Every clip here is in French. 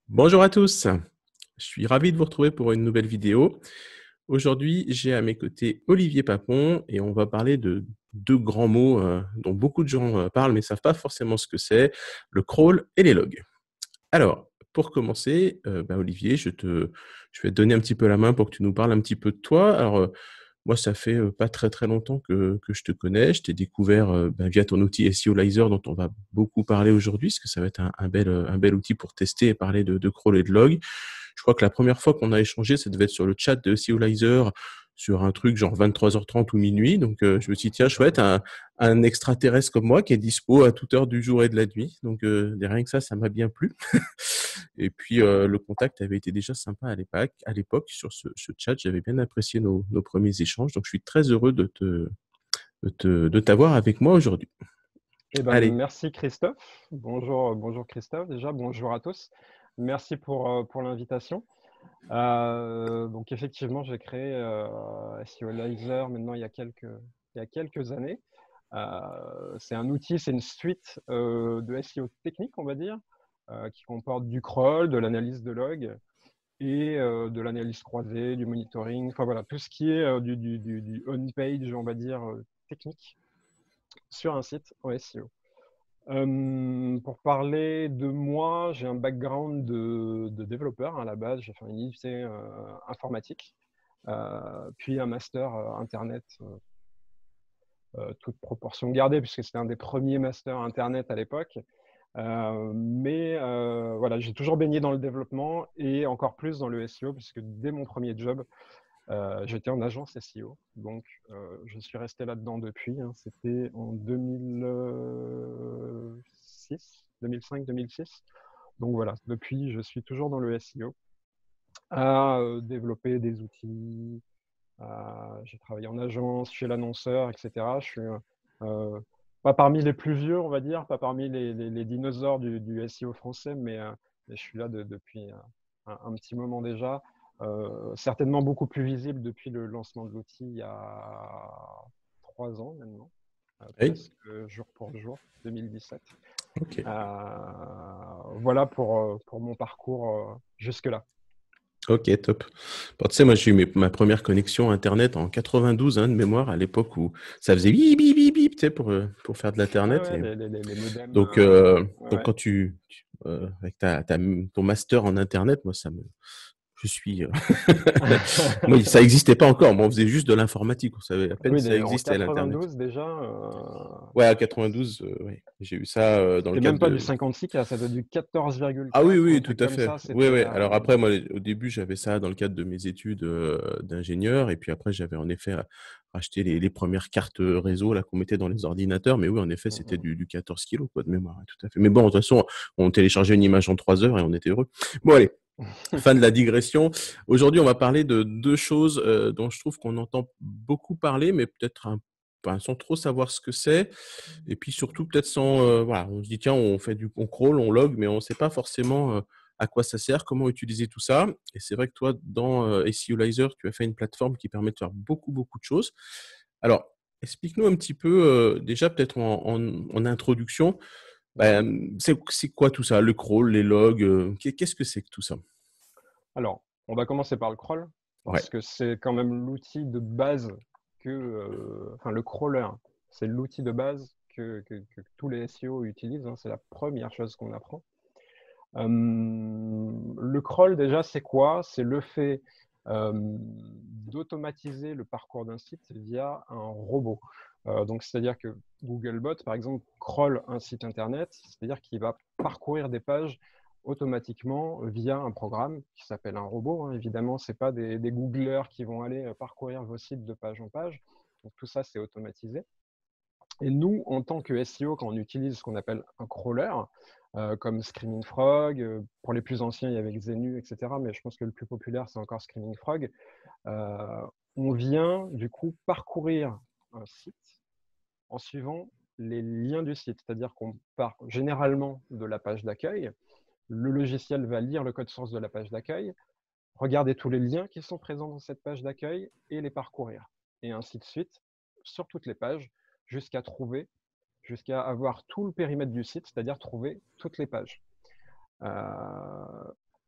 Bonjour à tous, je suis ravi de vous retrouver pour une nouvelle vidéo. Aujourd'hui, j'ai à mes côtés Olivier Papon et on va parler de deux grands mots dont beaucoup de gens parlent mais ne savent pas forcément ce que c'est, le crawl et les logs. Alors, pour commencer, Olivier, je vais te donner un petit peu la main pour que tu nous parles un petit peu de toi. Alors, moi, ça fait pas très très longtemps que je te connais. Je t'ai découvert via ton outil SEOlizer dont on va beaucoup parler aujourd'hui, parce que ça va être un bel outil pour tester et parler de crawl et de log. Je crois que la première fois qu'on a échangé, ça devait être sur le chat de SEOlizer, sur un truc genre 23h30 ou minuit. Donc, je me suis dit, tiens, chouette, un extraterrestre comme moi qui est dispo à toute heure du jour et de la nuit. Donc, rien que ça m'a bien plu. Et puis, le contact avait été déjà sympa à l'époque sur ce chat. J'avais bien apprécié nos premiers échanges. Donc, je suis très heureux de t'avoir avec moi aujourd'hui. Eh ben, Allez. merci Christophe. Bonjour, bonjour Christophe déjà, bonjour à tous. Merci pour l'invitation. Donc effectivement, j'ai créé SEOlizer maintenant il y a quelques années. C'est un outil, c'est une suite de SEO technique, on va dire, qui comporte du crawl, de l'analyse de log et de l'analyse croisée, du monitoring, enfin voilà, tout ce qui est du on-page, on va dire, technique sur un site en SEO. Pour parler de moi, j'ai un background de développeur à la base. J'ai fait une IUT informatique, puis un master Internet, toute proportion gardée, puisque c'était un des premiers masters Internet à l'époque. Mais voilà, j'ai toujours baigné dans le développement et encore plus dans le SEO, puisque dès mon premier job, j'étais en agence SEO. Donc, je suis resté là-dedans depuis. C'était en 2005-2006. Donc voilà, depuis, je suis toujours dans le SEO, à développer des outils. J'ai travaillé en agence, chez l'annonceur, etc. Je suis pas parmi les plus vieux, on va dire, pas parmi les dinosaures du SEO français, mais je suis là depuis un petit moment déjà. Certainement beaucoup plus visible depuis le lancement de l'outil il y a 3 ans maintenant, Oui. presque jour pour jour, 2017. Ok. Voilà pour mon parcours jusque-là. Ok, top. Bon, tu sais, moi, j'ai eu ma première connexion Internet en 92, hein, de mémoire, à l'époque où ça faisait bip, bip, bip, bip, tu sais, pour faire de Ouais, l'Internet. ouais, Et les modems. donc, Ouais, donc ouais. quand avec ton master en Internet, moi, je suis, moi, ça n'existait pas encore. Moi, on faisait juste de l'informatique. On savait à peine Oui, si ça en existait, l'Internet. 92 déjà. Ouais, à 92, ouais. J'ai eu ça dans le Et cadre même pas du de. 56K, ça doit être du Ah oui, 14,4 ou oui, un tout truc à comme fait. ça. Oui, C'était. oui. Alors après, moi, au début, j'avais ça dans le cadre de mes études d'ingénieur. Et puis après, j'avais en effet acheté les premières cartes réseau là qu'on mettait dans les ordinateurs. Mais oui, en effet, c'était du 14 kilos quoi, de mémoire, hein, tout à fait. Mais bon, de toute façon, on téléchargeait une image en 3 heures et on était heureux. Bon, allez, fin de la digression. Aujourd'hui, on va parler de deux choses dont je trouve qu'on entend beaucoup parler, mais peut-être sans trop savoir ce que c'est. Et puis surtout, peut-être sans. Voilà, on se dit, tiens, on crawl, on log, mais on ne sait pas forcément à quoi ça sert, comment utiliser tout ça. Et c'est vrai que toi, dans SEOlizer, tu as fait une plateforme qui permet de faire beaucoup, beaucoup de choses. Alors, explique-nous un petit peu, déjà, peut-être en introduction, Mhm. c'est quoi tout ça, le crawl, les logs, qu'est-ce que c'est que tout ça? Alors, on va commencer par le crawl, Ouais, parce que c'est quand même l'outil de base enfin, le crawler, c'est l'outil de base que tous les SEO utilisent. C'est la première chose qu'on apprend. Le crawl, déjà, c'est quoi? C'est le fait d'automatiser le parcours d'un site via un robot. Donc, c'est-à-dire que Googlebot, par exemple, crawl un site internet, c'est-à-dire qu'il va parcourir des pages automatiquement via un programme qui s'appelle un robot. Évidemment, ce n'est pas des Googleurs qui vont aller parcourir vos sites de page en page. Donc, tout ça, c'est automatisé. Et nous, en tant que SEO, quand on utilise ce qu'on appelle un crawler, comme Screaming Frog, pour les plus anciens, il y avait Xenu, etc. Mais je pense que le plus populaire, c'est encore Screaming Frog. On vient du coup parcourir un site en suivant les liens du site. C'est-à-dire qu'on part généralement de la page d'accueil. Le logiciel va lire le code source de la page d'accueil, regarder tous les liens qui sont présents dans cette page d'accueil et les parcourir. Et ainsi de suite, sur toutes les pages, jusqu'à avoir tout le périmètre du site, c'est-à-dire trouver toutes les pages.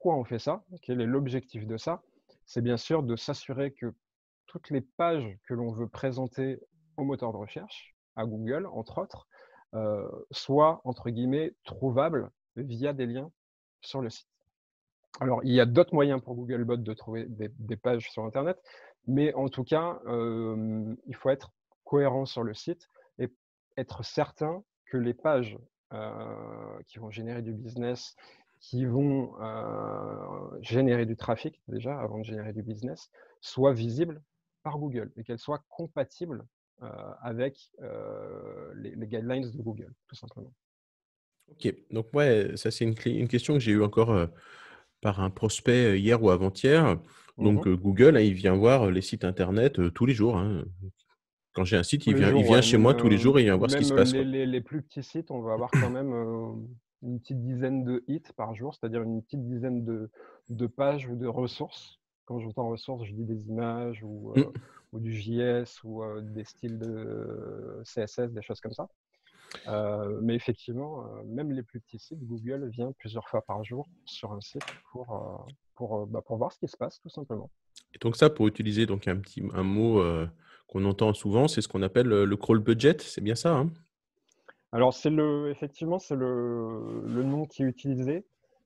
pourquoi on fait ça? Quel est l'objectif de ça? C'est bien sûr de s'assurer que toutes les pages que l'on veut présenter au moteur de recherche, à Google, entre autres, soient, entre guillemets, trouvables via des liens sur le site. Alors, il y a d'autres moyens pour Googlebot de trouver des pages sur internet, mais en tout cas, il faut être cohérent sur le site et être certain que les pages, qui vont générer du business, qui vont, générer du trafic déjà avant de générer du business, soient visibles par Google et qu'elles soient compatibles, avec, les guidelines de Google, tout simplement. OK. Donc ouais, ça c'est une question que j'ai eue encore, par un prospect, hier ou avant-hier. Donc, Mmh. Google, hein, il vient voir, les sites internet, tous les jours, hein. Quand j'ai un site, Tous les il jours, vient ouais, chez même, moi tous les jours et il vient voir ce qui se passe, quoi. les plus petits sites, on va avoir quand même, une petite dizaine de hits par jour, c'est-à-dire une petite dizaine de pages ou de ressources. Quand j'entends ressources, je dis des images Mmh. ou du JS ou, des styles de CSS, des choses comme ça. Mais effectivement, même les plus petits sites, Google vient plusieurs fois par jour sur un site pour voir ce qui se passe, tout simplement. Et donc ça, pour utiliser donc un mot, qu'on entend souvent, c'est ce qu'on appelle, le crawl budget, c'est bien ça, hein? Alors effectivement, c'est le nom qui est utilisé.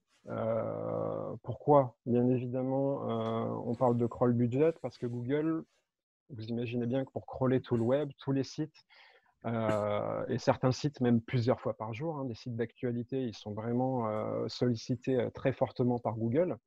Pourquoi? Bien évidemment, on parle de crawl budget parce que Google, vous imaginez bien que pour crawler tout le web, tous les sites, et certains sites même plusieurs fois par jour, hein, des sites d'actualité, ils sont vraiment, sollicités, très fortement par Google.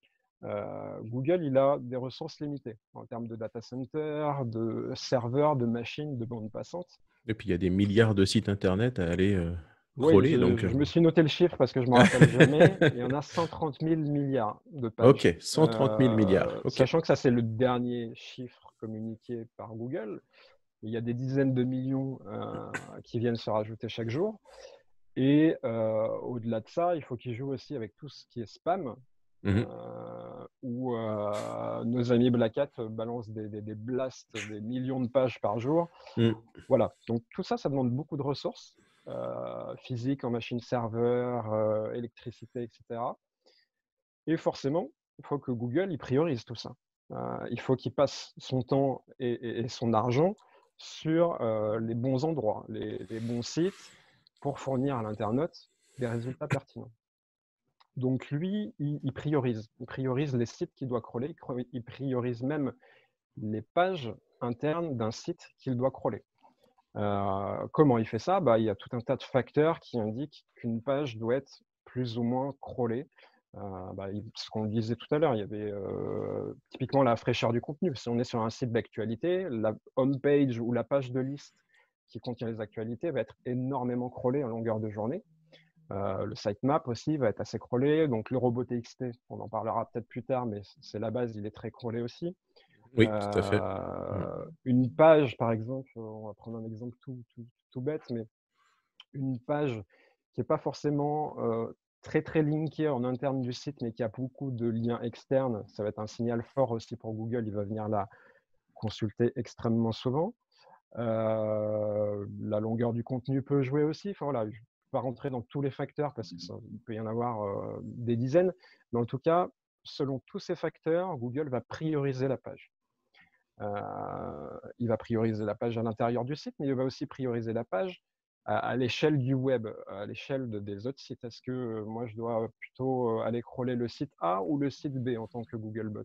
Google, il a des ressources limitées en termes de data center, de serveurs, de machines, de bandes passantes. Et puis il y a des milliards de sites internet à aller, Oui, crawler donc, je me suis noté le chiffre parce que je ne me rappelle jamais. Il y en a 130 000 milliards de pages. OK, 130 000 milliards. OK. Sachant que ça, c'est le dernier chiffre communiqué par Google. Il y a des dizaines de millions qui viennent se rajouter chaque jour. Et au-delà de ça, il faut qu'ils jouent aussi avec tout ce qui est spam, Mmh. où nos amis Black Hat balancent des blasts, des millions de pages par jour. Mmh. Voilà, donc tout ça, ça demande beaucoup de ressources, physiques en machine serveur, électricité, etc. Et forcément, il faut que Google, il priorise tout ça. Il faut qu'il passe son temps et son argent sur les bons endroits, les bons sites pour fournir à l'internaute des résultats pertinents. Donc lui, il priorise. Il priorise les sites qu'il doit crawler. Il priorise même les pages internes d'un site qu'il doit crawler. Comment il fait ça? Bah, il y a tout un tas de facteurs qui indiquent qu'une page doit être plus ou moins crawlée. Ce qu'on disait tout à l'heure, il y avait typiquement la fraîcheur du contenu. Si on est sur un site d'actualité, la home page ou la page de liste qui contient les actualités va être énormément crawlée en longueur de journée. Le sitemap aussi va être assez crawlé. Donc le robot TXT, on en parlera peut-être plus tard, mais c'est la base, il est très crawlé aussi. Oui, tout à fait. Mmh. Une page, par exemple, on va prendre un exemple tout bête, mais une page qui n'est pas forcément très très linkée en interne du site, mais qui a beaucoup de liens externes, ça va être un signal fort aussi pour Google, il va venir la consulter extrêmement souvent. La longueur du contenu peut jouer aussi. Enfin, voilà, je ne vais pas rentrer dans tous les facteurs parce qu'il peut y en avoir des dizaines, mais en tout cas, selon tous ces facteurs, Google va prioriser la page. Il va prioriser la page à l'intérieur du site, mais il va aussi prioriser la page à l'échelle du web, à l'échelle des autres sites. Est-ce que moi, je dois plutôt aller crawler le site A ou le site B en tant que Googlebot?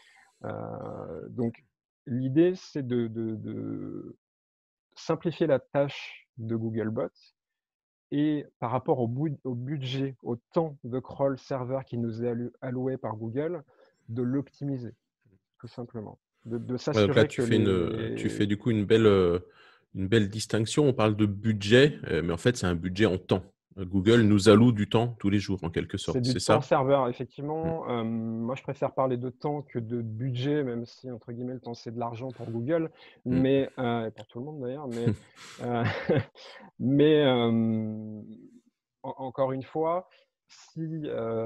Donc, l'idée, c'est de simplifier la tâche de Googlebot et par rapport au budget, au temps de crawl serveur qui nous est alloué par Google, de l'optimiser, tout simplement. De Ouais, donc là, s'assurer que tu fais les... du coup une belle distinction. On parle de budget, mais en fait, c'est un budget en temps. Google nous alloue du temps tous les jours, en quelque C'est sorte, du c'est temps ça? serveur, Mmh. effectivement. Moi, je préfère parler de temps que de budget, même si, entre guillemets, le temps, c'est de l'argent pour Google, Mmh. mais, et pour tout le monde d'ailleurs. Euh, mais encore une fois, si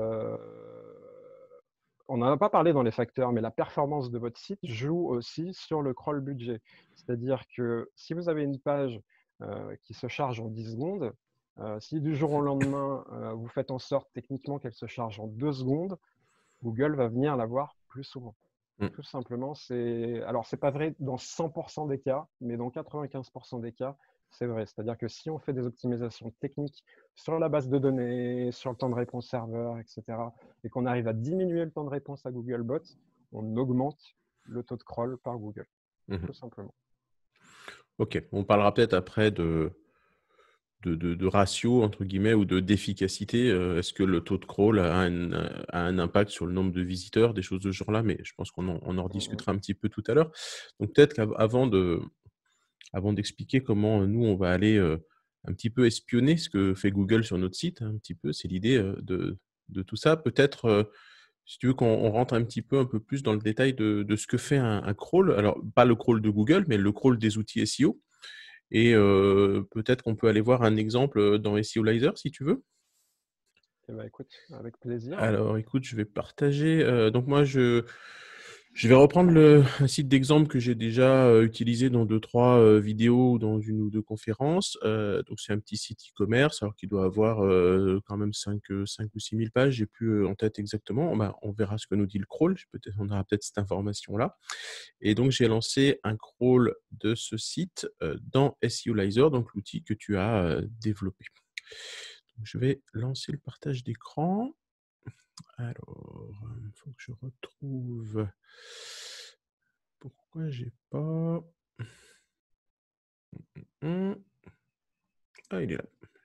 on n'en a pas parlé dans les facteurs, mais la performance de votre site joue aussi sur le crawl budget. C'est-à-dire que si vous avez une page qui se charge en 10 secondes, si du jour au lendemain, vous faites en sorte techniquement qu'elle se charge en 2 secondes, Google va venir la voir plus souvent. Mm. Tout simplement, alors c'est pas vrai dans 100% des cas, mais dans 95% des cas, c'est vrai. C'est-à-dire que si on fait des optimisations techniques sur la base de données, sur le temps de réponse serveur, etc., et qu'on arrive à diminuer le temps de réponse à Googlebot, on augmente le taux de crawl par Google, Mhm. tout simplement. Ok, on parlera peut-être après de ratio, entre guillemets, ou d'efficacité. Est-ce que le taux de crawl a un impact sur le nombre de visiteurs, des choses de ce genre-là, mais je pense qu'on en rediscutera un petit peu tout à l'heure. Donc peut-être qu'avant d'expliquer comment nous, on va aller un petit peu espionner ce que fait Google sur notre site, un petit peu, c'est l'idée de tout ça. Peut-être, si tu veux qu'on rentre un peu plus dans le détail de ce que fait un crawl. Alors, pas le crawl de Google, mais le crawl des outils SEO. Et peut-être qu'on peut aller voir un exemple dans SEOlizer, si tu veux. Eh ben, écoute, avec plaisir. Alors, écoute, je vais partager. Donc, moi, je vais reprendre un site d'exemple que j'ai déjà utilisé dans 2-3 vidéos ou dans 1 ou 2 conférences. Donc, c'est un petit site e-commerce, alors qu'il doit avoir quand même 5 ou 6 000 pages. J'ai plus en tête exactement. Bah, on verra ce que nous dit le crawl. On aura peut-être cette information-là. Et donc, j'ai lancé un crawl de ce site dans SEOlizer, donc l'outil que tu as développé. Donc, je vais lancer le partage d'écran. Alors, il faut que je retrouve. Pourquoi j'ai pas. Ah, il est là.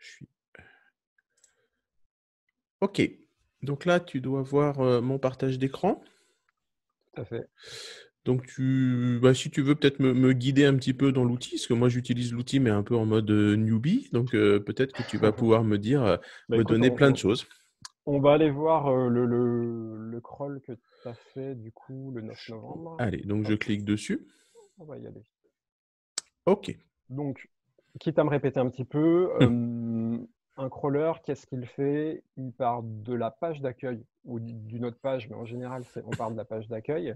Ok. Donc là, tu dois voir mon partage d'écran. Tout à fait. Donc, si tu veux peut-être me guider un petit peu dans l'outil, parce que moi, j'utilise l'outil, mais un peu en mode newbie. Donc, peut-être que tu vas pouvoir me dire, Bah, me écoute, donner plein de choses. on va aller voir le crawl que tu as fait du coup le 9 novembre. Allez, donc je Hop, clique dessus. on va y aller. Ok. Donc, quitte à me répéter un petit peu, un crawler, qu'est-ce qu'il fait? Il part de la page d'accueil ou d'une autre page, mais en général, on part de la page d'accueil.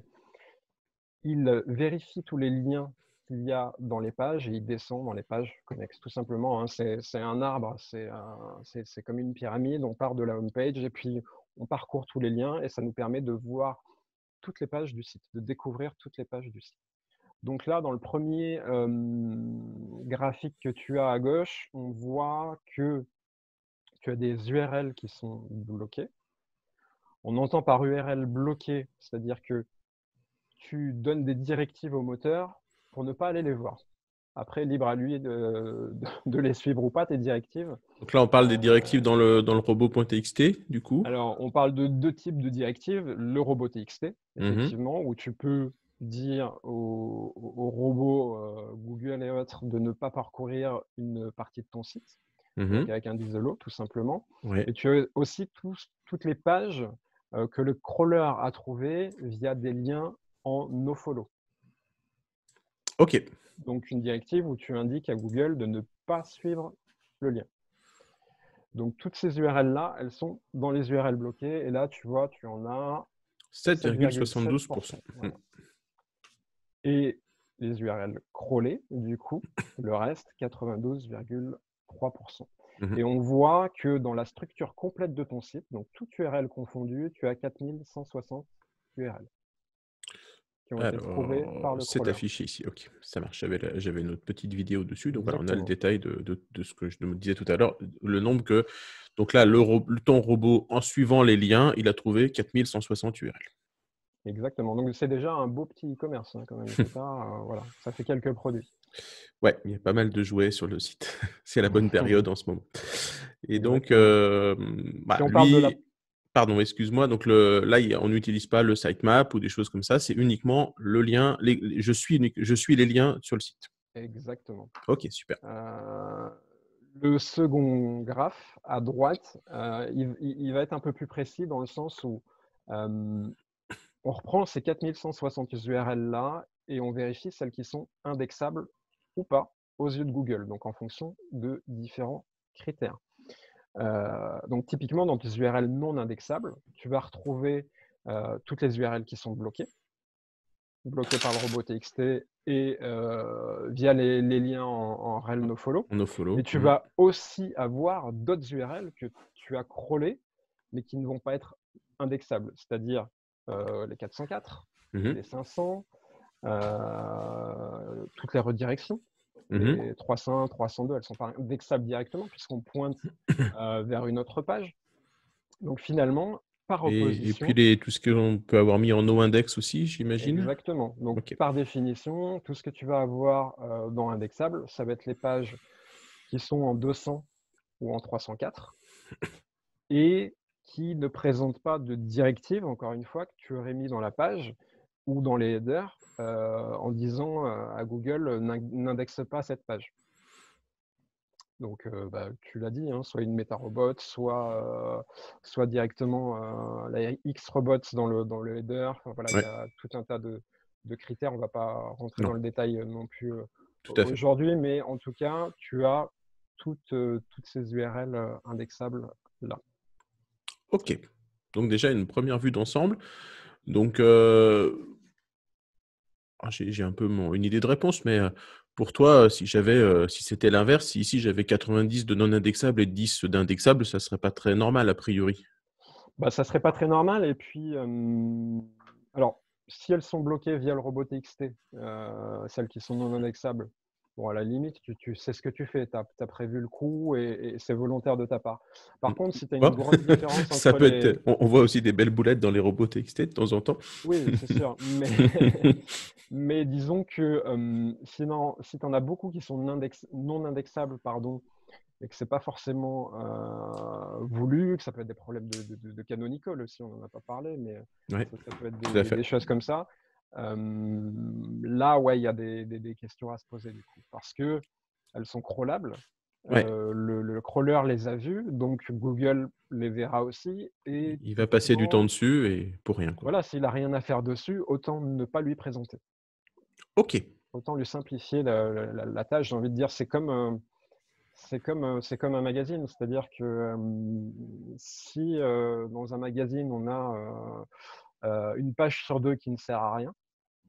Il vérifie tous les liens qu'il y a dans les pages et il descend dans les pages connexes, tout simplement. Hein. C'est un arbre, c'est comme une pyramide. On part de la home page et puis on parcourt tous les liens et ça nous permet de voir toutes les pages du site, de découvrir toutes les pages du site. Donc là, dans le premier graphique que tu as à gauche, on voit que tu as des URL qui sont bloquées. On entend par URL bloquée, c'est-à-dire que tu donnes des directives au moteur pour ne pas aller les voir. Après, libre à lui de les suivre ou pas, tes directives. Donc là, on parle des directives dans le robot.txt, du coup. Alors, on parle de 2 types de directives. Le robot.txt, effectivement, où tu peux dire au robot Google et autres de ne pas parcourir une partie de ton site, donc avec un isolo, tout simplement. Ouais. Et tu as aussi toutes les pages que le crawler a trouvées via des liens en nofollow. Ok. Donc, une directive où tu indiques à Google de ne pas suivre le lien. Donc, toutes ces URL-là, elles sont dans les URL bloquées. Et là, tu vois, tu en as 7,72%. Voilà. Et les URL crawlées, du coup, le reste, 92,3%. Et on voit que dans la structure complète de ton site, donc toute URL confondue, tu as 4160 URL qui ont été trouvées par le c'est crawler. affiché ici. Ok, ça marche. J'avais notre petite vidéo dessus. Donc voilà, on a le Exactement. détail de ce que je me disais tout à l'heure. Le nombre que. Donc là, ton robot, en suivant les liens, il a trouvé 4160 URL. Exactement. Donc, c'est déjà un beau petit e-commerce, hein, quand même. C'est pas, voilà, ça fait quelques produits. Ouais, il y a pas mal de jouets sur le site. C'est la bonne période en ce moment. Et donc, Si on parle de la... pardon, excuse-moi. Donc là, on n'utilise pas le sitemap ou des choses comme ça. C'est uniquement le lien. Je suis les liens sur le site. Exactement. Ok, super. Le second graphe à droite, il va être un peu plus précis dans le sens où on reprend ces 4160 URL-là et on vérifie celles qui sont indexables ou pas aux yeux de Google, donc en fonction de différents critères. Donc typiquement, dans tes URL non indexables, tu vas retrouver toutes les URL qui sont bloquées par le robot TXT et via les liens en rel nofollow. nofollow. Mais tu vas aussi avoir d'autres URL que tu as crawlées, mais qui ne vont pas être indexables, c'est-à-dire les 404, Mhm. les 500, toutes les redirections. Mhm. Les 301, 302, elles ne sont pas indexables directement puisqu'on pointe vers une autre page. Donc finalement, par Et puis opposition, tout ce qu'on peut avoir mis en no-index aussi, j'imagine. exactement. Donc Ok. par définition, tout ce que tu vas avoir dans indexable, ça va être les pages qui sont en 200 ou en 304 et qui ne présentent pas de directive, encore une fois, que tu aurais mis dans la page ou dans les headers en disant à Google n'indexe pas cette page. Donc, tu l'as dit, hein, soit une MetaRobot, soit directement la X-Robots dans le header. Enfin, voilà, il y Ouais, a tout un tas de critères. On ne va pas rentrer dans non, le détail non plus tout à fait. aujourd'hui, mais en tout cas, tu as toutes ces URL indexables là. Ok. Donc déjà une première vue d'ensemble. Donc j'ai un peu une idée de réponse, mais pour toi, si c'était l'inverse, si ici j'avais 90 de non indexables et 10 d'indexables, ça serait pas très normal a priori. Bah, ça serait pas très normal. Et puis, alors, si elles sont bloquées via le robot TXT, celles qui sont non indexables, bon, à la limite, tu sais ce que tu fais. Tu as prévu le coup et c'est volontaire de ta part. Par contre, si tu as une Pas. grosse différence Ça entre peut les… être. On voit aussi des belles boulettes dans les robots TXT de temps en temps. Oui, c'est sûr. Mais, mais disons que sinon, si tu en as beaucoup qui sont non indexables, pardon, et que c'est pas forcément voulu, que ça peut être des problèmes de canonical aussi, on n'en a pas parlé, mais Ouais, ça peut être tout à fait. des choses comme ça. Là, ouais, il y a des questions à se poser du coup, parce que elles sont crawlables. Ouais, Le crawler les a vues, donc Google les verra aussi, et il va passer du temps typiquement, dessus et pour rien, quoi. voilà, s'il a rien à faire dessus, autant ne pas lui présenter, Ok. autant lui simplifier la tâche. J'ai envie de dire, c'est comme un magazine, c'est-à-dire que si dans un magazine on a une page sur deux qui ne sert à rien,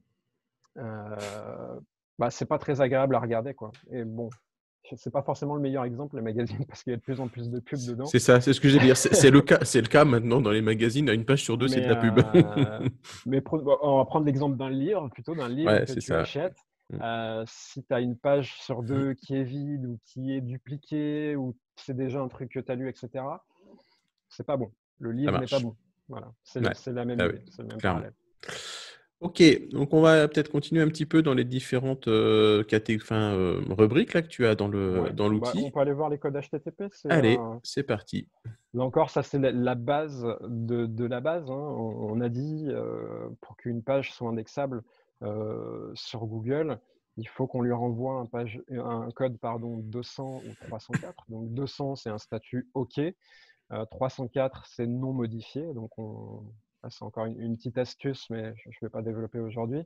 bah, c'est pas très agréable à regarder, quoi. Et bon, c'est pas forcément le meilleur exemple, les magazines, parce qu'il y a de plus en plus de pubs dedans. C'est ça, c'est ce que j'ai dire. C'est le cas maintenant dans les magazines. À une page sur deux, c'est de Mais, la pub. bon, on va prendre l'exemple d'un livre, plutôt d'un livre Ouais, que c'est tu ça. achètes. Mm. Si tu as une page sur deux qui est vide ou qui est dupliquée ou c'est déjà un truc que tu as lu, etc., c'est pas bon. Le Ça livre n'est pas marche. bon. Voilà, Ouais. c'est la même Ah oui, idée, c'est le même clairement. parallèle. Ok, donc on va peut-être continuer un petit peu dans les différentes rubriques là, que tu as Ouais, dans bah, on l'outil. peut aller voir les codes HTTP. Allez, c'est parti. Là encore, ça c'est la base de la base, hein. On a dit, pour qu'une page soit indexable sur Google, il faut qu'on lui renvoie un code, pardon, 200 ou 304. Donc 200, c'est un statut OK. 304, c'est non modifié. Donc c'est encore une petite astuce, mais je ne vais pas développer aujourd'hui.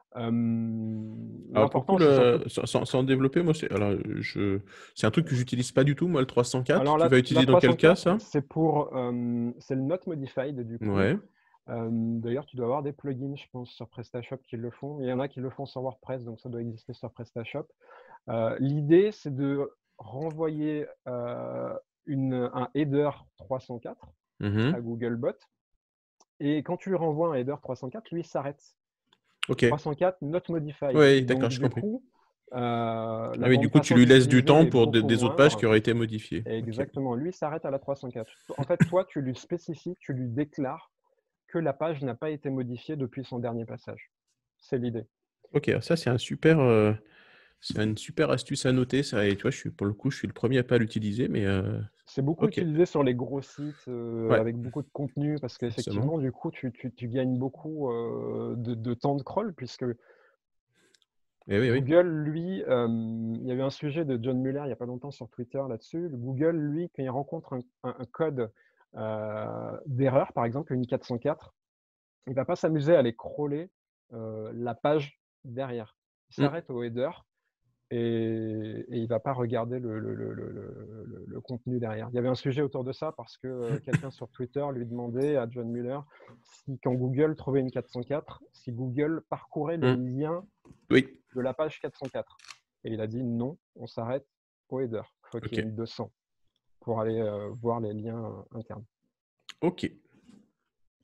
Alors pour le coup, L'important, c'est surtout… sans développer, moi, c'est un truc que j'utilise pas du tout, moi, le 304. Alors Tu vas la utiliser dans quel cas 304, ça? c'est le not modified du coup. Ouais. D'ailleurs, tu dois avoir des plugins, je pense, sur PrestaShop qui le font. Il y en a qui le font sur WordPress, donc ça doit exister sur PrestaShop. L'idée, c'est de renvoyer un header 304 à Mhm. Googlebot. Et quand tu lui renvoies un header 304, lui s'arrête. Ok. 304 not modified. Oui, d'accord, Donc j'ai du compris. coup, Ah la oui, du bande coup, tu passante lui laisses du utilisée temps est pour beaucoup des autres pages qui moindre. auraient été modifiées. Ok. Exactement. Lui s'arrête à la 304. En fait, toi, tu lui spécifies, tu lui déclares que la page n'a pas été modifiée depuis son dernier passage. C'est l'idée. Ok, alors ça, c'est une super astuce à noter. Ça, et tu vois, pour le coup, je suis le premier à pas l'utiliser, mais C'est beaucoup ok. utilisé sur les gros sites Ouais, avec beaucoup de contenu parce forcément. qu'effectivement, du coup, tu gagnes beaucoup de temps de crawl puisque Eh oui, oui. Google, lui, il y avait un sujet de John Mueller il n'y a pas longtemps sur Twitter là-dessus. Google, lui, quand il rencontre un code d'erreur, par exemple une 404, il ne va pas s'amuser à aller crawler la page derrière. Il Mm. s'arrête au header et il ne va pas regarder le contenu derrière. Il y avait un sujet autour de ça parce que quelqu'un sur Twitter lui demandait à John Mueller si quand Google trouvait une 404, si Google parcourait les Mm. liens Oui, de la page 404. Et il a dit non, on s'arrête au header. Il faut qu'il y ait ok. une 200 pour aller voir les liens internes. Ok.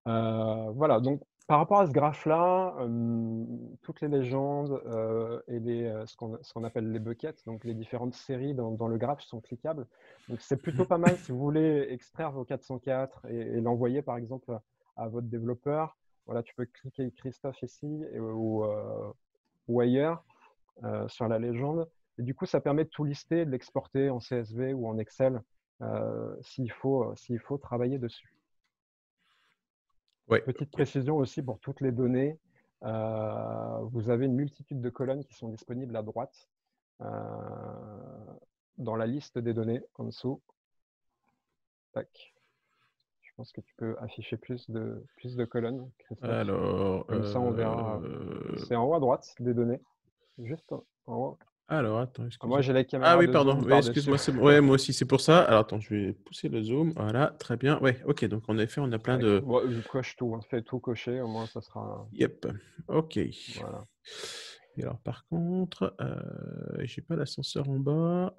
Voilà, donc par rapport à ce graphe-là, toutes les légendes et ce qu'on appelle les buckets, donc les différentes séries dans le graphe sont cliquables. Donc c'est plutôt pas mal si vous voulez extraire vos 404 et l'envoyer par exemple à votre développeur. Voilà, tu peux cliquer Christophe ici ou ailleurs sur la légende. Et du coup, ça permet de tout lister, de l'exporter en CSV ou en Excel s'il faut travailler dessus. Ouais, Petite ok. précision aussi pour toutes les données, vous avez une multitude de colonnes qui sont disponibles à droite dans la liste des données en dessous. Tac. Je pense que tu peux afficher plus de colonnes, Christophe. Alors, Comme ça, on verra. C'est en haut à droite des données, juste en haut. attends, Moi, excuse-moi. j'ai la Ah caméra oui, de pardon. zoom Oui, par-dessus. excuse-moi, c'est bon. Ouais, moi aussi, c'est pour ça. Alors, attends, je vais pousser le zoom. Voilà, très bien. Ouais, ok. Donc, en effet, on a plein Tac. de. Bon, je coche tout, hein. Fais tout cocher, au moins ça sera. Yep. Ok. Voilà. Et alors, par contre, j'ai pas l'ascenseur en bas.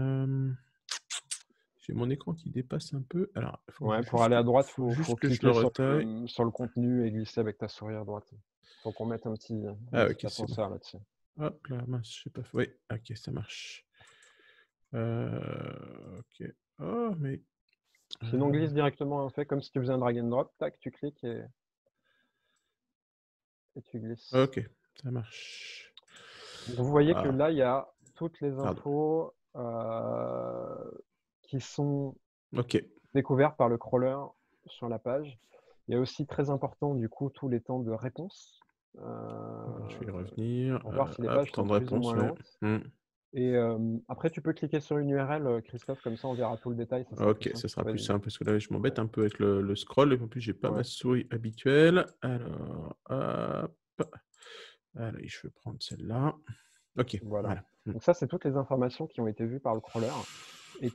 J'ai mon écran qui dépasse un peu. Alors, il faut Ouais, pour juste aller que, à droite, faut faut juste que je le cliquer retaille. sur le contenu et glisser avec ta souris à droite. Faut qu'on mette un Ah, petit ok, c'est bon. ascenseur là-dessus. Hop là, mince, je sais pas. Oui, ok, ça marche. Ok. Oh, mais. Sinon, glisse directement, fait comme si tu faisais un drag and drop, tac, tu cliques et tu glisses. Ok, ça marche. Donc, vous voyez que Ah, là, il y a toutes les pardon. infos qui sont Ok. découvertes par le crawler sur la page. Il y a aussi très important, du coup, tous les temps de réponse Alors, je vais y revenir. pour voir si les Hop, pages temps sont de plus ou réponse, moins ouais. lentes. Hmm. Et après, tu peux cliquer sur une URL, Christophe, comme ça on verra tout le détail, ça sera plus Ok, simple. ça sera plus Vas-y. simple parce que là, je Ouais. m'embête un peu avec le scroll et en plus, j'ai pas ma Ouais. souris habituelle. Alors, hop. Allez, je vais prendre celle-là. Ok, Voilà. voilà. Hmm. Donc ça, c'est toutes les informations qui ont été vues par le crawler et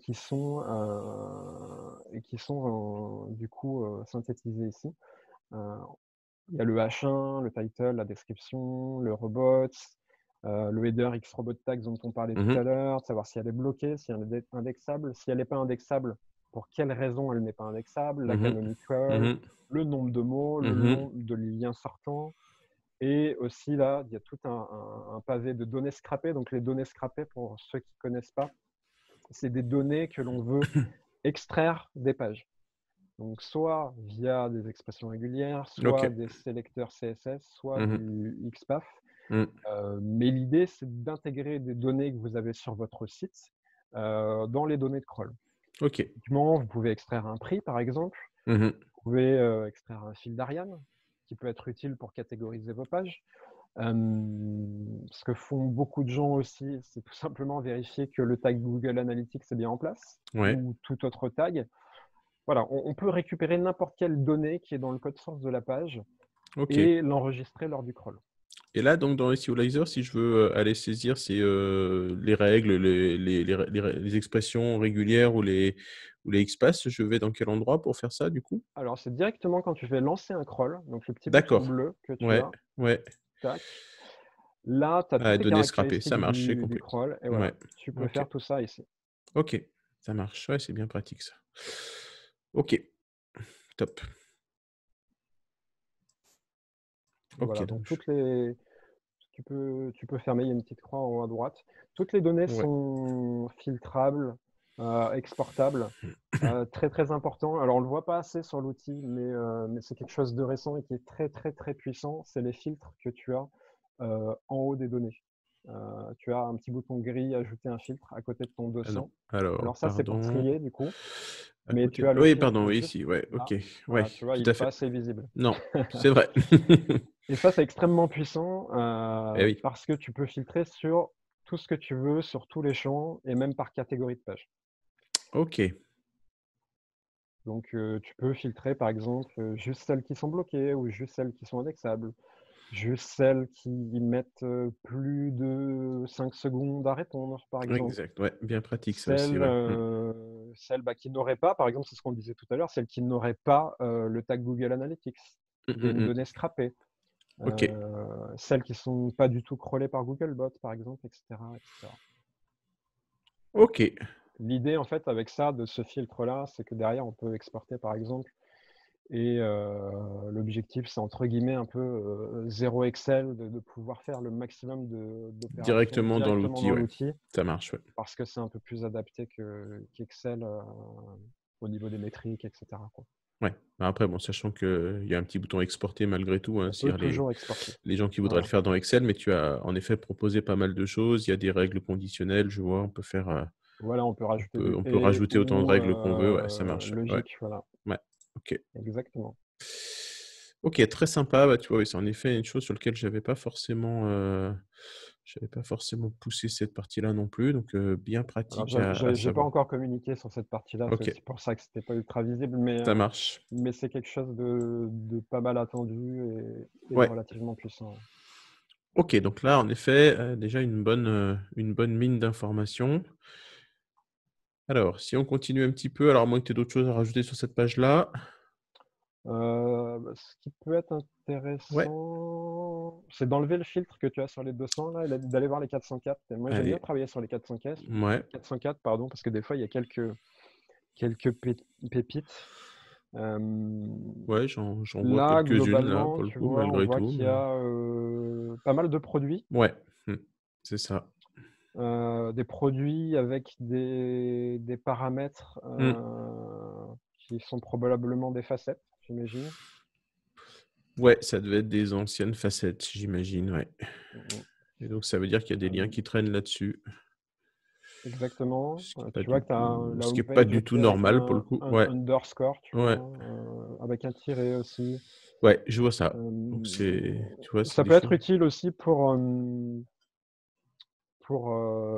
qui sont du coup synthétisées ici. Euh, Il y a le H1, le title, la description, le robot, le header xrobot tags dont on parlait tout Mhm, à l'heure, de savoir si elle est bloquée, si elle est indexable, si elle n'est pas indexable, pour quelle raison elle n'est pas indexable, la mhm, canonical, mhm, le nombre de mots, le mhm. nombre de liens sortants. Et aussi là, il y a tout un pavé de données scrappées. Donc les données scrappées, pour ceux qui ne connaissent pas, c'est des données que l'on veut extraire des pages. Donc soit via des expressions régulières, Ok. soit des sélecteurs CSS, soit Mhm, du XPath. mhm. Mais l'idée, c'est d'intégrer des données que vous avez sur votre site dans les données de crawl. Ok. Typiquement, vous pouvez extraire un prix, par exemple. Mhm. Vous pouvez extraire un fil d'Ariane, qui peut être utile pour catégoriser vos pages. Ce que font beaucoup de gens aussi, c'est tout simplement vérifier que le tag Google Analytics est bien en place, Ouais. ou tout autre tag. Voilà, on peut récupérer n'importe quelle donnée qui est dans le code source de la page Ok. et l'enregistrer lors du crawl. Et là, donc, dans SEOlizer, si je veux aller saisir les règles, les expressions régulières ou les XPath, je vais dans quel endroit pour faire ça, du coup? Alors, c'est directement quand tu fais lancer un crawl, donc le petit bouton D'accord. bleu que tu Ouais, as, ouais. tac. Là, tu as Ah, toutes les données scrappées, caractéristiques ça marche, j'ai du compris. crawl et Ouais, voilà, tu peux ok. faire tout ça ici. Ok, ça marche. Ouais, c'est bien pratique, ça. Ok, top. Ok, Voilà, donc donc, tu peux fermer, il y a une petite croix en haut à droite. Toutes les données ouais. sont filtrables, exportables. Très très important. Alors on le voit pas assez sur l'outil, mais c'est quelque chose de récent et qui est très très très puissant. C'est les filtres que tu as en haut des données. Tu as un petit bouton gris, ajouter un filtre à côté de ton Ah non. 200. Alors, Alors ça c'est pour pardon. trier du coup, À mais côté tu as le Oui, pardon, filtre oui, juste ici, ouais, là. ok. Ouais, Voilà, tu vois, tout il à n'est pas fait. assez visible. Non, c'est vrai. Et ça c'est extrêmement puissant Eh oui. parce que tu peux filtrer sur tout ce que tu veux, sur tous les champs et même par catégorie de page. Ok. Donc, tu peux filtrer, par exemple, juste celles qui sont bloquées ou juste celles qui sont indexables, juste celles qui mettent plus de 5 secondes à répondre, par exemple. Exact, ouais, bien pratique ça aussi, Celles, ouais. celles qui n'auraient pas, par exemple, c'est ce qu'on disait tout à l'heure, celles qui n'auraient pas le tag Google Analytics, qui viennent donner scrappées, Ok, celles qui ne sont pas du tout crawlées par Googlebot, par exemple, etc., etc. ok. L'idée, en fait, avec ça, de ce filtre-là, c'est que derrière, on peut exporter, par exemple, Et l'objectif, c'est entre guillemets un peu zéro Excel, de pouvoir faire le maximum d'opérations Directement dans directement l'outil, dans ouais. l'outil, Ça marche, ouais. parce que c'est un peu plus adapté qu'Excel au niveau des métriques, etc., quoi. Ouais. Après, bon, sachant qu'il y a un petit bouton exporter malgré tout, hein, On peut c'est-à-dire toujours exporter. les gens qui voudraient le Voilà. faire dans Excel, mais tu as en effet proposé pas mal de choses. Il y a des règles conditionnelles, je vois, on peut faire, Voilà, on peut rajouter des on peut et rajouter autant de ou règles qu'on veut, ouais, ça marche, ouais. logique, voilà, Ouais, OK. exactement. OK, très sympa. Bah, tu vois, oui, c'est en effet une chose sur laquelle j'avais pas forcément poussé cette partie-là non plus, donc bien Alors pratique à j'ai pas savoir. encore communiqué sur cette partie-là, c'est OK, aussi pour ça que c'était pas ultra visible, ça marche. mais c'est quelque chose de pas mal attendu et de Ouais. relativement puissant. OK, donc là, en effet, déjà une bonne mine d'informations. Alors, si on continue un petit peu, alors à moins que tu aies d'autres choses à rajouter sur cette page-là? Bah, ce qui peut être Ouais, intéressant, c'est d'enlever le filtre que tu as sur les 200 là et d'aller voir les 404. Et moi, j'aime bien allez, travailler sur les 404, ouais, 404 pardon, parce que des fois, il y a quelques pépites. ouais, j'en vois Là, quelques-unes là, globalement, pour le tu coup, vois, on malgré voit tout, qu'il y mais a, pas mal de produits, ouais, mmh, c'est ça. des produits avec des paramètres, Mmh. qui sont probablement des facettes, j'imagine. Ouais, ça devait être des anciennes facettes, j'imagine, ouais. Mmh mh. Et donc ça veut dire qu'il y a des liens qui traînent là-dessus, Exactement, ce qui est pas tu vois du que tu as tout la ce qui home est pas page du tout aussi avec normal pour le un coup. un Ouais, underscore, tu ouais, vois? Avec un tiret aussi. ouais, je vois ça. Donc Hem, c'est tu vois, c'est Ça des peut être choses. utile aussi pour,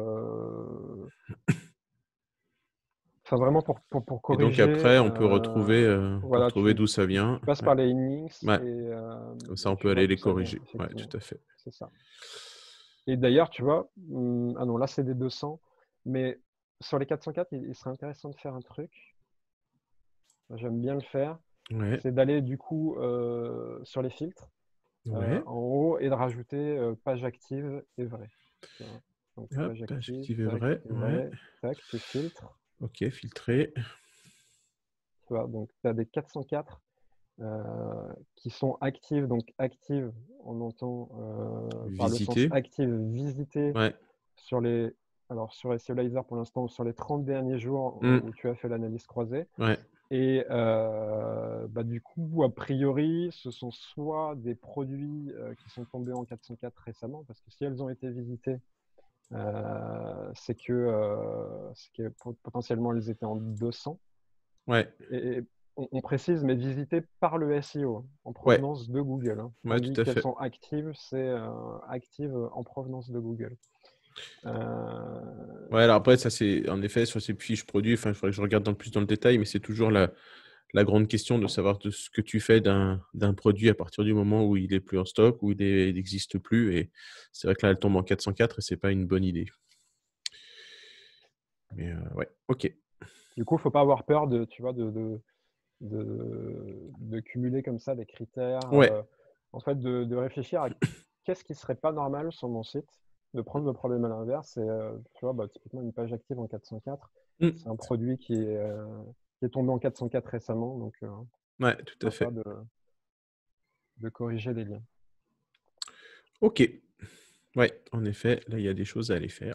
enfin vraiment pour Et donc corriger, après on peut voilà, retrouver d'où ça vient. tu passes Ouais, par les links ouais, comme ça et on tu peut vois aller d'où les ça vient, corriger. Ouais, tout effectivement. à fait. C'est ça. Et d'ailleurs, tu vois, ah non, là, c'est des 200, mais sur les 404, il serait intéressant de faire un truc, moi, j'aime bien le faire, Ouais, c'est d'aller du coup, sur les filtres, ouais. en haut et de rajouter, page active et vraie, tu vois? Donc Hop, page page active, active est tac vrai, et ouais. vraie, tac, tu filtres, OK, filtré. tu vois? Donc tu as des 404, heu, qui sont actives, donc actives, on entend, par le sens Visiter. active, visiter Ouais. sur les alors sur Equalizer pour l'instant, sur les 30 derniers jours Mmh. où tu as fait l'analyse croisée Ouais. et bah, du coup, a priori, ce sont soit des produits, qui sont tombés en 404 récemment, parce que si elles ont été visitées, c'est que potentiellement elles étaient en 200 Ouais. et on précise, mais visitées par le SEO, en Ouais. provenance de Google, hein. Ouais, Tandis tout à qu'elles fait. sont actives, c'est, active en provenance de Google. Heu Ouais, alors après ça c'est en effet sur ces fiches produits, enfin, il faudrait que je regarde plus dans le détail, mais c'est toujours la grande question de savoir de ce que tu fais d'un produit à partir du moment où il est plus en stock, où il n'existe plus et c'est vrai que là, elle tombe en 404 et c'est pas une bonne idée. Mais ouais, OK. Du coup, faut pas avoir peur de, tu vois, de cumuler comme ça des critères, Ouais. en fait, de réfléchir à qu'est-ce qui serait pas normal sur mon site? De prendre le problème à l'inverse et tu vois, bah, typiquement une page active en 404, Mmh. c'est un produit qui est tombé en 404 récemment, donc Ouais, tout à sympa fait. de corriger les liens. OK. Ouais, en effet, là, il y a des choses à aller faire.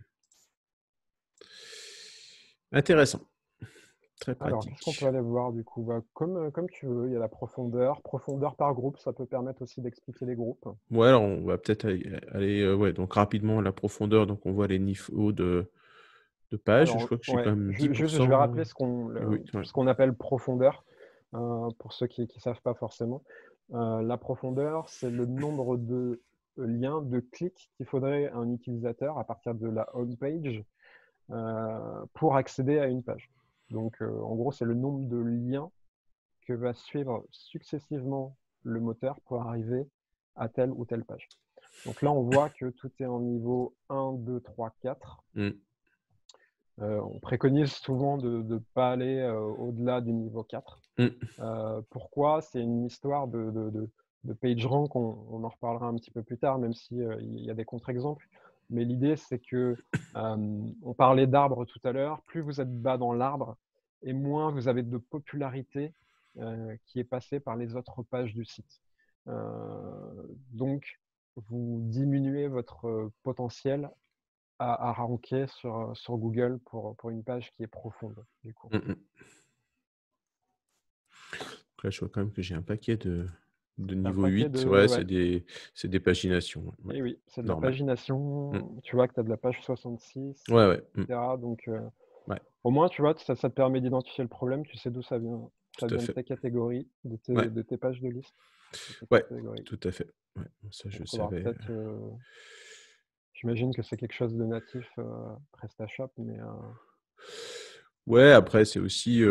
Intéressant, très Alors, qu'est-ce qu'on peut pratique. aller voir du coup? Bah, comme tu veux, il y a la profondeur. Profondeur par groupe, ça peut permettre aussi d'expliquer les groupes. Ouais, alors on va peut-être aller, ouais, donc rapidement la profondeur, donc on voit les niveaux de pages. Je Alors, crois que j'ai ouais, quand même juste, je vais 10%. rappeler Oui, ouais. ce qu'on appelle profondeur, pour ceux qui ne savent pas forcément. La profondeur, c'est le nombre de liens, de clics qu'il faudrait à un utilisateur à partir de la home page pour accéder à une page. Donc, en gros, c'est le nombre de liens que va suivre successivement le moteur pour arriver à telle ou telle page. Donc là, on voit que tout est en niveau 1, 2, 3, 4. Mmh. On préconise souvent de ne pas aller au-delà du niveau 4. Mmh. Pourquoi? C'est une histoire de PageRank, on en reparlera un petit peu plus tard, même si il y a des contre-exemples. Mais l'idée, c'est que, on parlait d'arbres tout à l'heure, plus vous êtes bas dans l'arbre et moins vous avez de popularité qui est passé par les autres pages du site. Donc, vous diminuez votre potentiel à ranker sur Google pour une page qui est profonde, du coup. Mmh. Donc là, je vois quand même que j'ai un paquet de Un niveau paquet 8. de Ouais, ouais, c'est des paginations. Ouais, et oui, c'est de la normal. Mmh. pagination. Tu vois que tu as de la page 66, Ouais, ouais. et cetera. Donc, Ouais, au moins, tu vois, ça te permet d'identifier le problème, tu sais d'où ça vient. Ça tout à vient de fait. tes catégories, Ouais, de tes pages de liste, de tes ouais, catégories. tout à fait. Ouais, ça, je Donc, il faudra savais. peut-être, j'imagine que c'est quelque chose de natif, PrestaShop, mais Ouais, après, c'est aussi,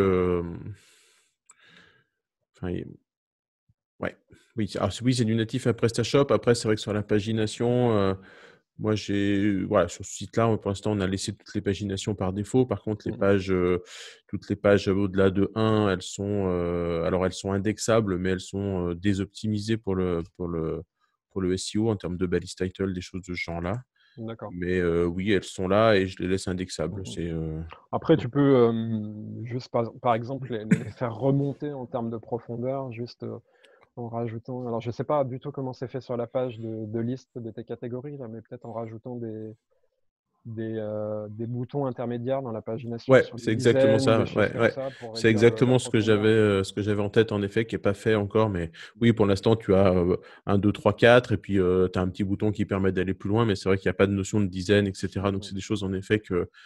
enfin, ouais, oui, oui, c'est du natif à PrestaShop. Après, c'est vrai que sur la pagination, moi, voilà, sur ce site-là, pour l'instant, on a laissé toutes les paginations par défaut. Par contre, toutes les pages au-delà de 1, alors elles sont indexables, mais elles sont, désoptimisées pour le SEO en termes de balise title, des choses de ce genre-là. d'accord. Mais, oui, elles sont là et je les laisse indexables. Mmh. C'est, Après, bon. tu peux, juste par exemple les faire remonter en termes de profondeur, juste, en rajoutant, alors je sais pas du tout comment c'est fait sur la page de liste de tes catégories là, mais peut-être en rajoutant des boutons intermédiaires dans la pagination Ouais, sur les c'est exactement dizaines ou des ça. choses Ouais, comme ouais. ça pour C'est réduire la exactement profondeur. ce que j'avais en tête, en effet, qui est pas fait encore. Mais oui, pour l'instant, tu as, 1, 2, 3, 4 et puis, tu as un petit bouton qui permet d'aller plus loin, mais c'est vrai qu'il y a pas de notion de dizaine et cetera. Donc Mmh. c'est des choses, en effet,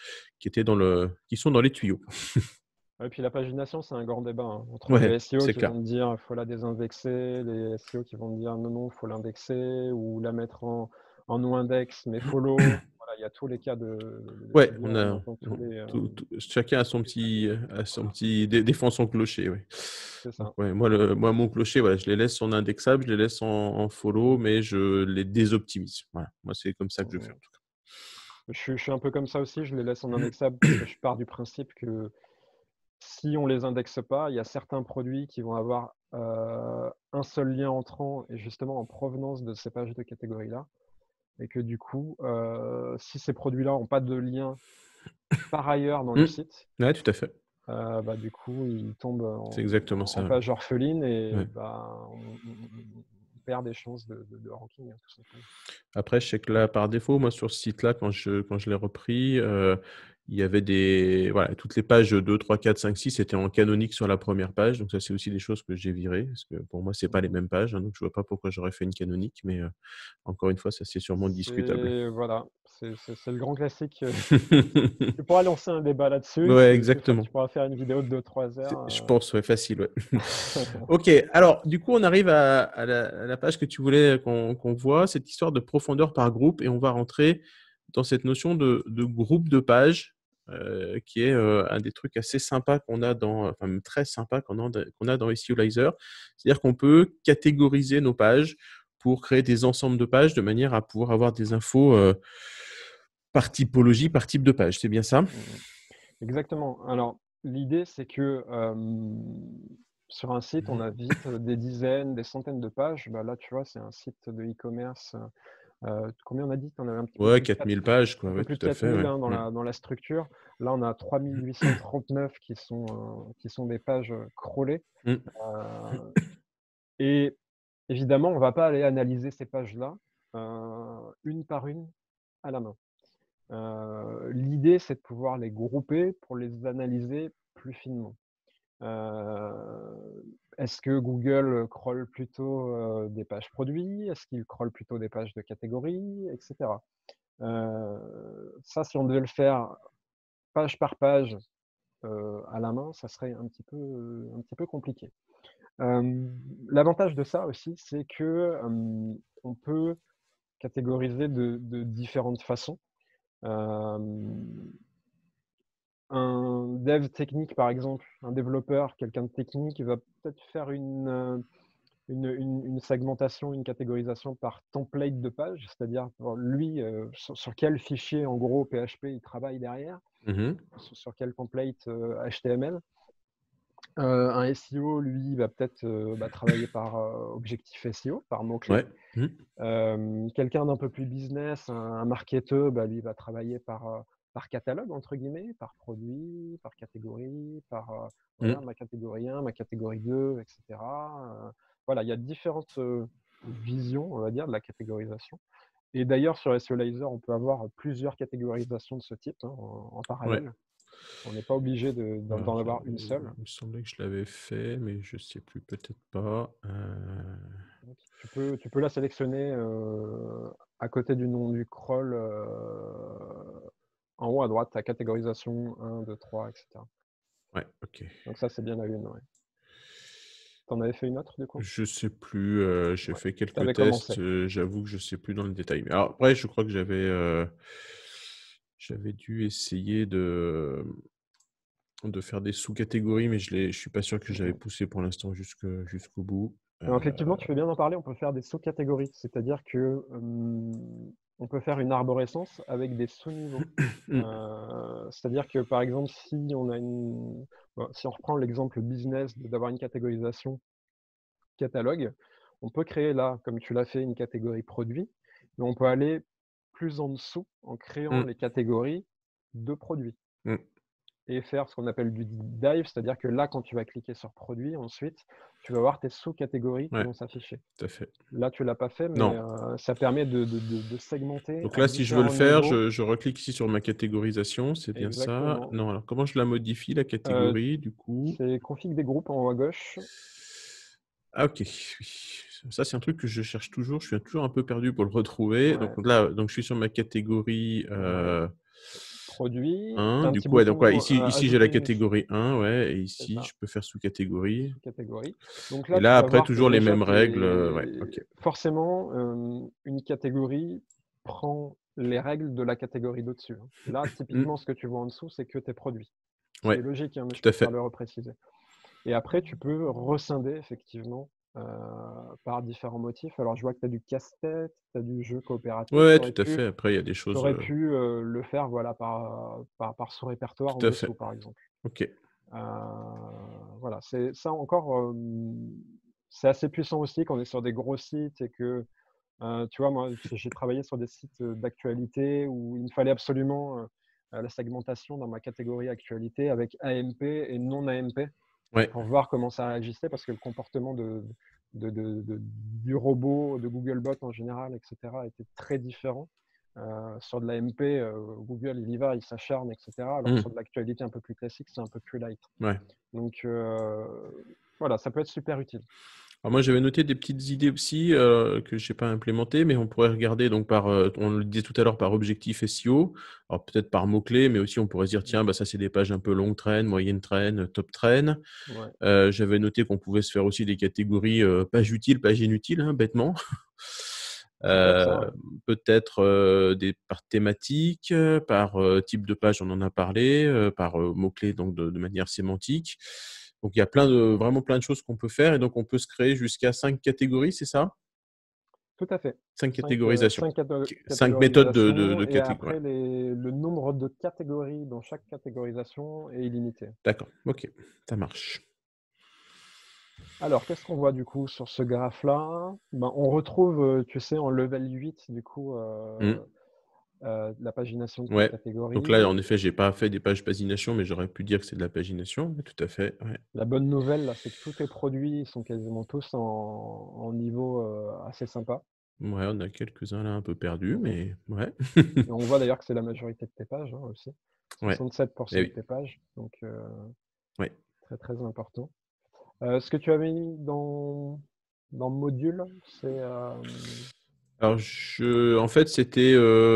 qui sont dans les tuyaux. Et puis la pagination, c'est un grand débat, hein, entre Ouais, les SEO c'est qui clair. vont te dire: «Il faut la désindexer», les SEO qui vont te dire: «Non, non, il faut l'indexer ou la mettre en no-index mais follow». Voilà, il y a tous les cas de Ouais, figure, on entend tous les, chacun a tous son les avis. petit, Voilà, défend son clocher, oui. c'est Donc ça. ouais, moi mon clocher, voilà, je les laisse en indexable, je les laisse en follow, mais je les désoptimise. Voilà, moi c'est comme ça que je fais, Mmh. en tout Je suis un peu comme ça aussi, je les laisse en cas. indexable parce que je pars du principe que si on les indexe pas, il y a certains produits qui vont avoir, un seul lien entrant et justement en provenance de ces pages de catégorie-là, et que du coup, si ces produits-là ont pas de lien par ailleurs dans le Mmh. site, Ouais, tout à fait. bah, du coup, ils tombent C'est en exactement en ça, page orpheline et ouais. bah, on perd des chances de ranking, hein, tout simplement. Après, je sais que là, par défaut, moi, sur ce site-là, quand je l'ai repris, il y avait voilà, toutes les pages 2, 3, 4, 5, 6 étaient en canonique sur la première page. Donc ça, c'est aussi des choses que j'ai virées parce que pour moi, c'est pas les Mmh. mêmes pages, hein, donc je vois pas pourquoi j'aurais fait une canonique, mais, encore une fois, ça, c'est sûrement discutable. C'est voilà, c'est le grand classique, tu pourras lancer un débat là-dessus, Ouais, exactement. tu pourras faire une vidéo de 2-3 Je heures, pense, ouais, facile, ouais. OK, alors du coup, on arrive à la page que tu voulais qu'on voit, cette histoire de profondeur par groupe et on va rentrer dans cette notion de groupe de pages, qui est, un des trucs assez sympas qu'on a enfin même très sympa qu'on a dans SEOlizer. C'est-à-dire qu'on peut catégoriser nos pages pour créer des ensembles de pages de manière à pouvoir avoir des infos, par typologie, par type de page. C'est bien ça? mmh. Exactement. Alors, l'idée, c'est que, sur un site, on a vite, des dizaines, des centaines de pages. Bah, là, tu vois, c'est un site de e-commerce, combien on a dit? Tu en avais un petit peu Ouais, plus de 4000 pages, quoi, un peu ouais, plus de tout à quatre fait, mille ouais. hein, Mmh. dans la structure. Là, on a 3839 qui sont des pages, crawlées, Mmh. heu et évidemment, on va pas aller analyser ces pages-là, une par une à la main. L'idée, c'est de pouvoir les grouper pour les analyser plus finement. Est-ce que Google crawl plutôt, des pages produits? Est-ce qu'il crawl plutôt des pages de catégories? Et cetera. Ça, si on devait le faire page par page, à la main, ça serait un petit peu compliqué. L'avantage de ça aussi, c'est que, on peut catégoriser de différentes façons. Hem, un dev technique, par exemple, un développeur, quelqu'un de technique, va peut-être faire une segmentation, une catégorisation par template de page, c'est-à-dire pour lui, sur quel fichier, en gros, PHP il travaille derrière, Mmh. sur quel template, HTML. Un SEO, lui, va peut-être, travailler par, objectif SEO, par mots-clés. Ouais. Mmh. Quelqu'un d'un peu plus business, un marketeur, bah, lui va travailler par, par catalogue, entre guillemets, par produit, par catégorie, par Mmh. voilà, ma catégorie 1, ma catégorie 2, etc. Voilà, il y a différentes visions, on va dire, de la catégorisation. Et d'ailleurs, sur SEOlizer, on peut avoir plusieurs catégorisations de ce type hein, en Ouais. parallèle. On n'est pas obligé d'en Alors, avoir une seule. il me semblait que je l'avais fait, mais je sais plus, peut-être pas. Donc, tu peux la sélectionner à côté du nom du crawl, en haut à droite, ta catégorisation 1, 2, 3, etc. Ouais, OK. Donc ça, c'est bien la une. Ouais. T'en avais fait une autre du coup? Je sais plus, j'ai Ouais. fait quelques T'avais tests, commencé. j'avoue que je sais plus dans le détail. Mais alors après, je crois que j'avais dû essayer de faire des sous-catégories, mais je suis pas sûr que j'avais Mhm. poussé pour l'instant jusqu'au bout. Alors, effectivement, tu fais bien d'en parler. On peut faire des sous-catégories, c'est-à-dire que on peut faire une arborescence avec des sous-niveaux. Mmh. C'est-à-dire que par exemple, si on a si on reprend l'exemple business d'avoir une catégorisation catalogue, on peut créer là, comme tu l'as fait, une catégorie produit, mais on peut aller plus en dessous en créant Mmh. les catégories de produits Mmh. et faire ce qu'on appelle du deep dive, c'est-à-dire que là, quand tu vas cliquer sur produit, ensuite, tu vas voir tes sous-catégories qui Ouais, vont s'afficher. tout à fait. Là, tu l'as pas fait, mais Non. ça permet de segmenter Donc à là, si je veux le différents faire, niveaux. je reclique ici sur ma catégorisation, c'est bien ça? Exactement. Non, alors comment je la modifie, la Euh, catégorie, du coup? c'est config des groupes en haut à gauche. Ah OK, oui. Ça, c'est un truc que je cherche toujours, je suis toujours un peu perdu pour le retrouver. Ouais, Donc je suis sur ma catégorie, ouais. Produit, tu 1, as un du petit coup, ouais, donc ouais, bouton ici j'ai la ajouter une catégorie 1, ouais, et c'est ici ça, je peux faire sous-catégorie. sous-catégorie. Donc Et là, tu là, vas après, voir que toujours les déjà, mêmes règles, ouais, OK. forcément, une catégorie prend les règles de la catégorie d'au-dessus. Hein. Là, Mmh, typiquement, ce que tu vois en dessous, c'est que tes produits. C'est ouais, logique, hein, mais je tout à préfère fait. le repréciser. Et après, tu peux rescinder effectivement par différents motifs. Alors, je vois que tu as du casse-tête, tu as du jeu coopératif. Ouais, Tu tout à fait. Après, il y a des choses, aurais pu le faire voilà, par sous-répertoire en tout à dessous, fait. par exemple. OK. Euh, voilà, c'est ça encore, c'est assez puissant aussi quand on est sur des gros sites et que, tu vois, moi, j'ai travaillé sur des sites d'actualité où il me fallait absolument la segmentation dans ma catégorie actualité avec AMP et non AMP Ouais. pour voir comment ça réagissait parce que le comportement du robot, de Googlebot en général, etc., était très différent. Sur de la MP, Google, il y va, il s'acharne, etc. Alors que Mmh. sur de l'actualité un peu plus classique, c'est un peu plus light. Ouais. Donc voilà, ça peut être super utile. Alors moi, j'avais noté des petites idées aussi, que j'ai pas implémentées, mais on pourrait regarder donc par, on le disait tout à l'heure, par objectif SEO. Alors peut-être par mots-clés, mais aussi on pourrait se dire: «Tiens, bah, ça, c'est des pages un peu longue traîne, moyenne traîne, top traîne». Ouais, J'avais noté qu'on pouvait se faire aussi des catégories, pages utiles, pages inutiles, hein, bêtement. ça peut être ça, ouais. Peut-être, des par thématique, par, type de page, on en a parlé, par, mots-clés donc de manière sémantique. Donc il y a vraiment plein de choses qu'on peut faire et donc on peut se créer jusqu'à 5 catégories, c'est ça? Tout à fait. 5 5 catégorisations. 5 méthodes catégorisations et ouais. après le nombre de catégories dans chaque catégorisation est illimité. D'accord, OK, ça marche. Alors, qu'est-ce qu'on voit du coup sur ce graphe-là? Ben, on retrouve, tu sais, en level 8 du coup, Mmh. la pagination de tes Ouais. Donc là, catégories. en effet, j'ai pas fait des pages pagination, mais j'aurais pu dire que c'est de la pagination. Oui, tout à fait, ouais. La bonne nouvelle, là, c'est que tous tes produits sont quasiment tous en niveau, assez sympa. Ouais, on a quelques-uns là un peu perdus, Mmh. mais ouais. Et on voit d'ailleurs que c'est la majorité de tes pages, hein, aussi. Ouais. Eh 67% de oui, tes pages, donc ouais. très, très important. Ce que tu avais mis dans module, c'est, Alors en fait, c'était,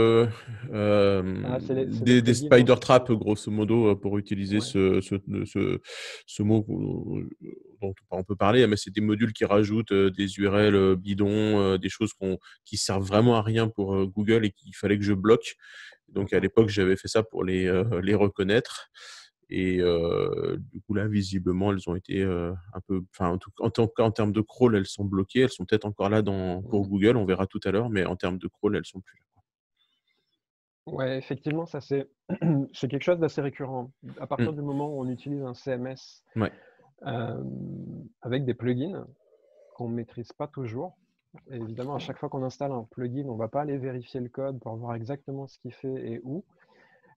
c'est les des plugins spider d'install. traps grosso modo, pour utiliser Ouais, ce mot dont on peut parler, mais c'est des modules qui rajoutent, des URL, bidons, des choses qui servent vraiment à rien pour, Google et qu'il fallait que je bloque. Donc à d'accord. l'époque, j'avais fait ça pour les reconnaître et du coup là, visiblement, elles ont été, un peu enfin en tout en tant qu'en termes de crawl, elles sont bloquées. Elles sont peut-être encore là pour Mmh. Google, on verra tout à l'heure, mais en termes de crawl, elles sont plus là, quoi. Ouais, effectivement, ça c'est c'est quelque chose d'assez récurrent. À partir Mmh. du moment où on utilise un CMS, Ouais. avec des plugins qu'on ne maîtrise pas toujours. Et évidemment, à chaque fois qu'on installe un plugin, on ne va pas aller vérifier le code pour voir exactement ce qu'il fait et où.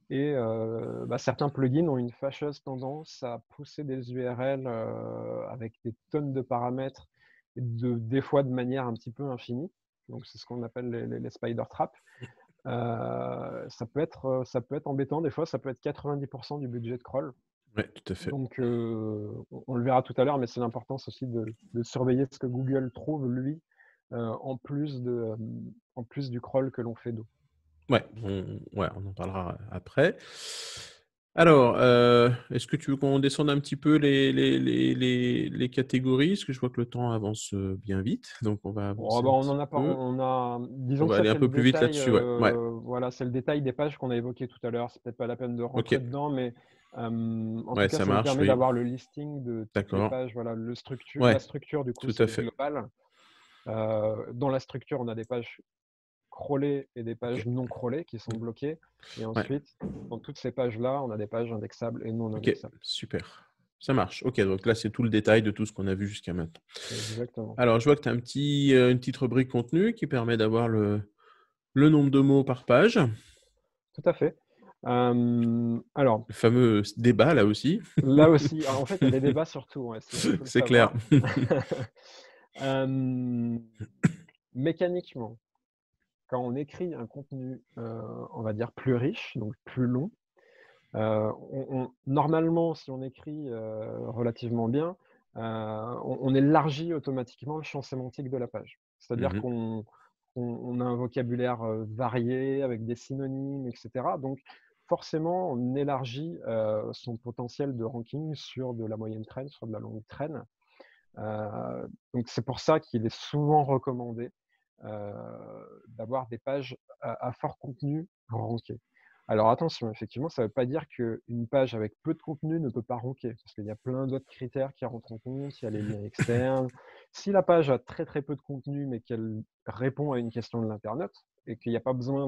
Et certains plugins ont une fâcheuse tendance à pousser des URL avec des tonnes de paramètres, des fois de manière un petit peu infinie. Donc, c'est ce qu'on appelle les spider traps. Ça peut être embêtant. Des fois, ça peut être 90% du budget de crawl. Ouais, tout à fait. Donc, on le verra tout à l'heure, mais c'est l'importance aussi de surveiller ce que Google trouve, lui, en plus du crawl que l'on fait d'eau. Ouais, on en parlera après. Alors, est-ce que tu veux qu'on descende un petit peu les catégories? Parce que je vois que le temps avance bien vite, donc on va avancer un On petit en a pas, peu. disons On que va ça, aller un c'est le peu plus vite détail, là-dessus, ouais. Ouais, voilà, c'est le détail des pages qu'on a évoqué tout à l'heure. C'est peut-être pas la peine de ok. rentrer dedans, mais en tout Ouais, cas, ça ça nous marche, permet oui. d'avoir le listing de toutes les D'accord. pages. Voilà, la Ouais, structure, du coup, tout c'est à le fait. global. Dans la structure, on a des pages crawlées et des Ok. pages non crawlées qui sont bloquées. Et Ouais, ensuite, dans toutes ces pages-là, on a des pages indexables et non ok, indexables. super. Ça marche. Ok, donc là, c'est tout le détail de tout ce qu'on a vu jusqu'à maintenant. Exactement. Alors, je vois que tu as une petite rubrique contenu qui permet d'avoir le nombre de mots par page. Tout à fait. Alors, Le fameux débat, là aussi. là aussi, en fait, il y a des débats sur tout, ouais, il faut le C'est clair. savoir. Mécaniquement, quand on écrit un contenu, on va dire plus riche, donc plus long, normalement, si on écrit relativement bien, on élargit automatiquement le champ sémantique de la page. C'est-à-dire Mhm. qu'on a un vocabulaire varié avec des synonymes, etc. Donc, forcément, on élargit son potentiel de ranking sur de la moyenne traîne, sur de la longue traîne. Donc, c'est pour ça qu'il est souvent recommandé d'avoir des pages à fort contenu rankées. Alors attention, effectivement, ça ne veut pas dire qu'une page avec peu de contenu ne peut pas ranker, parce qu'il y a plein d'autres critères qui rentrent en compte, il y a les liens externes. Si la page a très très peu de contenu, mais qu'elle répond à une question de l'internaute, et qu'il n'y a pas besoin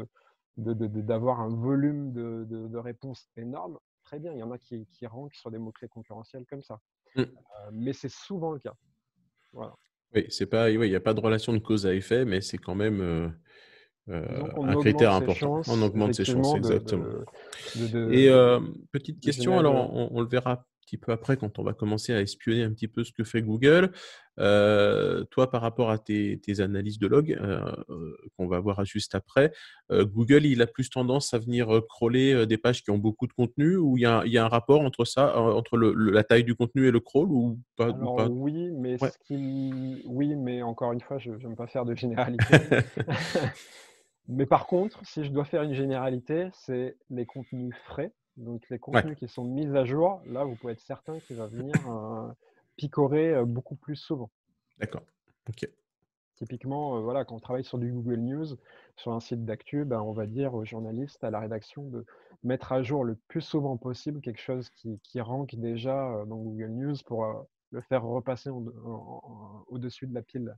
d'avoir un volume de réponses énorme, très bien, il y en a qui rankent sur des mots-clés concurrentiels comme ça. Mm. Mais c'est souvent le cas. Voilà. Oui, c'est pas, oui, il n'y a pas de relation de cause à effet, mais c'est quand même Disons qu'on un critère augmente ses important. On chances, augmente ses chances, effectivement, exactement. de, Et de, petite de question, générer de... alors on le verra un petit peu après quand on va commencer à espionner un petit peu ce que fait Google. Toi, par rapport à tes analyses de log, qu'on va voir juste après, Google, il a plus tendance à venir crawler des pages qui ont beaucoup de contenu, ou il y a un rapport entre ça, entre la taille du contenu et le crawl, ou pas, ou Alors pas? oui, mais Ouais. oui, mais encore une fois, je n'aime pas faire de généralité. Mais par contre, si je dois faire une généralité, c'est les contenus frais, donc les Ouais, contenus qui sont mis à jour. Là, vous pouvez être certain qu'il va venir picorer beaucoup plus souvent. d'accord. Ok. Typiquement, voilà, quand on travaille sur du Google News, sur un site d'actu, ben, on va dire aux journalistes, à la rédaction, de mettre à jour le plus souvent possible quelque chose qui rank déjà dans Google News pour le faire repasser au-dessus de la pile.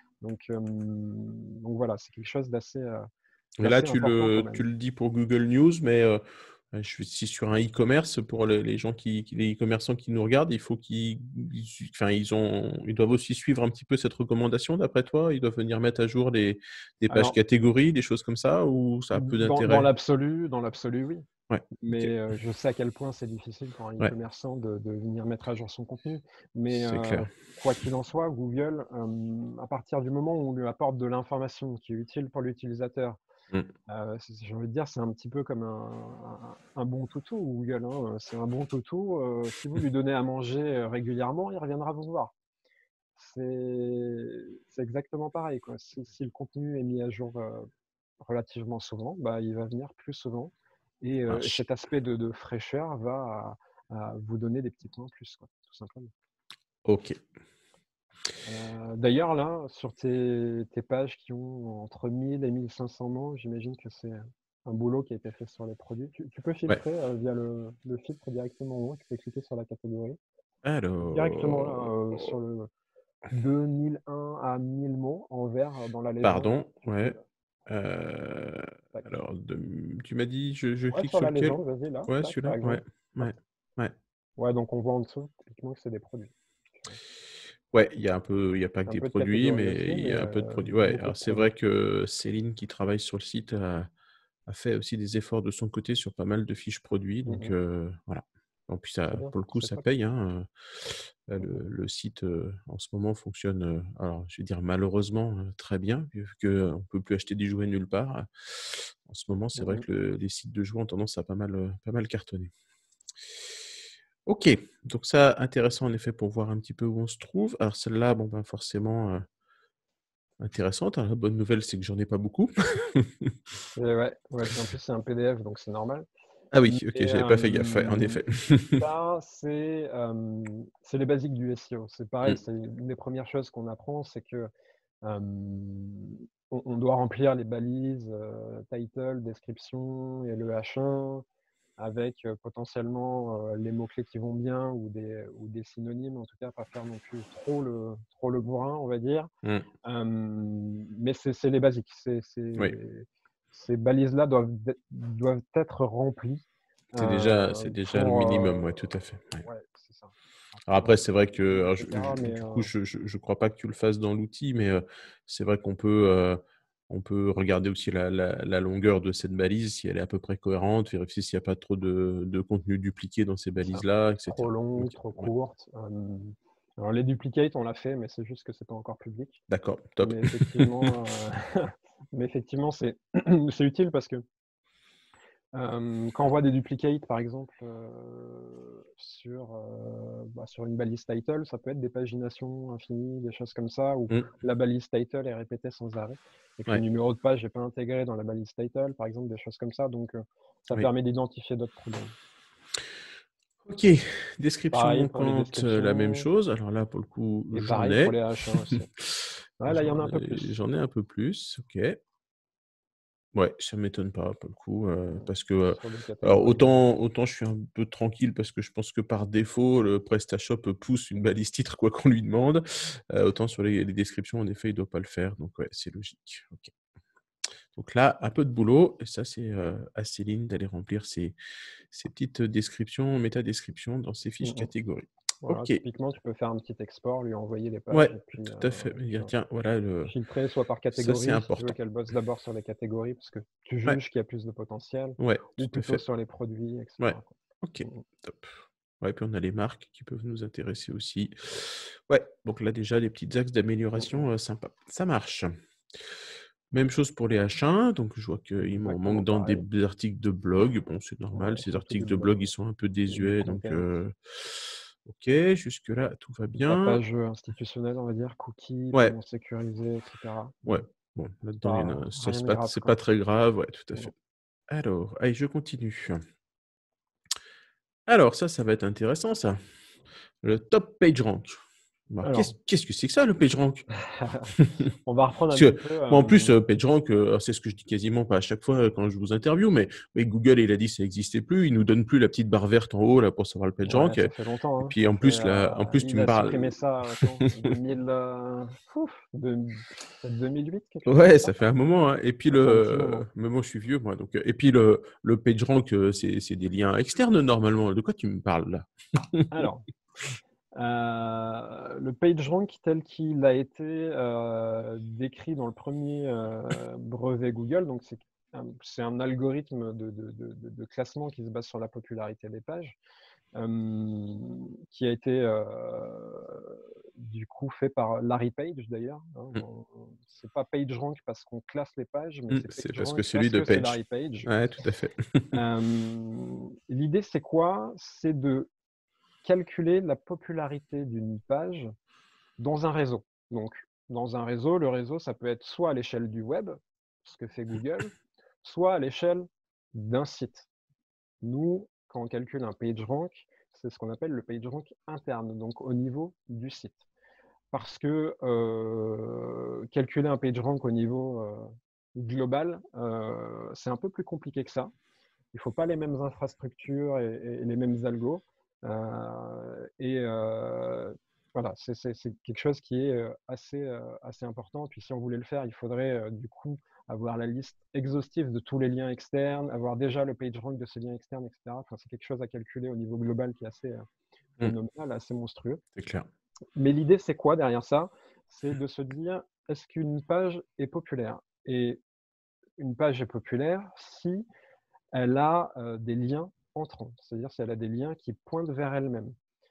Donc voilà, c'est quelque chose Et là, d'assez important quand même. tu le dis pour Google News, mais je suis sur un e-commerce pour les gens les e-commerçants qui nous regardent. Il faut enfin, ils doivent aussi suivre un petit peu cette recommandation, d'après toi. Ils doivent venir mettre à jour des pages Alors, catégories, des choses comme ça, ou ça a peu dans d'intérêt? l'absolu, oui. Ouais, ok. Mais je sais à quel point c'est difficile pour un Ouais, e-commerçant de venir mettre à jour son contenu. Mais c'est clair. quoi qu'il en soit, Google, à partir du moment où on lui apporte de l'information qui est utile pour l'utilisateur, Mm. j'ai envie de dire, c'est un petit peu comme un bon toutou, Google, hein. C'est un bon toutou. Si vous lui donnez à manger régulièrement, il reviendra vous voir. C'est exactement pareil, quoi. Si le contenu est mis à jour relativement souvent, bah, il va venir plus souvent. Et Marche. cet aspect de fraîcheur va à vous donner des petits points en plus, quoi, tout simplement. Ok. D'ailleurs, là, sur tes pages qui ont entre 1000 et 1500 mots, j'imagine que c'est un boulot qui a été fait sur les produits. Tu peux Ouais. filtrer via le filtre directement en haut, tu peux cliquer sur la catégorie. Directement là, sur Alors, le 2001 à 1000 mots en vert dans la légende. pardon. Tu peux, Ouais. Euh, tac. alors, tu m'as dit, je Ouais, clique sur sur la lequel? légende, vas-y là, Ouais, tac, par celui-là? Ouais. exemple. Hop. Ouais. Ouais. Ouais, donc on voit en dessous, typiquement, que c'est des produits. Ouais, il y a pas que Un des peu de produits, catégorie mais aussi, il y mais a un peu de produits. Ouais, beaucoup de alors c'est produits. vrai que Céline qui travaille sur le site a fait aussi des efforts de son côté sur pas mal de fiches produits, donc Mhm. voilà. En plus, Très ça, bien, pour le coup, c'est ça top. paye, hein. Mhm. Le site, en ce moment fonctionne, alors je vais dire malheureusement, très bien, vu qu'on ne peut plus acheter des jouets nulle part. En ce moment, c'est vrai Mhm. que les sites de jouets ont tendance à pas mal cartonner. OK, donc ça, intéressant en effet pour voir un petit peu où on se trouve. Alors celle-là, bon, ben, forcément, intéressante. Alors la bonne nouvelle, c'est que j'en ai pas beaucoup. Et ouais, ouais, puis en plus c'est un PDF, donc c'est normal. Ah oui, Mais OK, j'avais pas fait gaffe, ouais, en effet. ça, c'est les basiques du SEO. C'est pareil, Mmh, c'est une des premières choses qu'on apprend, c'est que on doit remplir les balises title, description et le H1 avec potentiellement les mots-clés qui vont bien ou des synonymes, en tout cas pas faire non plus trop le bourrin, on va dire. mmh, Mais c'est les basiques. oui, Ces balises-là doivent être remplies c'est déjà le pour. minimum, ouais, tout à fait, ouais. Ouais, c'est ça. Alors Après, après, bon, c'est vrai que alors etc. Mais du coup, je crois pas que tu le fasses dans l'outil, mais c'est vrai on peut regarder aussi la longueur de cette balise, si elle est à peu près cohérente, vérifier s'il y a pas trop de contenu dupliqué dans ces ça, balises-là, et trop cetera. longue, OK, trop ouais, courte. Alors, les duplicates, on l'a fait, mais c'est juste que c'est pas encore public. d'accord, top. Mais effectivement, mais effectivement, c'est c'est utile parce que quand on voit des duplicates, par exemple, sur une balise title, ça peut être des paginations infinies, des choses comme ça, où Mmh, la balise title est répétée sans arrêt, et que le ouais, numéro de page n'est pas intégré dans la balise title, par exemple, des choses comme ça. Donc, ça oui. permet d'identifier d'autres problèmes. OK, description Pareil pour les manquante, la même descriptions, chose. Alors là, pour le coup, et j'en pareil pour ai. les H1 aussi. Ouais, là, il y en a un peu plus. J'en ai un peu plus, OK. Ouais, ça m'étonne pas pour le coup, parce que, Sur des alors catégories bien. autant je suis un peu tranquille parce que je pense que par défaut, le PrestaShop pousse une balise titre quoi qu'on lui demande, autant sur les descriptions en effet, il doit pas le faire, donc ouais, c'est logique. OK. Donc là, un peu de boulot et ça c'est, à Céline d'aller remplir ces petites descriptions, métadescriptions dans ces Mm, fiches mm. catégories. Voilà, OK. typiquement, tu peux faire un petit export, lui envoyer les Ouais, pages, tout à fait. et puis Dire: «Tiens, voilà filtrer soit par ça c'est catégorie, si tu veux important». qu'elle bosse d'abord sur les catégories, parce que tu Ouais, juges qu'il y a plus de potentiel, ouais, ou tout à plutôt fait. sur les produits, Ouais, etc., quoi. OK, Mm, top. Ouais, puis on a les marques qui peuvent nous intéresser aussi. Ouais, donc là déjà des petits axes mm, mm. d'amélioration, sympas. Ça marche. Même chose pour les H1, donc je vois qu'il m'en Exactement manque dans des pareil. articles de blog. Bon, c'est Ouais, normal, ces surtout du articles de blog, blog, ils ouais. sont un peu Et du désuets, donc content. OK, jusque là tout va De la bien. page institutionnelle, on va dire, cookies, Ouais, paiement sécurisé, etc. ouais. Bon, Bon, là-dedans, il y en pas a ça rien de grave, c'est quoi. pas très grave, ouais, tout à Mm. fait. Alors, allez, je continue. Alors ça va être intéressant ça. Le top PageRank. Alors Alors, qu'est-ce que c'est que ça le PageRank? on va reprendre Parce un petit que peu. moi, en plus, PageRank, alors c'est ce que je dis quasiment pas à chaque fois, quand je vous interviewe, mais Google, il a dit que ça existait plus. Il nous donne plus la petite barre verte en haut là pour savoir le Ouais, PageRank ça et fait longtemps, hein. puis Ça en fait, plus là, en plus tu il me a parles supprimé ça quand? 2000, peut-être 2008, quelque chose comme ouais, ça? ça fait un moment, hein et puis Ça fait un petit moment. mais moi je suis vieux moi donc et puis le PageRank, c'est des liens externes normalement. De quoi tu me parles là? Alors, le PageRank tel qu'il a été décrit dans le premier brevet Google, donc c'est un algorithme de classement qui se base sur la popularité des pages, qui a été du coup fait par Larry Page d'ailleurs. Hein. Mmh, C'est pas PageRank parce qu'on classe les pages, mais c'est c'est parce que PageRank c'est lui parce de que c'est Page. Larry Page. Ouais, tout à fait. L'idée, c'est quoi? C'est de calculer la popularité d'une page dans un réseau. Donc, dans un réseau, le réseau, ça peut être soit à l'échelle du web, ce que fait Google, soit à l'échelle d'un site. Nous, quand on calcule un PageRank, c'est ce qu'on appelle le PageRank interne, donc au niveau du site. Parce que calculer un PageRank au niveau global, c'est un peu plus compliqué que ça. Il ne faut pas les mêmes infrastructures et les mêmes algos. Voilà, c'est quelque chose qui est assez important. Puis si on voulait le faire, il faudrait du coup avoir la liste exhaustive de tous les liens externes, avoir déjà le PageRank de ces liens externes, etc. Enfin, c'est quelque chose à calculer au niveau global qui est assez Mmh, phénoménal, assez monstrueux. c'est clair. Mais l'idée, c'est quoi derrière ça? C'est de se dire, est-ce qu'une page est populaire? Et une page est populaire si elle a des liens entrants, c'est-à-dire si elle a des liens qui pointent vers elle-même.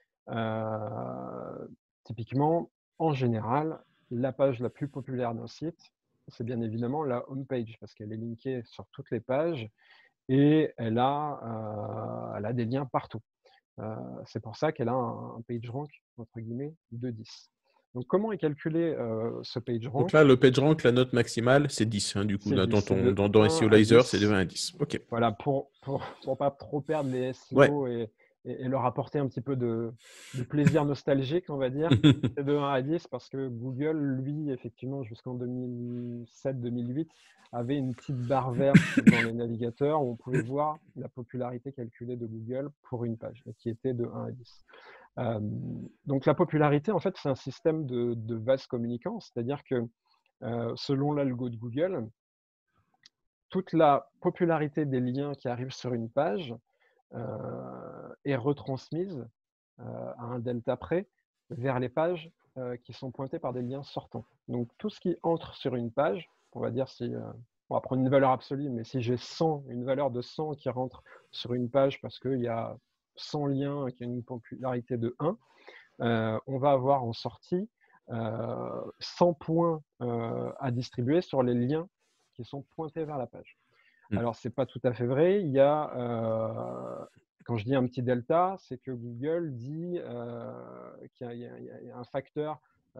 Typiquement, en général, la page la plus populaire d'un site, c'est bien évidemment la home page parce qu'elle est linkée sur toutes les pages et elle a des liens partout. C'est pour ça qu'elle a un PageRank entre guillemets de 10. Donc comment est calculé ce Donc PageRank? là, le PageRank, la note maximale, c'est 10, hein, du coup, C'est 10, c'est de dans 1 à SEOlizer, c'est de 10. 20 à 10. OK. Voilà, pour pas trop perdre les Ouais. SEO et leur apporter un petit peu de plaisir nostalgique, on va dire. C'est de 1 à 10 parce que Google, lui, effectivement, jusqu'en 2007-2008, avait une petite barre verte dans les navigateurs où on pouvait voir la popularité calculée de Google pour une page, et qui était de 1 à 10. Donc la popularité, en fait, c'est un système de vase communicant, c'est-à-dire que selon l'algo de Google, toute la popularité des liens qui arrivent sur une page est retransmise à un delta près vers les pages qui sont pointées par des liens sortants. Donc tout ce qui entre sur une page, on va dire si, on va prendre une valeur absolue, mais si j'ai 100, une valeur de 100 qui rentre sur une page parce qu'il y a 100 liens qui ont une popularité de 1, on va avoir en sortie 100 points à distribuer sur les liens qui sont pointés vers la page. Alors, ce n'est pas tout à fait vrai. Il y a, quand je dis un petit delta, c'est que Google dit qu'il y a un facteur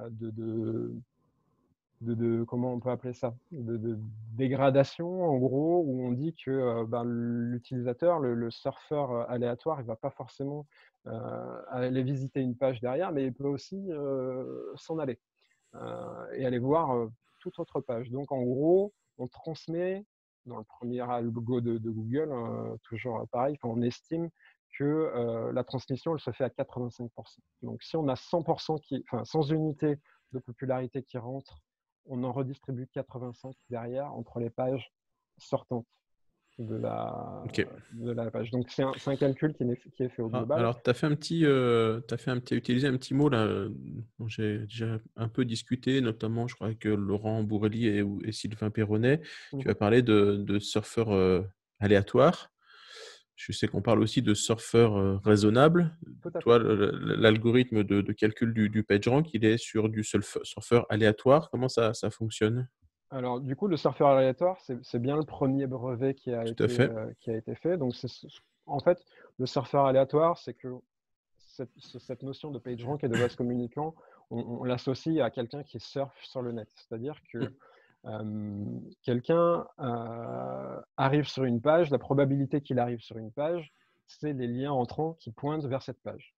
comment on peut appeler ça, de dégradation, en gros, où on dit que l'utilisateur, le surfeur aléatoire, il ne va pas forcément aller visiter une page derrière, mais il peut aussi s'en aller et aller voir toute autre page. Donc, en gros, on transmet, dans le premier algo de Google, toujours pareil, on estime que la transmission, elle se fait à 85%. Donc, si on a 100% 100 unités de popularité qui rentrent, on en redistribue 85 derrière entre les pages sortantes de la page. Donc, c'est un calcul qui est fait au global. Alors, tu as fait utilisé un petit mot là, dont j'ai déjà un peu discuté, notamment, je crois, avec Laurent Bourrelli et Sylvain Perronnet. Tu as parlé de surfeurs aléatoires. Je sais qu'on parle aussi de surfeurs raisonnables. Tout à fait. Toi, l'algorithme de calcul du PageRank, il est sur du surfeur aléatoire. Comment ça fonctionne? Alors, du coup, le surfeur aléatoire, c'est bien le premier brevet qui a Tout à fait. été fait. Donc, en fait, le surfeur aléatoire, c'est que cette notion de PageRank et de vase communicant, on l'associe à quelqu'un qui surfe sur le net. C'est-à-dire que quelqu'un arrive sur une page, la probabilité qu'il arrive sur une page, c'est les liens entrants qui pointent vers cette page.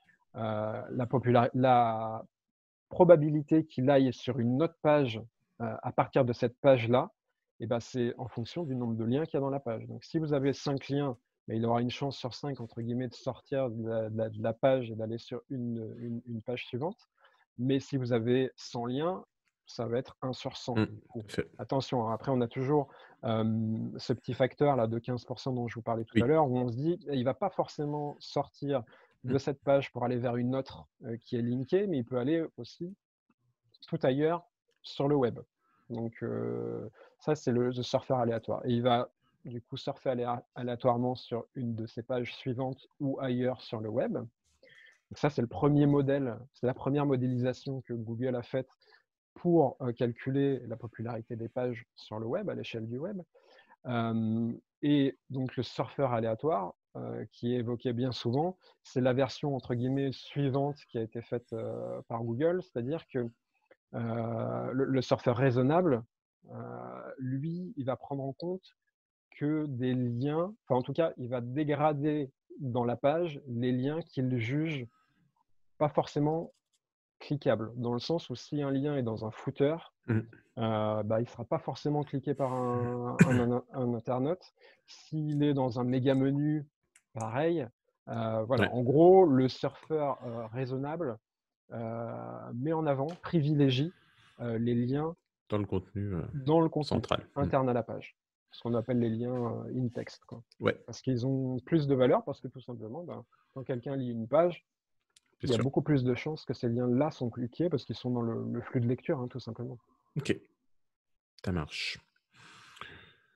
La probabilité qu'il aille sur une autre page à partir de cette page-là, eh ben, c'est en fonction du nombre de liens qu'il y a dans la page. Donc, si vous avez 5 liens, ben, il aura une chance sur 5, entre guillemets, de sortir de la page et d'aller sur une page suivante. Mais si vous avez 100 liens, ça va être 1 sur 100. Attention, après, on a toujours ce petit facteur-là de 15% dont je vous parlais tout à l'heure, où on se dit il ne va pas forcément sortir de cette page pour aller vers une autre qui est linkée, mais il peut aller aussi tout ailleurs sur le web. Donc, ça, c'est le surfeur aléatoire. Et il va du coup surfer aléatoirement sur une de ces pages suivantes ou ailleurs sur le web. Donc ça, c'est le premier modèle, c'est la première modélisation que Google a faite pour calculer la popularité des pages sur le web, à l'échelle du web. Et donc, le surfeur aléatoire, qui est évoqué bien souvent, c'est la version, entre guillemets, suivante qui a été faite par Google, c'est-à-dire que le surfeur raisonnable, lui, il va prendre en compte que des liens, enfin en tout cas, il va dégrader dans la page les liens qu'il juge pas forcément cliquables, dans le sens où si un lien est dans un footer, il ne sera pas forcément cliqué par un internaute. S'il est dans un méga menu, pareil. Voilà. En gros, le surfeur raisonnable met en avant, privilégie les liens dans le contenu central. interne à la page, ce qu'on appelle les liens in-text. Ouais. Parce qu'ils ont plus de valeur, parce que tout simplement, quand quelqu'un lit une page, il y a beaucoup plus de chances que ces liens-là sont cliqués parce qu'ils sont dans le flux de lecture, tout simplement. Ok, ça marche.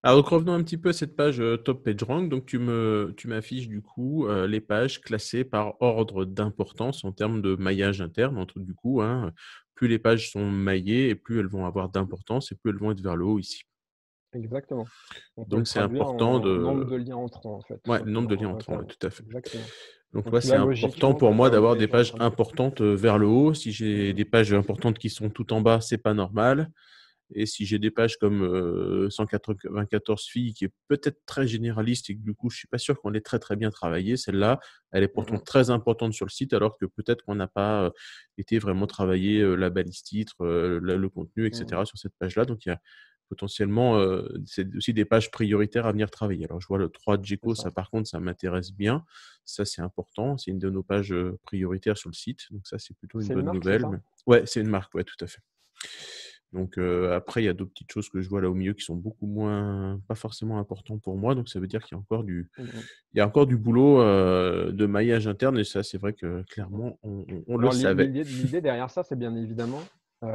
Alors donc revenons un petit peu à cette page, Top PageRank. Donc tu m'affiches du coup, les pages classées par ordre d'importance en termes de maillage interne entre du coup, hein, plus les pages sont maillées et plus elles vont avoir d'importance et plus elles vont être vers le haut ici. Exactement. On peut le Donc c'est traduire important en nombre de de liens entrants, en fait, tout ouais, le nombre de simplement, liens en entrants, ouais, interne. tout à fait. Exactement. Donc Donc moi, c'est là, important logiquement, pour tu as moi ta d'avoir des homepage en pages premier. importantes, vers le haut. Si Mmh j'ai mh. des pages importantes qui sont tout en bas, c'est pas normal. Et si j'ai des pages comme, 194 filles qui est peut-être très généraliste et que du coup, je suis pas sûr qu'on l'ait très, très bien travaillée, celle-là, elle est Mmh pourtant mh. très importante sur le site alors que peut-être qu'on n'a pas, été vraiment travailler, la balise titre, le contenu et Mmh mh. cetera sur cette page-là. Donc il y a potentiellement, c'est aussi des pages prioritaires à venir travailler. Alors je vois le 3 C'est Djeco, ça. ça par contre, ça m'intéresse bien. Ça, c'est important. C'est une de nos pages, prioritaires sur le site. Donc ça, c'est plutôt une C'est une bonne marque, c'est nouvelle, ça? mais ouais, c'est une marque, ouais, tout à fait. Donc après, il y a d'autres petites choses que je vois là au milieu qui sont beaucoup moins pas forcément importants pour moi. Donc ça veut dire qu'il y a encore Mmh mh. du boulot, de maillage interne et ça, c'est vrai que Mmh mh. clairement, on le Alors savait. l'idée derrière ça, c'est bien évidemment,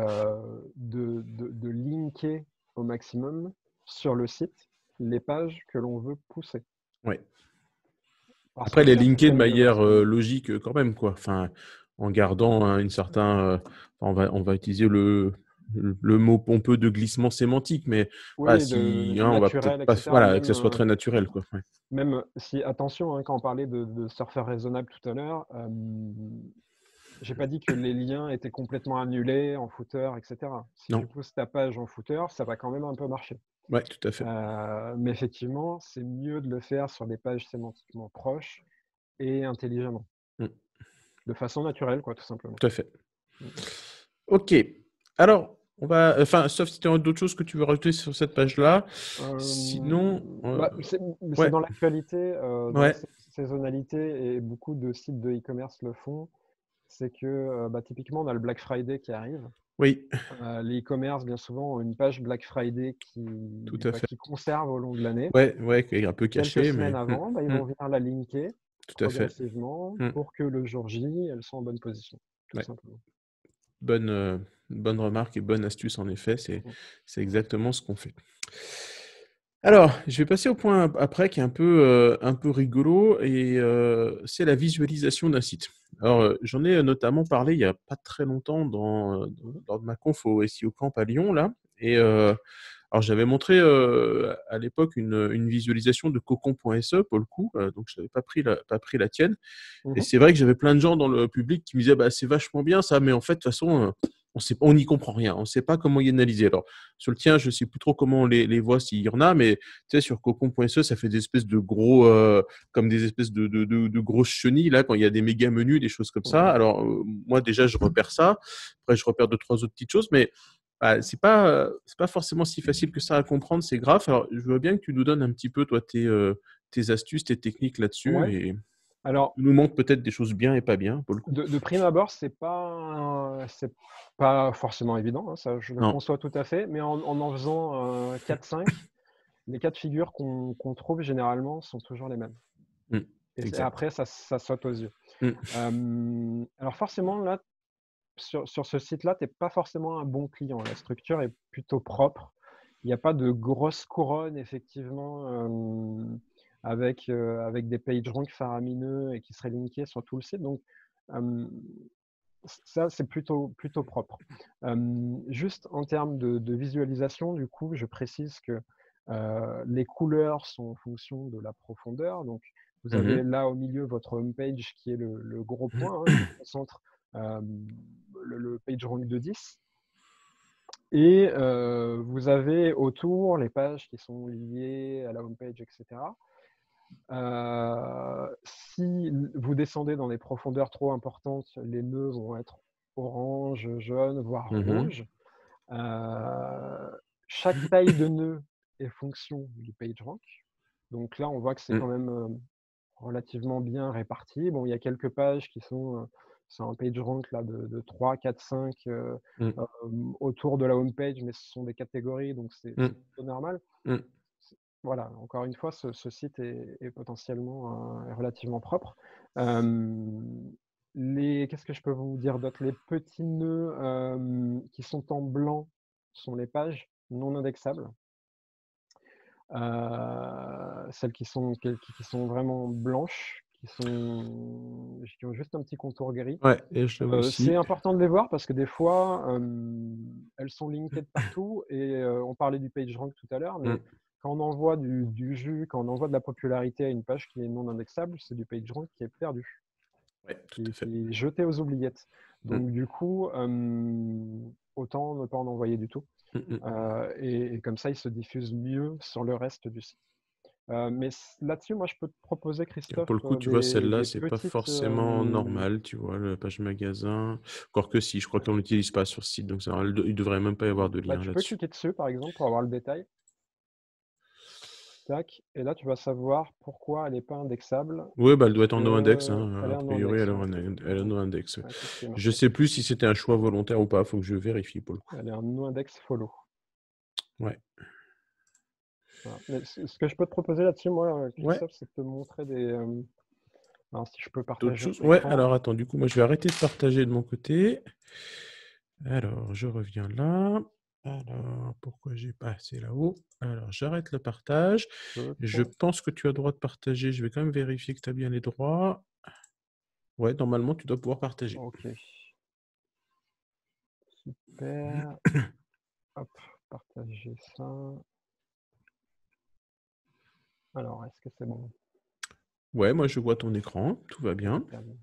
de linker au maximum sur le site les pages que l'on veut pousser. Ouais. Parce Après, qu'il les y a linker de certaines manière, domaines. logique, quand même, quoi. Enfin, en gardant une certain, on va utiliser le mot pompeux de glissement sémantique, mais voilà, Oui, de si, hein, on va peut-être naturel et pas cetera. voilà, que ça soit très naturel, quoi. Ouais. Même si attention, hein, quand on parlait de surfer raisonnable tout à l'heure, j'ai pas dit que les liens étaient complètement annulés en footer et cetera. Si tu Non. pousses ta page en footer, ça va quand même un peu marcher. Ouais, tout à fait. Mais effectivement, c'est mieux de le faire sur des pages sémantiquement proches et intelligemment, Mmh. de façon naturelle quoi, tout simplement. Tout à fait. Mmh mh. OK. Alors, on va enfin, sauf si tu as d'autres choses que tu veux rajouter sur cette page-là. Sinon, Bah, c'est ouais, dans l'actualité, dans la ouais, saisonnalité et beaucoup de sites de e-commerce le font. C'est que, bah, typiquement, on a le Black Friday qui arrive. oui, Les e-commerce, bien souvent, ont une page Black Friday tout à fait. qui conserve au long de l'année. Ouais, ouais, qui est un peu Quelques caché, semaines mais avant, bah, ils mmh, vont venir la linker tout à fait. progressivement Mmh, pour que le jour J, elle soit en bonne position, tout ouais. simplement. Bonne, bonne remarque et bonne astuce en effet, Mmh. c'est exactement ce qu'on fait. Alors, je vais passer au point après qui est un peu rigolo et c'est la visualisation d'un site. Alors, j'en ai, notamment parlé il y a pas très longtemps lors de ma conf au SEO Camp à Lyon là et alors j'avais montré, à l'époque une visualisation de cocon.se pour le coup, donc je n'avais pas pris la tienne et Mmh. c'est vrai que j'avais plein de gens dans le public qui me disaient: «Bah, c'est vachement bien ça, mais en fait, de toute façon, on n'y comprend rien. On ne sait pas comment y analyser». Alors sur le tien, je ne sais plus trop comment on les voit s'il y en a, mais tu sais sur cocon.se, ça fait des espèces de gros, comme des espèces de grosses chenilles là, quand il y a des méga menus, des choses comme Mmh ça. mh. Alors, moi déjà, je repère ça. Après je repère 2-3 autres petites choses, mais bah, c'est pas forcément si facile que ça à comprendre, c'est grave. Alors je veux bien que tu nous donnes un petit peu toi tes astuces, tes techniques là-dessus Ouais. et Alors, tu nous montres peut-être des choses bien et pas bien pour le coup. de prime abord, c'est pas forcément évident, hein, ça je le Non. conçois tout à fait, mais en faisant, 4-5, les cas de figure qu'on trouve généralement sont toujours les mêmes Mmh. et c'est Exact. après ça saute aux yeux. Mmh. Alors forcément là, sur ce site-là, tu es pas forcément un bon client. La structure est plutôt propre. Il n'y a pas de grosse couronne effectivement, avec des pageranks faramineux et qui seraient linkés sur tout le site donc hem, ça c'est plutôt propre. Juste en termes de visualisation du coup, je précise que, les couleurs sont en fonction de la profondeur donc vous Mmh avez mh. là au milieu votre home page qui est le gros point, hein, qui concentre, le PageRank de 10 et vous avez autour les pages qui sont liées à la home page et cetera. Si vous descendez dans des profondeurs trop importantes, les nœuds vont être orange, jaune, voire Mmh mh. rouge. Chaque taille de nœud est fonction du PageRank. Donc là, on voit que c'est Mmh. quand même, relativement bien réparti. Bon, il y a quelques pages qui sont, c'est un PageRank là de 3, 4, 5, Mmh. autour de la home page, mais ce sont des catégories, donc Mmh. c'est plutôt normal. Mmh. C Voilà, encore une fois, ce site est potentiellement, est relativement propre. Hem, les Qu'est-ce que je peux vous dire d'autre? Les petits nœuds, qui sont en blanc sont les pages non indexables. celles qui sont vraiment blanches, qui ont juste un petit contour gris. Ouais, et je le vois C'est aussi. important de les voir parce que des fois, elles sont linkées de partout et on parlait du PageRank tout à l'heure, mais Mm. quand on envoie du jus, quand on envoie de la popularité à une page qui est non indexable, c'est du PageRank qui est perdu, Ouais, tout qui à fait. est jeté aux oubliettes. Mm. Donc du coup, autant ne pas en envoyer du tout. Mm, mm. Et comme ça, il se diffuse mieux sur le reste du site. Mais là-dessus, moi, je peux te proposer, Et Christophe, pour le coup, tu vois, celle-là, des c'est pas petites... forcément normal, tu vois, la page magasin. Encore que si, je crois qu'on l'utilise pas sur ce site, donc il devrait même pas y avoir de bah, lien tu peux là-dessus. cliquer dessus, par exemple, pour avoir le détail. Tac. Et là, tu vas savoir pourquoi elle n'est pas indexable. Oui, bah, elle doit Parce être en no-index, qu'elle hein. est A en priori, index. elle est Ouais, en no-index. Ouais. ouais, c'est ce qui est Je marqué. sais plus si c'était un choix volontaire ou pas, faut que je vérifie pour le coup. Elle est en no-index follow. Ouais. Voilà. Mais ce que je peux te proposer là-dessus, moi, Ouais. Christophe, c'est de te montrer des... alors, si je peux D'autres partager choses? mon Ouais, écran. alors attends, du coup, moi, je vais arrêter de partager de mon côté. Alors, je reviens là. Alors, pourquoi j'ai pas assez là-haut? Alors, j'arrête le partage. Je pense que tu as le droit de partager. Je vais quand même vérifier que tu as bien les droits. Ouais, normalement, tu dois pouvoir partager. Ok. Super. Hop, partager ça. Alors, est-ce que c'est bon? Ouais, moi, je vois ton écran. Tout va bien. Super bien.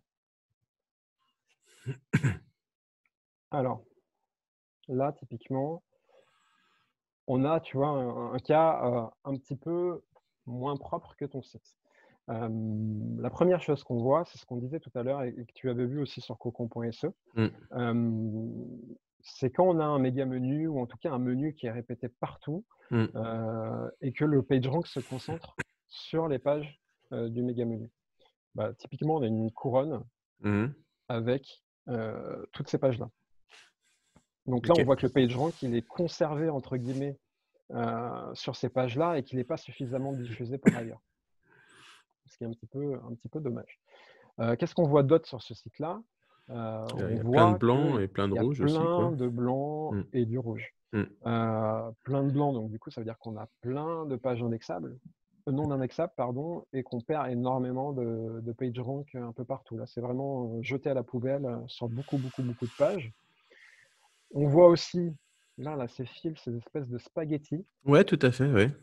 Alors, là, typiquement, on a, tu vois, un cas un petit peu moins propre que ton site. La première chose qu'on voit, c'est ce qu'on disait tout à l'heure et que tu avais vu aussi sur cocon.se, Mm. c'est quand on a un méga menu ou en tout cas un menu qui est répété partout Mm. et que le PageRank se concentre sur les pages du méga menu. Bah, typiquement, on a une couronne Mm. avec toutes ces pages-là. Donc là, Ok. on voit que le PageRank, il est conservé, entre guillemets, sur ces pages-là et qu'il n'est pas suffisamment diffusé par ailleurs. Ce qui est un petit peu dommage. Qu'est-ce qu'on voit d'autre sur ce site-là? Il On y a plein de voit blancs qu'il et plein de y a rouges aussi, plein quoi. de blancs Mm. et du rouge. Mm. Plein de blancs, donc du coup, ça veut dire qu'on a plein de pages indexables, non indexables, pardon, et qu'on perd énormément de PageRank un peu partout. Là, c'est vraiment jeté à la poubelle sur beaucoup de pages. On voit aussi, là, ces fils, ces espèces de spaghettis. Ouais, tout à fait, ouais.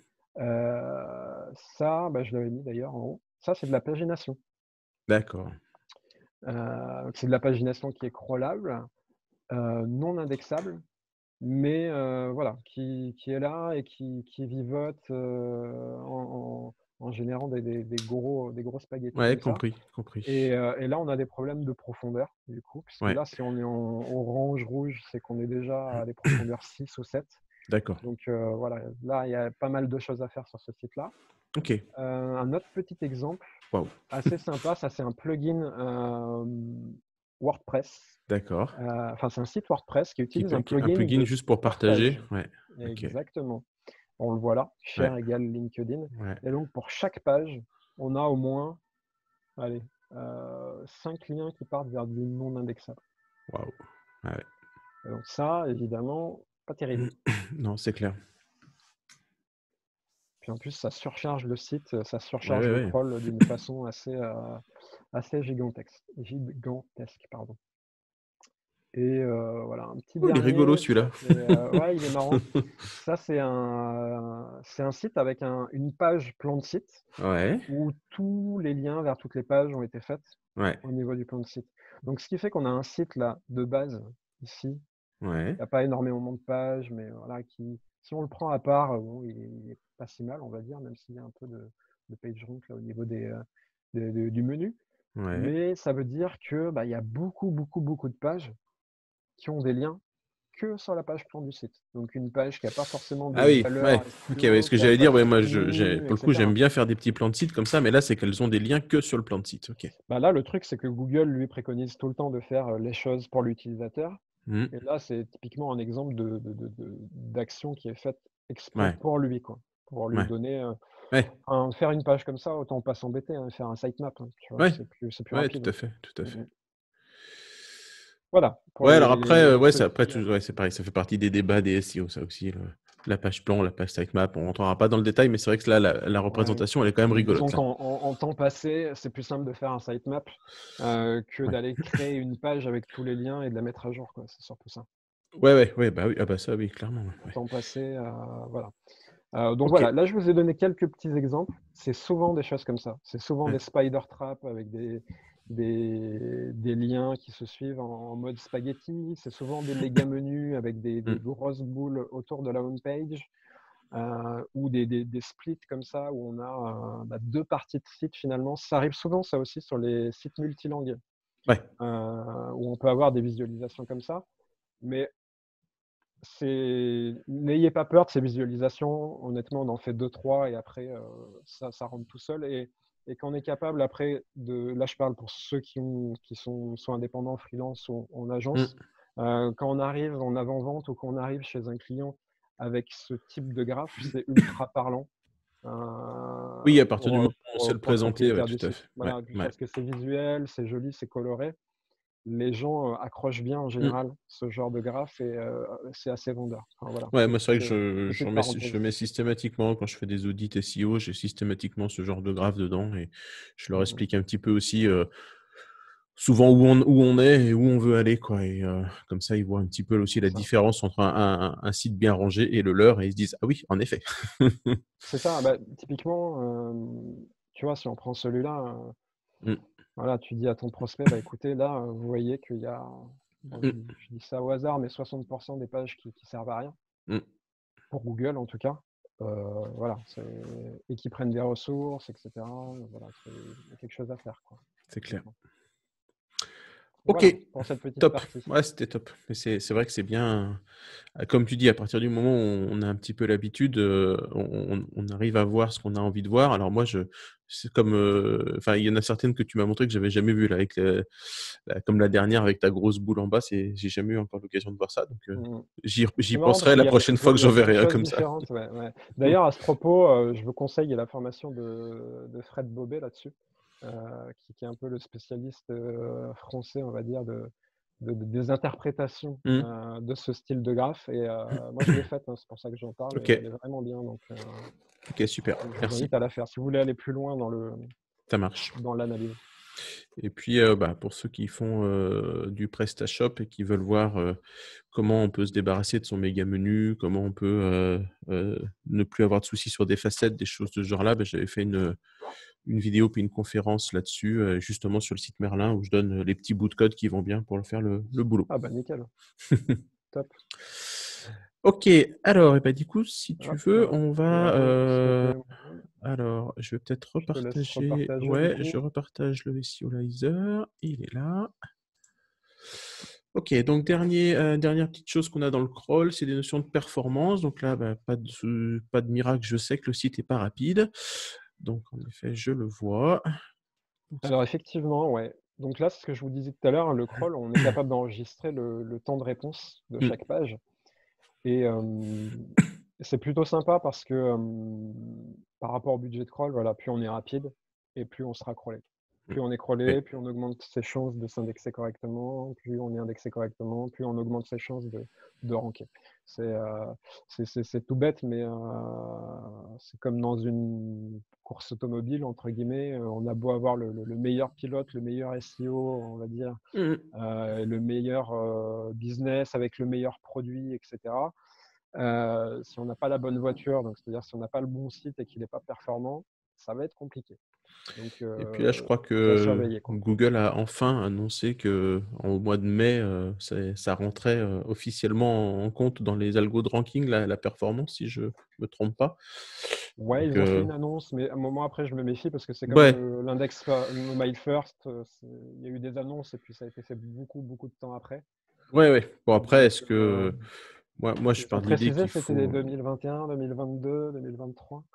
Ça, bah, je l'avais mis d'ailleurs en haut. Ça, c'est de la pagination. D'accord. C'est de la pagination qui est crawlable, non indexable, mais voilà, qui est là et qui vivote en générant des gros spaghettis Ouais, comme ça. compris, compris. Et là, on a des problèmes de profondeur, du coup, puisque Ouais, là, si on est en orange, rouge, c'est qu'on est déjà à des profondeurs 6 ou 7. d'accord. Donc voilà, là, il y a pas mal de choses à faire sur ce site-là. Ok. Un autre petit exemple, Waouh. assez sympa, ça c'est un plugin WordPress. D'accord. Enfin, c'est un site WordPress qui utilise un Un plugin plugin de juste pour partager? partage. Ouais. Ok. Exactement. On le voit là, Ouais. share égale LinkedIn. Ouais. Et donc, pour chaque page, on a au moins, allez, 5 liens qui partent vers du non indexable. Waouh. Ouais. Et donc ça, évidemment, pas terrible. Non, c'est clair. Puis en plus, ça surcharge le site, ça Ouais, surcharge ouais, le ouais. crawl d'une façon assez gigantesque, pardon. Et voilà, un petit Oh, il est rigolo dernier, celui-là. ouais, il est marrant. Ça, c'est un site avec une page plan de site Ouais. où tous les liens vers toutes les pages ont été faits Ouais. au niveau du plan de site. Donc, ce qui fait qu'on a un site là de base ici. Ouais. Il n'y a pas énormément de pages, mais voilà, si on le prend à part, bon, il est pas si mal, on va dire, même s'il y a un peu de PageRank là au niveau du menu. Ouais. Mais ça veut dire que bah, il y a beaucoup de pages qui ont des liens que sur la page plan du site. Donc une page qui n'a pas forcément de Ah oui, ouais. valeur Ok, ouais, ce SEO, que qui n'a j'allais pas dire, de ouais, moi, contenu, pour le coup, etc. j'aime bien faire des petits plans de site comme ça, mais là, c'est qu'elles ont des liens que sur le plan de site. Ok. Bah là, le truc, c'est que Google, lui, préconise tout le temps de faire les choses pour l'utilisateur. Hmm. Et là, c'est typiquement un exemple d'action qui est faite exprès Ouais. pour lui, quoi. Pour lui Ouais. donner... Ouais. faire une page comme ça, autant pas s'embêter, hein, faire un sitemap, hein, tu vois, Ouais. c'est plus Ouais, tout rapide. à fait. Tout à fait. Voilà, pour Ouais, alors après, les ouais, petits... c'est pareil, ça fait partie des débats des SEO, ça aussi, là. La page plan, la page sitemap, on rentrera pas dans le détail, mais c'est vrai que là, la Ouais. représentation, elle est quand même Disons rigolote, hein. qu'en temps passé, c'est plus simple de faire un sitemap que Ouais. d'aller créer une page avec tous les liens et de la mettre à jour, quoi. C'est surtout ça. Ouais, ouais, ouais, bah oui, ah bah ça, oui, clairement, ouais, En ouais. temps passé, voilà. Donc Ok. voilà, là je vous ai donné quelques petits exemples. C'est souvent des choses comme ça. C'est souvent Ouais. des spider traps avec des liens qui se suivent en mode spaghetti. C'est souvent des méga menus avec des Mm. grosses boules autour de la home page. Ou des splits comme ça où on a deux parties de site finalement. Ça arrive souvent ça aussi sur les sites multilangues Ouais. où on peut avoir des visualisations comme ça. Mais n'ayez pas peur de ces visualisations. Honnêtement, on en fait 2-3 et après, ça rentre tout seul. Et quand on est capable, après, là je parle pour ceux qui sont soit indépendants, freelance ou en agence, Mm. quand on arrive en avant-vente ou qu'on arrive chez un client avec ce type de graphe, c'est ultra parlant Oui, à partir du moment où on sait le pour le présenter, ouais, propriétaire tout du à site. fait. Ouais, Voilà, ouais. parce que c'est visuel, c'est joli, c'est coloré. Les gens accrochent bien en Mm. général ce genre de graphe et c'est assez vendeur. Enfin, voilà, Ouais, moi, c'est vrai que petite je parenthèse. mets systématiquement, quand je fais des audits SEO, j'ai systématiquement ce genre de graphe dedans et je leur Mhm. explique un petit peu aussi souvent où on est et où on veut aller, quoi. Et comme ça, ils voient un petit peu aussi C'est la ça. différence entre un site bien rangé et le leur et ils se disent, ah oui, en effet. C'est ça. Bah, typiquement, tu vois, si on prend celui-là, Mm. voilà, tu dis à ton prospect, bah, écoutez, là, vous voyez qu'il y a, bon, Mm. je dis ça au hasard, mais 60% des pages qui servent à rien, Mm. pour Google en tout cas. Voilà, et qui prennent des ressources, etc. Voilà, il y a quelque chose à faire, quoi. C'est clair. Ok, Voilà, pour cette petite top. partie. Ouais, c'était top. Mais c'est vrai que c'est bien. Comme tu dis, à partir du moment où on a un petit peu l'habitude, on arrive à voir ce qu'on a envie de voir. Alors moi, c'est comme, enfin, il y en a certaines que tu m'as montré que j'avais jamais vues là, avec comme la dernière avec ta grosse boule en bas. J'ai jamais eu encore l'occasion de voir ça, donc Mm. j'y C'est marrant parce penserai qu'il la y a, prochaine fois que il y a j'en plein de verrai un choses comme ça. différentes. Ouais, ouais. D'ailleurs, à ce propos, je vous conseille la formation de Fred Bobet là-dessus, qui est un peu le spécialiste français, on va dire, des interprétations Hmm. de ce style de graphe. Et moi, je l'ai faite, hein, c'est pour ça que j'en parle, et Ok, elle est vraiment bien. Donc, ok, super. je vous Merci. invite à la faire si vous voulez aller plus loin Ça marche. dans l'analyse. Et puis, bah, pour ceux qui font du PrestaShop et qui veulent voir comment on peut se débarrasser de son méga menu, comment on peut ne plus avoir de soucis sur des facettes, des choses de ce genre-là, bah, j'avais fait une vidéo puis une conférence là-dessus, justement sur le site Merlin, où je donne les petits bouts de code qui vont bien pour faire le boulot. Ah bah nickel, top. Ok, alors, et bah, du coup, si tu Hop, veux, on va... regardez ce que fait. alors, je vais peut-être Je te laisse repartager. repartager du Ouais, coup. je repartage le visualizer. Il est là. Ok, donc dernière petite chose qu'on a dans le crawl, c'est des notions de performance. Donc là, bah, pas de miracle, je sais que le site n'est pas rapide. Donc en effet, je le vois. Donc, Alors effectivement, ouais. Donc là, c'est ce que je vous disais tout à l'heure, le crawl, on est capable d'enregistrer le temps de réponse de Mm, chaque page. Et c'est plutôt sympa parce que par rapport au budget de crawl, voilà, plus on est rapide et plus on sera crawlé. mm. Plus on est crawlé, Ouais. plus on augmente ses chances de s'indexer correctement, plus on est indexé correctement, plus on augmente ses chances de ranker. C'est tout bête, mais c'est comme dans une course automobile, entre guillemets. On a beau avoir le meilleur pilote, le meilleur SEO, on va dire, Mm. le meilleur business avec le meilleur produit, etc. Si on n'a pas la bonne voiture, donc c'est-à-dire si on n'a pas le bon site et qu'il n'est pas performant, ça va être compliqué. Donc, Et puis là, je crois c'est à que surveiller, quoi. Google a enfin annoncé que au mois de mai, ça rentrait officiellement en compte dans les algos de ranking, la performance, si je me trompe pas. Ouais, Donc, ils ont fait une annonce, mais un moment après, je me méfie parce que c'est comme ouais, l'index mobile first. Il y a eu des annonces et puis ça a été fait beaucoup, beaucoup de temps après. ouais, ouais. Bon, après, Donc, est-ce que moi, je ils ont pars de l'idée précisé qu'il que c'était faut. 2021, 2022, 2023.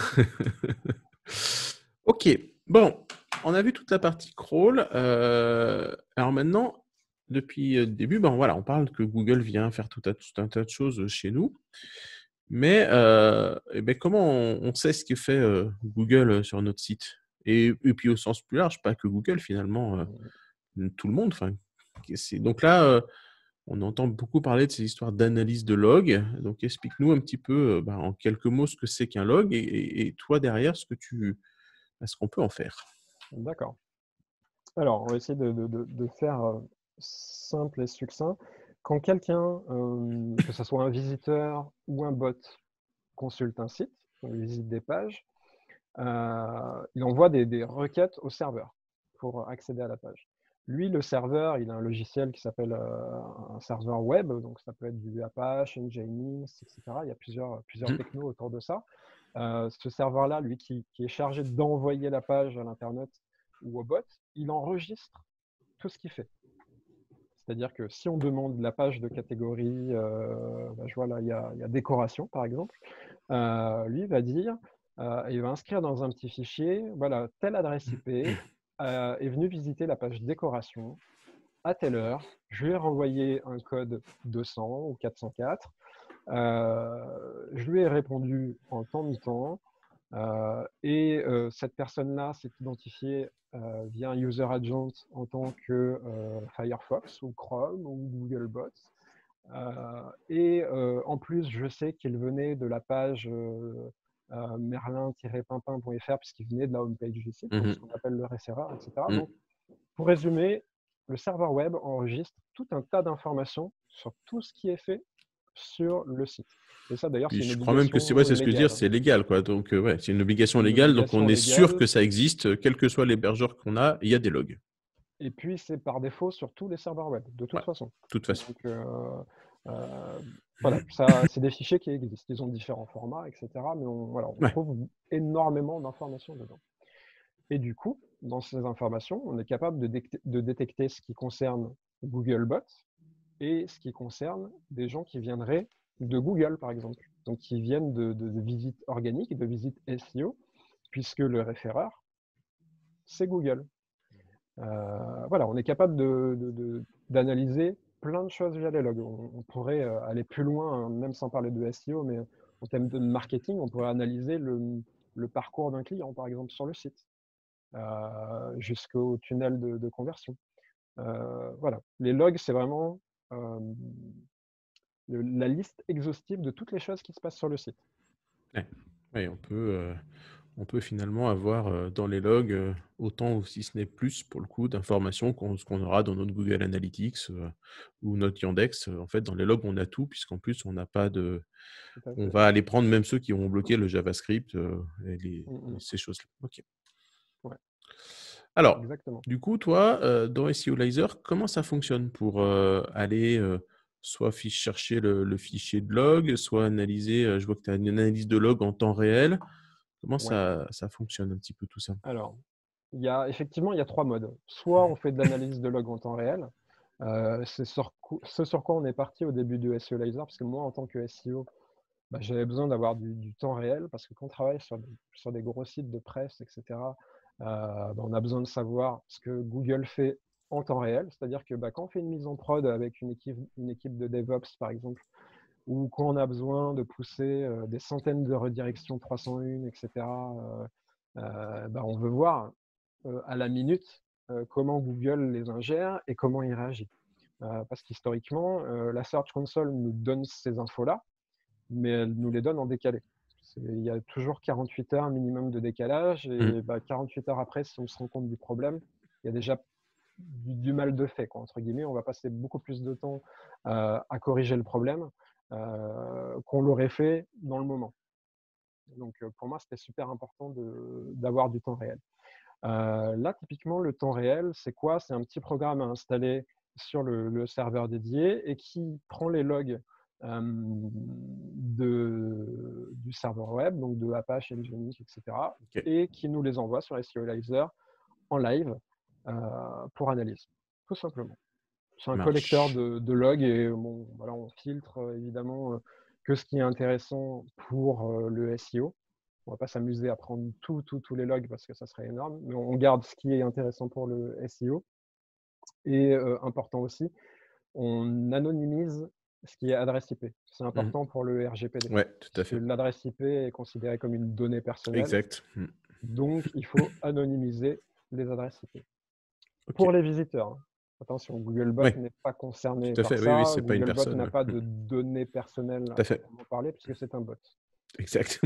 Ok, bon, on a vu toute la partie crawl. Alors maintenant, depuis le début, ben voilà, on parle que Google vient faire tout un tas de choses chez nous. Mais eh ben, comment on sait ce que fait Google sur notre site? Et puis au sens plus large, pas que Google finalement, tout le monde. Enfin, donc là, On entend beaucoup parler de ces histoires d'analyse de log. Donc explique-nous un petit peu, en quelques mots ce que c'est qu'un log et toi derrière ce qu'on peut en faire. D'accord. Alors, on va essayer de faire simple et succinct. Quand quelqu'un, que ce soit un visiteur ou un bot, consulte un site, donc visite des pages, il envoie des requêtes au serveur pour accéder à la page. Lui, le serveur, il a un logiciel qui s'appelle un serveur web, donc ça peut être du Apache, Nginx, etc. Il y a plusieurs Mmh. technos autour de ça. Ce serveur-là, lui, qui est chargé d'envoyer la page à l'Internet ou au bot, il enregistre tout ce qu'il fait. C'est-à-dire que si on demande la page de catégorie, je vois là, il y a décoration, par exemple, lui, il va dire, il va inscrire dans un petit fichier, voilà, telle adresse IP est venue visiter la page décoration à telle heure. Je lui ai renvoyé un code 200 ou 404. Je lui ai répondu en temps de temps. Cette personne-là s'est identifiée via un user agent en tant que Firefox ou Chrome ou Googlebot. En plus, je sais qu'il venait de la page merlin-pimpin.fr puisqu'il venait de la homepage du site, donc ce Mmh. qu'on appelle le référeur, etc. Mmh. Donc, pour résumer, le serveur web enregistre tout un tas d'informations sur tout ce qui est fait sur le site. Et ça, d'ailleurs, Puis c'est une je crois même que c'est ouais, obligation c'est ce que je veux dire, légale. c'est légal quoi. Donc ouais, c'est une obligation C'est une légale, donc on obligation est sûr légale. que ça existe, quel que soit l'hébergeur qu'on a, il y a des logs. Et puis, c'est par défaut sur tous les serveurs web, de Ouais, toute façon. de toute façon. Donc, voilà, ça, c'est des fichiers qui existent. Ils ont différents formats, etc. Mais voilà, on Ouais. trouve énormément d'informations dedans. Et du coup, dans ces informations, on est capable de détecter ce qui concerne Googlebot et ce qui concerne des gens qui viendraient de Google, par exemple. Donc, qui viennent de visites organiques, de visites SEO, puisque le référeur, c'est Google. Voilà, on est capable d'analyser plein de choses via les logs. On pourrait aller plus loin, hein, même sans parler de SEO, mais en termes de marketing, on pourrait analyser le parcours d'un client, par exemple, sur le site, jusqu'au tunnel de conversion. Voilà, les logs, c'est vraiment la liste exhaustive de toutes les choses qui se passent sur le site. Ouais. Ouais, on peut finalement avoir, dans les logs, autant ou si ce n'est plus pour le coup d'informations ce qu'on aura dans notre Google Analytics, ou notre Yandex. En fait, dans les logs, on a tout puisqu'en plus on n'a pas de Tout à on fait. va aller prendre même ceux qui ont bloqué le JavaScript, Mm, mm. ces choses-là. OK. Ouais, Alors, exactement. du coup, toi, dans SEOlizer, comment ça fonctionne pour, aller, soit chercher le fichier de log, soit analyser, je vois que tu as une analyse de log en temps réel. Comment Ouais. ça fonctionne un petit peu tout ça? Alors, effectivement, il y a trois modes. Soit on fait de l'analyse de log en temps réel. C'est ce sur quoi on est parti au début de SEOlizer, parce que moi, en tant que SEO, j'avais besoin d'avoir du temps réel, parce que quand on travaille sur des gros sites de presse, etc., on a besoin de savoir ce que Google fait en temps réel. C'est-à-dire que quand on fait une mise en prod avec une équipe de DevOps, par exemple, ou quand on a besoin de pousser des centaines de redirections 301, etc., on veut voir à la minute comment Google les ingère et comment il réagit. Parce qu'historiquement, la Search Console nous donne ces infos-là, mais elle nous les donne en décalé. Il y a toujours 48 heures minimum de décalage, Mmh. et 48 heures après, si on se rend compte du problème, il y a déjà du mal de fait, quoi, entre guillemets. On va passer beaucoup plus de temps à corriger le problème qu'on l'aurait fait dans le moment. Donc pour moi, c'était super important d'avoir du temps réel. Là, typiquement, le temps réel, c'est quoi? C'est un petit programme à installer sur le serveur dédié et qui prend les logs du serveur web, donc de Apache, Nginx, etc., OK. et qui nous les envoie sur SEOlizer en live pour analyse, tout simplement. C'est Ça un collecteur marche. de logs, et voilà, on filtre évidemment que ce qui est intéressant pour le SEO. On ne va pas s'amuser à prendre tous les logs parce que ça serait énorme, mais on garde ce qui est intéressant pour le SEO. Et important aussi, on anonymise ce qui est adresse IP. C'est Mmh. important pour le RGPD, Ouais, tout à puisque fait. l'adresse IP est considérée comme une donnée personnelle. Exact. Mmh. Donc, il faut anonymiser les adresses IP. OK. Pour les visiteurs, hein. Attention, Googlebot Oui, n'est pas concerné tout à par fait. Oui, oui, ça. c'est pas une Googlebot personne. n'a Ouais. pas de données personnelles Tout à à fait. proprement parler, puisque c'est un bot. Exact.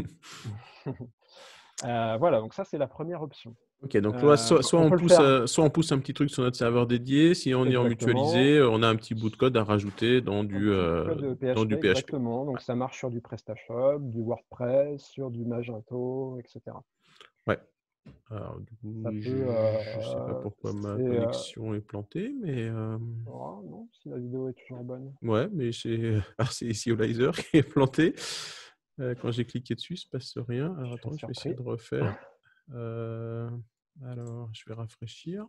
Voilà, donc ça, c'est la première option. Ok, donc là, On peut le faire. soit on pousse un petit truc sur notre serveur dédié. Si on est en Exactement. mutualisé, on a un petit bout de code à rajouter Un petit code dans PHP, du PHP. exactement. Donc, ça marche sur du PrestaShop, du WordPress, sur du Magento, etc. Ouais. Alors, du coup, Ça peut. je sais pas pourquoi ma C'est, connexion est plantée, mais oh, non, si la vidéo est toujours bonne. ouais, mais c'est ici au laser qui est planté. Quand j'ai cliqué dessus, il se passe rien. Alors Je attends, serais je vais essayer surpris. de refaire. Euh, alors, je vais rafraîchir.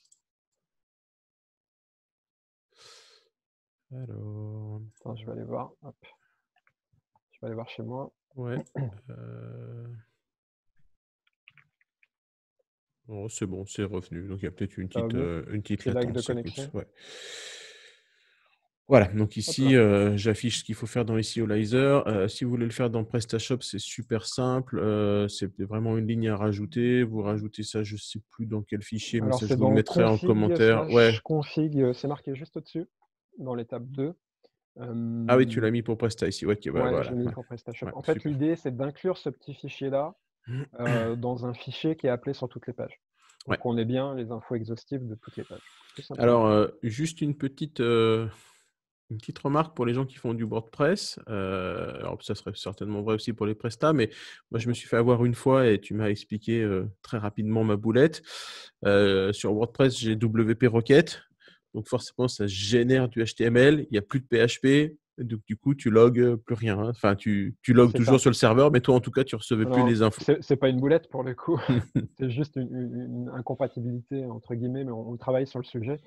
Alors, Attends, je vais aller voir. Hop. Je vais aller voir chez moi. ouais. Oh, c'est bon, c'est revenu. Donc il y a peut-être Ça va mieux? une petite Petit lag de latence. Écoute, connexion. ouais. Voilà, donc Hop ici, là. j'affiche ce qu'il faut faire dans Easyolizer. Si vous voulez le faire dans PrestaShop, c'est super simple. C'est vraiment une ligne à rajouter. Vous rajoutez ça, je ne sais plus dans quel fichier, mais Alors, ça, je c'est vous le dans mettrai en config commentaire. Ouais. slash config. C'est marqué juste au-dessus, dans l'étape 2. Ah oui, tu l'as mis pour Presta ici. Ouais, ok, ouais, Ouais, je voilà. l'ai mis Ouais, pour PrestaShop. ouais, En fait, super. l'idée, c'est d'inclure ce petit fichier-là dans un fichier qui est appelé sur toutes les pages. Ouais. Donc, on ait bien les infos exhaustives de toutes les pages, tout simplement. Alors, juste une petite remarque pour les gens qui font du WordPress. Alors, ça serait certainement vrai aussi pour les prestats, mais moi, je me suis fait avoir une fois et tu m'as expliqué très rapidement ma boulette. Sur WordPress, j'ai WP Rocket. Donc, forcément, ça génère du HTML. Il n'y a plus de PHP. Donc, du coup, tu logs plus rien. Hein. Enfin, tu logs C'est toujours ça. sur le serveur, mais toi, en tout cas, tu recevais plus Alors, les infos. c'est pas une boulette pour le coup, c'est juste une incompatibilité entre guillemets, mais on travaille sur le sujet.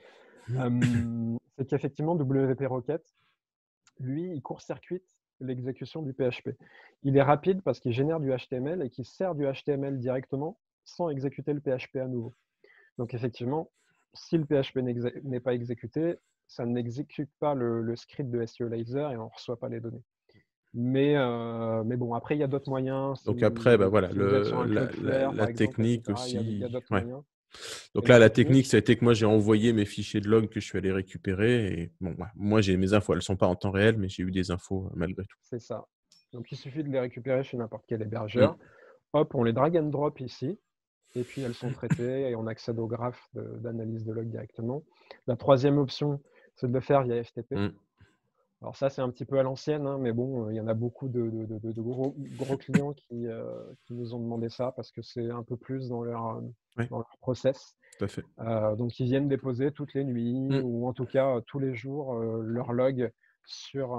C'est qu'effectivement, WP Rocket, lui, il court-circuite l'exécution du PHP. Il est rapide parce qu'il génère du HTML et qu'il sert du HTML directement sans exécuter le PHP à nouveau. Donc effectivement, si le PHP n'est pas exécuté, ça n'exécute pas le script de Easyolizer et on ne reçoit pas les données. Mais bon, après, il y a d'autres moyens. Donc après, bah voilà, Si vous êtes sur un Cloudflare, la par exemple, etc., technique il y a aussi. d'autres Ouais. moyens. Donc Et là, la la technique, technique, ça a été que moi, j'ai envoyé mes fichiers de log que je suis allé récupérer. Et bon, moi, j'ai mes infos. Elles ne sont pas en temps réel, mais j'ai eu des infos malgré tout. c'est ça. Donc, il suffit de les récupérer chez n'importe quel Mm. hébergeur. Hop, on les drag and drop ici. Et puis, elles sont traitées et on accède au graphe d'analyse de log directement. La troisième option, c'est de le faire via FTP. Mm. Alors ça, c'est un petit peu à l'ancienne, hein, mais bon, il y en a beaucoup de gros clients qui nous ont demandé ça parce que c'est un peu plus dans leur process. Tout à fait. Donc, ils viennent déposer toutes les nuits Mm. ou en tout cas tous les jours leur log sur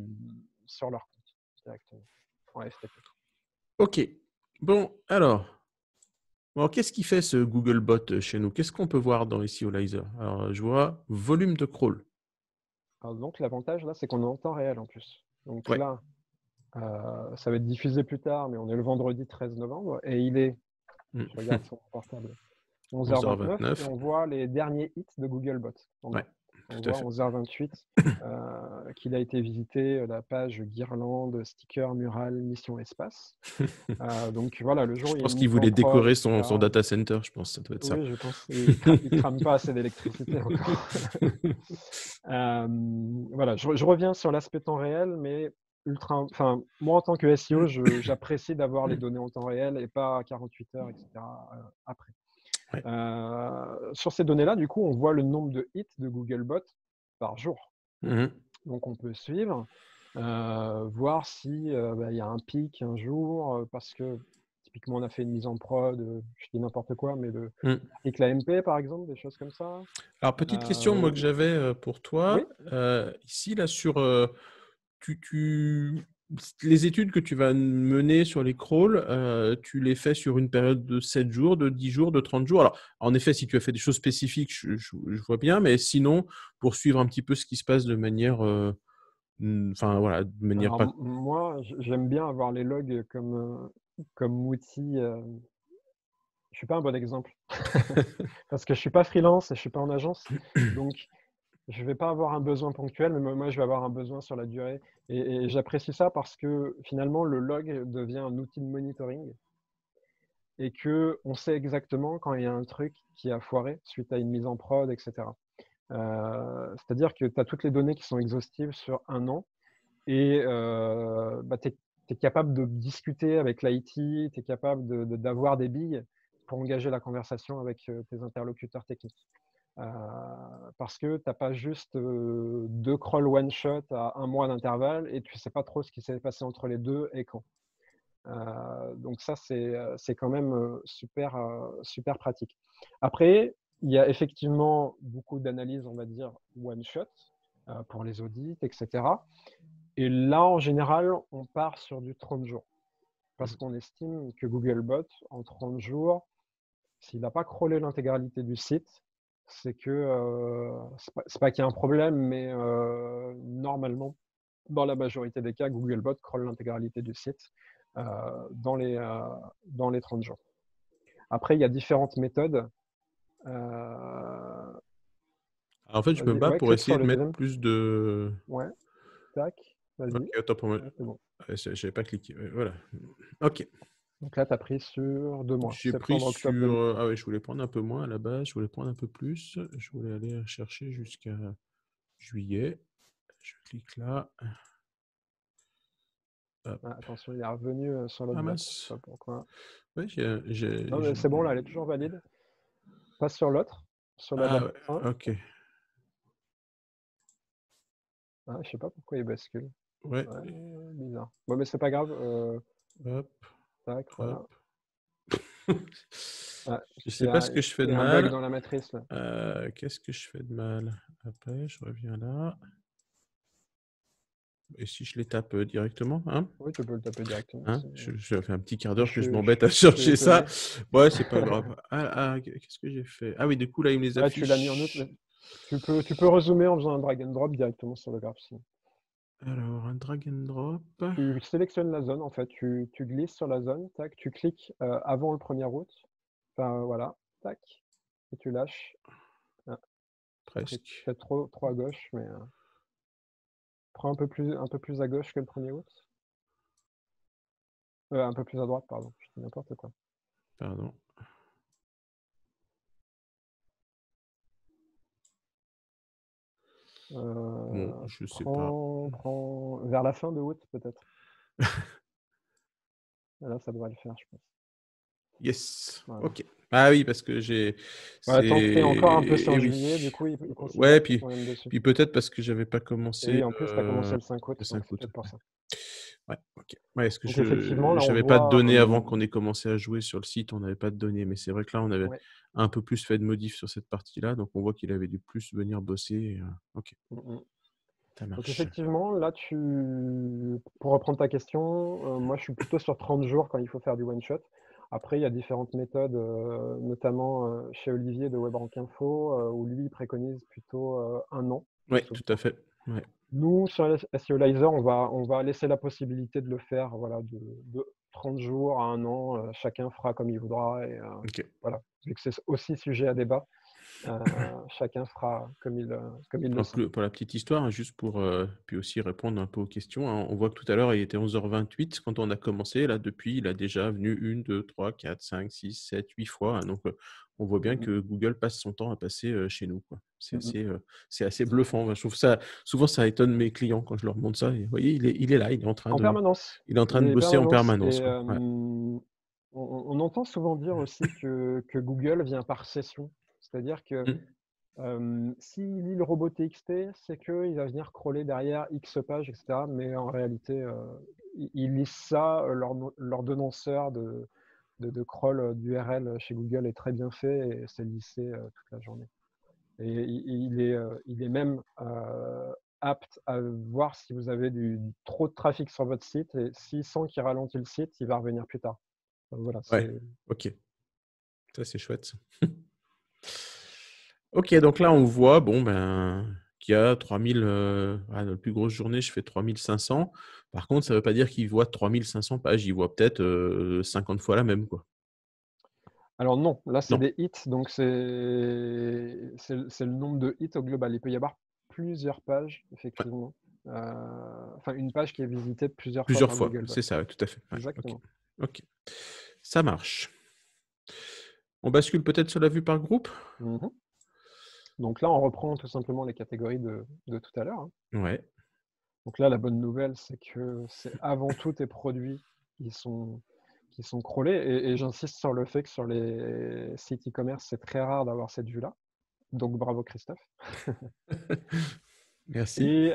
leur compte directement en FTP. OK. Bon, alors, qu'est-ce qui fait ce Googlebot chez nous? Qu'est-ce qu'on peut voir dans Easyolizer? Alors, je vois volume de crawl. Alors, donc, l'avantage là, c'est qu'on est en temps réel en plus. Donc Ouais. là, ça va être diffusé plus tard, mais on est le vendredi 13 novembre et il est, je regarde sur mon portable, 11h29 et 11h29. on voit les derniers hits de Googlebot. Ouais, On tout à voit fait. 11h28 qu'il a été visité la page guirlande, sticker, mural, mission espace. Donc voilà, le jour où Je il y a pense une qu'il mise en voulait prod, décorer etc. son data center, je pense, ça doit être ça. Oui, je pense. Il crame pas assez d'électricité encore. Voilà, je reviens sur l'aspect temps réel, mais enfin, moi en tant que SEO, j'apprécie d'avoir les données en temps réel et pas 48 heures, etc. après. Ouais. Sur ces données-là, du coup, on voit le nombre de hits de Googlebot par jour. Mhm. Donc, on peut suivre, voir si il y a un pic un jour, parce que typiquement, on a fait une mise en prod, je dis n'importe quoi, mais l'article AMP, par exemple, des choses comme ça. Alors, petite question, moi, que j'avais pour Oui, toi. Ici, là, sur les études que tu vas mener sur les crawls, tu les fais sur une période de 7 jours, de 10 jours, de 30 jours. Alors, en effet, si tu as fait des choses spécifiques, je vois bien, mais sinon, pour suivre un petit peu ce qui se passe de manière, enfin, voilà, de manière alors pas. moi, j'aime bien avoir les logs comme outil. Je suis pas un bon exemple parce que je suis pas freelance et je suis pas en agence, donc je vais pas avoir un besoin ponctuel, mais moi je vais avoir un besoin sur la durée. Et j'apprécie ça parce que finalement le log devient un outil de monitoring et que on sait exactement quand il y a un truc qui a foiré suite à une mise en prod, etc. C'est-à-dire que tu as toutes les données qui sont exhaustives sur un an et tu es capable de discuter avec l'IT, tu es capable d'avoir des billes pour engager la conversation avec tes interlocuteurs techniques. Parce que tu n'as pas juste 2 crawls one-shot à 1 mois d'intervalle et tu ne sais pas trop ce qui s'est passé entre les 2 et quand. Donc ça, c'est quand même super, super pratique. Après, il y a effectivement beaucoup d'analyses, on va dire, one-shot pour les audits, etc. Et là, en général, on part sur du 30 jours. Parce qu'on estime que Googlebot, en 30 jours, s'il n'a pas crawlé l'intégralité du site, c'est que, c'est pas qu'il y a un problème, mais normalement, dans la majorité des cas, Googlebot crawl l'intégralité du site dans les 30 jours. Après, il y a différentes méthodes. Alors, en fait, je me Vas-y, bats ouais, pour clique essayer sur de le mettre deuxième. plus de... Ouais, tac, Ok, vas-y. attends, pour moi. Ouais, c'est bon. J'avais pas cliqué. Ouais, voilà. Ok. Donc là, tu as pris sur 2 mois, J'ai pris septembre, octobre sur... 2020. Ah ouais, je voulais prendre un peu moins à la base. Je voulais prendre un peu plus. Je voulais aller chercher jusqu'à juillet. Je clique là. Hop. Ah, attention, il est revenu sur l'autre Ah date. Je mince. sais pas pourquoi. Ouais, Non, mais c'est bon, là, elle est toujours valide. Passe sur l'autre, sur la Ah date ouais, 1. ok. Ah, je sais pas pourquoi il bascule. Ouais. Ouais, bizarre. Bon, mais c'est pas grave. Hop, Tac, voilà. hop. Ah, Je sais pas ce que je fais il de y a un bug mal. dans la matrice, là. Qu'est-ce que je fais de mal? Après, je reviens là. Et si je les tape directement, hein? Oui, tu peux le taper directement. Hein? Je fais un petit quart Je d'heure que je suis m'embête à je suis chercher ça. étonné. Ouais, c'est pas grave. Qu'est-ce que j'ai fait? Ah oui, du coup, là, il me les Ouais, tu l'as mis en affiche. outre. Tu peux résumer en faisant un drag and drop directement sur le graphe. Alors, un drag and drop. Tu sélectionnes la zone, en fait. Tu glisses sur la zone, tac, tu cliques avant le 1er août. Enfin, voilà, tac. Et tu lâches. Ah, Presque. peut-être trop à gauche, mais prends un peu plus à gauche que le 1er août. Un peu plus à droite, pardon. Je dis n'importe quoi. Pardon. Bon, je sais pas. Prends vers la fin de août, peut-être. Là, ça devrait le faire, je pense. Yes. Voilà. Ok. Ah oui, parce que j'ai. Ouais, tant que tu es encore un peu sur Eh juillet, du oui. coup, il Ouais, considère qu'ils puis, sont même dessus. puis peut-être parce que j'avais pas Et commencé oui, en plus, tu as commencé le 5 août, le donc 5 c'est août. peut-être pour ça. Ouais, ok. Ouais, est-ce que Donc effectivement, là, on j'avais pas de voit... données avant qu'on ait commencé à jouer sur le site, on n'avait pas de données, mais c'est vrai que là, on avait ouais. un peu plus fait de modifs sur cette partie-là, donc on voit qu'il avait dû plus venir bosser. Ok, ça Donc marche. effectivement, là, pour reprendre ta question, moi, je suis plutôt sur 30 jours quand il faut faire du one-shot. Après, il y a différentes méthodes, notamment chez Olivier de WebRank Info, où lui, il préconise plutôt 1 an. Oui, tout à fait. Ouais. Nous, sur SEOlizer, on va laisser la possibilité de le faire voilà, de 30 jours à 1 an. Chacun fera comme il voudra. Et Ok. voilà, vu que c'est aussi sujet à débat, chacun fera comme il le sent. Pour la petite histoire, hein, juste pour puis aussi répondre un peu aux questions, hein, on voit que tout à l'heure, il était 11h28 quand on a commencé. Là, depuis, il a déjà venu 1, 2, 3, 4, 5, 6, 7, 8 fois. Hein, donc, on voit bien que Google passe son temps à passer chez nous, quoi. C'est assez bluffant. Moi, je trouve ça, souvent, ça étonne mes clients quand je leur montre ça. Et, vous voyez, il est là, il est en train En permanence. il est en train Il de est bosser en permanence. permanence, Et quoi. Ouais. on entend souvent dire aussi que Google vient par session. C'est-à-dire que s'il lit le robot TXT, c'est qu'il va venir crawler derrière X pages, etc. Mais en réalité, il lit ça, l'ordonnanceur de crawl d'URL chez Google est très bien fait et c'est lissé toute la journée. Et il est même apte à voir si vous avez trop de trafic sur votre site et s'il sent qu'il ralentit le site, il va revenir plus tard. Donc voilà, Ouais, ok. Ça, c'est chouette. Ok, donc là, on voit bon, qu'il y a 3000, la plus grosse journée, je fais 3500. Par contre, ça ne veut pas dire qu'il voit 3500 pages. Il voit peut-être 50 fois la même, quoi. Alors non, là c'est Non. des hits, donc c'est le nombre de hits au global. Il peut y avoir plusieurs pages, effectivement. Enfin, une page qui est visitée plusieurs fois Plusieurs par fois, Googlebot. c'est ça, tout à fait. Ouais, Exactement. ok. Ça marche. On bascule peut-être sur la vue par groupe? Donc là, on reprend tout simplement les catégories de tout à l'heure, hein. Ouais. Donc là, la bonne nouvelle, c'est que c'est avant tout tes produits qui sont, qui sont crawlés. Et j'insiste sur le fait que sur les sites e-commerce, c'est très rare d'avoir cette vue-là. Donc bravo Christophe. Merci. Et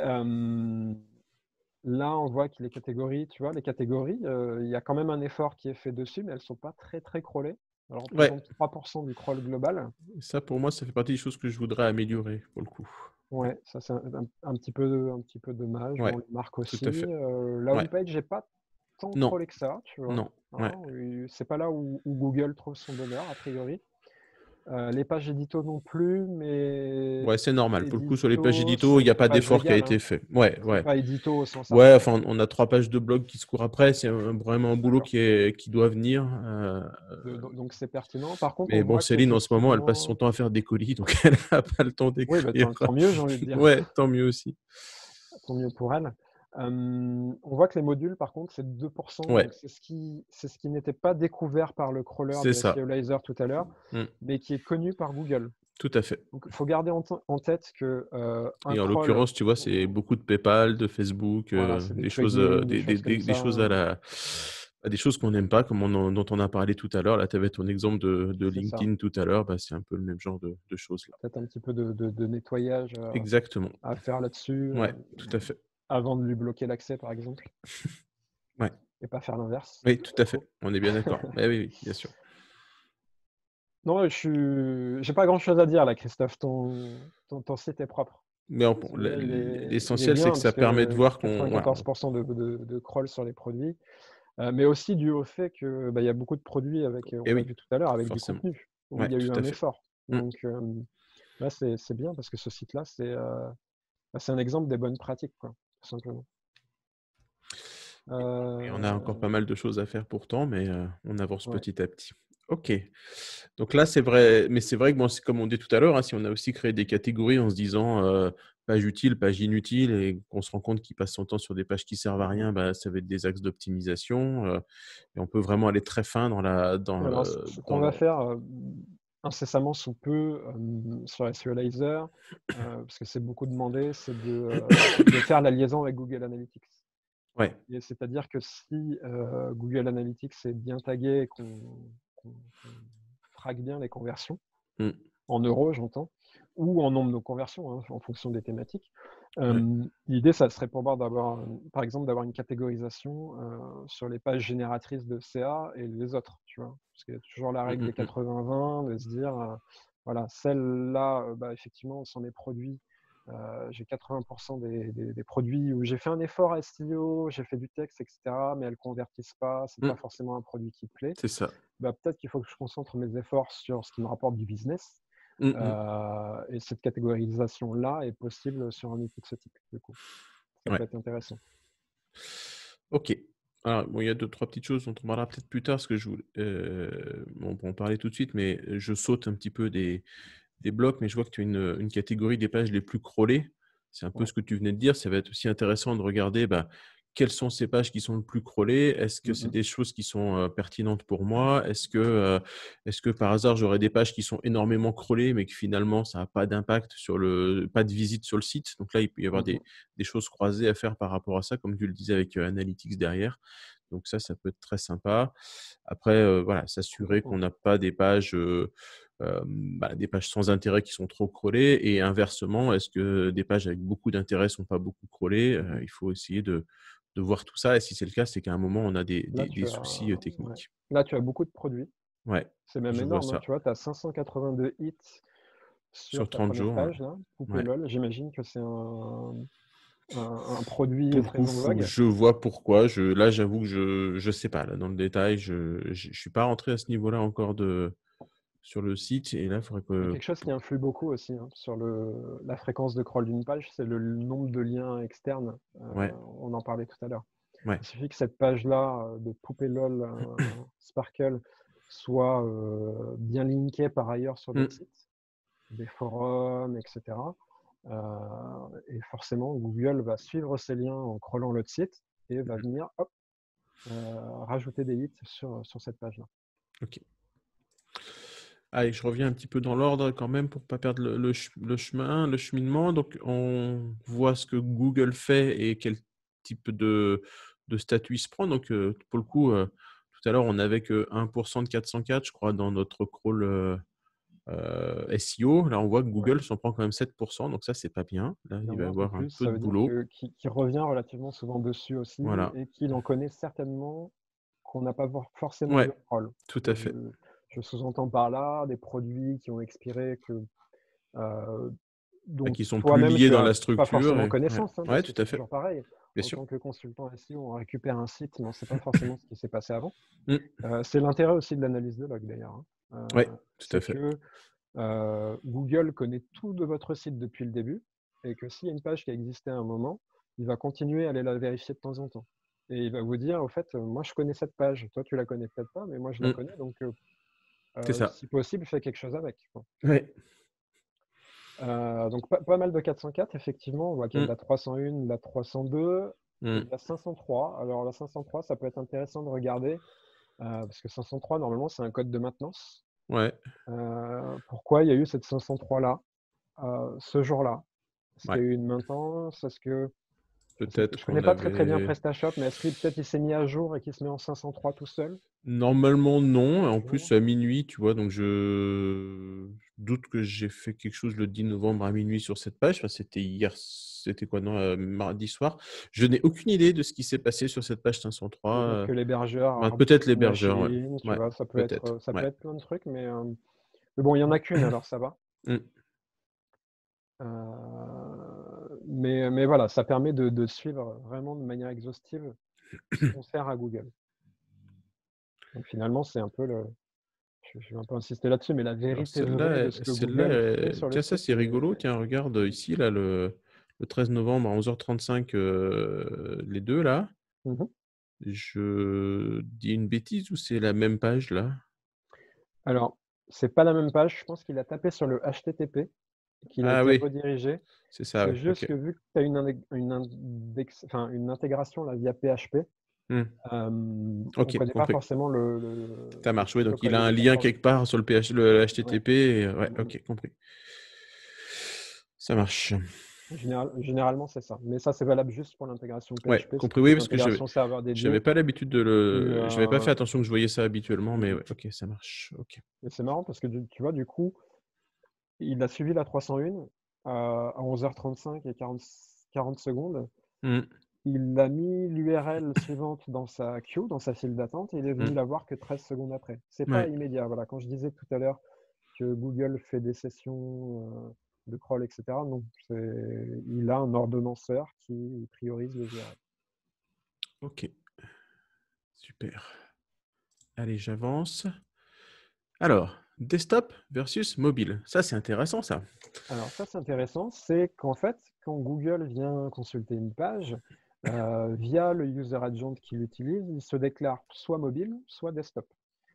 là, on voit que les catégories, tu vois, les catégories, il y a quand même un effort qui est fait dessus, mais elles ne sont pas très, très crawlées. Elles Ouais. représentent 3% du crawl global. Ça, pour moi, ça fait partie des choses que je voudrais améliorer, pour le coup. Ouais, ça c'est un petit peu dommage. Ouais, Bon, les marques tout aussi. à fait. La Ouais. homepage, j'ai pas tant Non, crawlé que ça, tu vois. non. Ouais. Hein, c'est pas là où Google trouve son bonheur, a priori. Les pages édito non plus, mais Ouais, c'est normal. Pour le coup, sur les pages édito, édito, il c'est n'y a des pas pages d'effort qui a légales, été hein. fait. Ouais, C'est ouais. pas édito au sens Ouais, article, enfin, hein. on a 3 pages de blog qui se courent après. C'est vraiment un boulot D'accord. qui doit venir. Donc c'est pertinent. Par contre, Mais on bon, voit Céline, en ce moment, elle passe son qu'effectivement, temps à faire des colis, donc elle n'a pas le temps oui, bah, d'écrire. tant mieux, j'ai envie de dire. Ouais, tant mieux aussi. Tant mieux pour elle. On voit que les modules, par contre, c'est 2%. Ouais, Donc c'est ce qui n'était pas découvert par le crawler c'est de ça. SEOlizer tout à l'heure, Mm, mais qui est connu par Google. tout à fait. Donc il faut garder en tête que un Et en crawl, l'occurrence, tu vois, c'est beaucoup de PayPal, de Facebook, voilà, c'est des des choses, plugins, des choses comme des ça, choses hein. des choses qu'on n'aime pas, comme dont on a parlé tout à l'heure. Là, tu avais ton exemple de C'est ça. LinkedIn tout à l'heure. Bah, c'est un peu le même genre de choses là. Peut-être un petit peu de nettoyage Exactement. à faire là-dessus Ouais, tout à fait. avant de lui bloquer l'accès, par exemple, Ouais. et pas faire l'inverse. Oui, tout Du à fait. coup. On est bien d'accord. Mais oui, oui, bien sûr. Non, j'ai pas grand-chose à dire là, Christophe. Ton site est propre. Mais bon, Celui-là, il est l'essentiel, c'est bien que ça parce permet de que voir qu'on, voilà, 94% de crawl sur les produits, mais aussi dû au fait que, bah, il y a beaucoup de produits avec, eh on l'a oui, vu tout à l'heure, avec du forcément. contenu, où Ouais, il y a eu tout à un fait. effort. Mm. Donc, là, c'est bien parce que ce site-là, bah, c'est un exemple des bonnes pratiques, quoi, tout simplement. Et on a encore pas Heu, mal de choses à faire pourtant, mais on avance ouais, petit à petit. OK. Donc là, c'est vrai, mais c'est vrai que bon, c'est comme on dit tout à l'heure, hein, si on a aussi créé des catégories en se disant page utile, page inutile, et qu'on se rend compte qu'il passe son temps sur des pages qui servent à rien, bah, ça va être des axes d'optimisation. Et on peut vraiment aller très fin alors ce qu'on va faire, incessamment sous peu, sur SEOlizer, parce que c'est beaucoup demandé, c'est de faire la liaison avec Google Analytics. Ouais. Et c'est-à-dire que si, Google Analytics est bien tagué et qu'on traque bien les conversions, Mmh. en euros j'entends, ou en nombre de conversions, hein, en fonction des thématiques. Ouais. L'idée, ça serait pour moi par exemple, d'avoir une catégorisation, sur les pages génératrices de CA et les autres, tu vois? Parce qu'il y a toujours la Mmh, règle mmh, des mmh. 80-20, de se dire, voilà, celle-là, bah, effectivement, sont des produits, j'ai 80% des produits où j'ai fait un effort SEO, j'ai fait du texte et cetera, mais elles convertissent pas, c'est pas Mmh. forcément un produit qui plaît. C'est ça. Bah, peut-être qu'il faut que je concentre mes efforts sur ce qui me rapporte du business. Mmh mh. Et cette catégorisation-là est possible sur un outil de ce type, du coup. Ça Ouais. peut être intéressant. OK. Alors bon, il y a 2-3 petites choses dont on parlera peut-être plus tard, parce que on peut en parler tout de suite, mais je saute un petit peu des blocs, mais je vois que tu as une catégorie des pages les plus crawlées. C'est un peu Ouais. ce que tu venais de dire. Ça va être aussi intéressant de regarder, bah, quelles sont ces pages qui sont le plus crawlées? Est-ce que Mmh c'est mh. des choses qui sont, pertinentes pour moi? Est-ce que par hasard, j'aurais des pages qui sont énormément crawlées, mais que finalement ça a pas d'impact pas de visite sur le site? Donc là, il peut y avoir Mmh mh. des choses croisées à faire par rapport à ça, comme tu le disais avec, Analytics derrière. Donc ça peut être très sympa. Après, voilà, s'assurer qu'on Complètement. n'a pas des pages, des pages sans intérêt qui sont trop crawlées, et inversement, est-ce que des pages avec beaucoup d'intérêt sont pas beaucoup crawlées? Il faut essayer de voir tout ça, et si c'est le cas, c'est qu'à un moment, on a Là, des tu as soucis, ouais. techniques. Là, tu as beaucoup de produits. Ouais, C'est même je vois énorme, hein. ça. Tu vois, tu as 582 hits Sur sur ta 30 première jours, page là, Poupée ouais. LOL. J'imagine que c'est un produit Pour le très coup, en faut que vogue. je vois pourquoi. Là, j'avoue que je sais pas, là, dans le détail, je suis pas rentré à ce niveau-là encore sur le site, et là, il faudrait Il y a que quelque chose qui influe beaucoup aussi, hein, sur la fréquence de crawl d'une page, c'est le nombre de liens externes. ouais, On en parlait tout à l'heure. ouais. Il suffit que cette page-là, de Poupée LOL, Sparkle, soit bien linkée par ailleurs sur d'autres Mmh, sites, des forums, etc. Et forcément, Google va suivre ces liens en crawlant l'autre site et va venir hop, rajouter des hits sur cette page-là. OK. Allez, je reviens un petit peu dans l'ordre quand même pour pas perdre le cheminement. Donc, on voit ce que Google fait et quel type de statut il se prend. Donc, pour le coup, tout à l'heure, on n'avait que 1% de 404, je crois, dans notre crawl SEO. Là, on voit que Ouais. Google s'en prend quand même 7%. Donc, ça, c'est pas bien. Là, Il y il en va y a un peu avoir un plus, peu ça de veut dire boulot. qu'il revient relativement souvent dessus aussi Voilà. et qu'il en connaît certainement qu'on n'a pas forcément vu Ouais, en crawl. tout à fait. Je sous-entends par là des produits qui ont expiré euh, Bah, dont qui sont plus toi-même liés tu dans as la pas structure. forcément Et... Ouais. connaissance, hein, Ouais, parce que tout à c'est fait. toujours pareil. Bien En sûr. tant que consultant SEO, on récupère un site, mais on ne sait pas forcément ce qui s'est passé avant. Mm. C'est l'intérêt aussi de l'analyse de log d'ailleurs, hein. Ouais, tout à C'est fait. que Google connaît tout de votre site depuis le début et que s'il y a une page qui a existé à un moment, il va continuer à aller la vérifier de temps en temps. Et il va vous dire, au fait, moi je connais cette page, toi tu la connais peut-être pas, mais moi je la Mm. connais, donc C'est ça. si possible, fais quelque chose avec, quoi. Ouais. Donc pas mal de 404, effectivement, on voit qu'il y a de Mm. la 301, de la 302 et Mm. de la 503. Alors la 503, ça peut être intéressant de regarder, parce que 503, normalement, c'est un code de maintenance. Ouais. Pourquoi il y a eu cette 503-là, ce jour-là? Est-ce qu'il Ouais. y a eu une maintenance? Est-ce que Peut-être je connais qu'on pas très bien avait. PrestaShop, mais est-ce qu'il peut-être il s'est mis à jour et qu'il se met en 503 tout seul? Normalement, non. En plus, Jour. à minuit, tu vois, donc je doute que j'ai fait quelque chose le 10 novembre à minuit sur cette page. Enfin, c'était hier, c'était quoi, non, mardi soir. Je n'ai aucune idée de ce qui s'est passé sur cette page 503. Peut-être que l'hébergeur a rebooté Peut-être une l'hébergeur, ouais. machine, tu Ouais, vois, peut-être. ça peut Ouais. être plein de trucs, mais bon, il y en a qu'une, alors ça va. Mm. Mais voilà, ça permet de suivre vraiment de manière exhaustive ce qu'on sert à Google. Donc finalement, c'est un peu je vais un peu insister là-dessus, mais la Alors vérité vraie de ce que celle-là, Google fait sur le tiens, ça site c'est rigolo. Tiens, regarde ici, là, le 13 novembre à 11h35, les deux là. Mmh. Je dis une bêtise ou c'est la même page là? Alors, c'est pas la même page, je pense qu'il a tapé sur le HTTP, qu'il a Ah été oui, redirigé. c'est ça, C'est ouais, juste OK. que vu que tu as une intégration là via PHP, Mmh. on OK, connaît pas compris. forcément Ça marche, oui, le donc il code a de un lien démarrage. quelque part sur le Ouais. HTTP et ouais, Mmh mh. OK, compris. Ça marche. Généralement, c'est ça. Mais ça, c'est valable juste pour l'intégration Ouais, PHP. Si compris, tu veux oui, une parce que intégration serveur j'avais dédiée, pas l'habitude de tu, j'avais pas fait attention que je voyais ça habituellement, mais mmh ouais, OK, ça marche. OK. et c'est marrant parce que tu vois, du coup, il a suivi la 301 à 11h35 et 40 secondes. Mmh. Il a mis l'URL suivante dans sa queue, dans sa file d'attente, et il est venu Mmh. la voir que 13 secondes après. C'est pas Ouais. immédiat. Voilà, quand je disais tout à l'heure que Google fait des sessions de crawl, etc., non, il a un ordonnanceur qui priorise les URL. OK, super. Allez, j'avance. Alors, desktop versus mobile. Ça, c'est intéressant ça. Alors ça, c'est intéressant, c'est qu'en fait, quand Google vient consulter une page, via le user agent qu'il utilise, il se déclare soit mobile, soit desktop.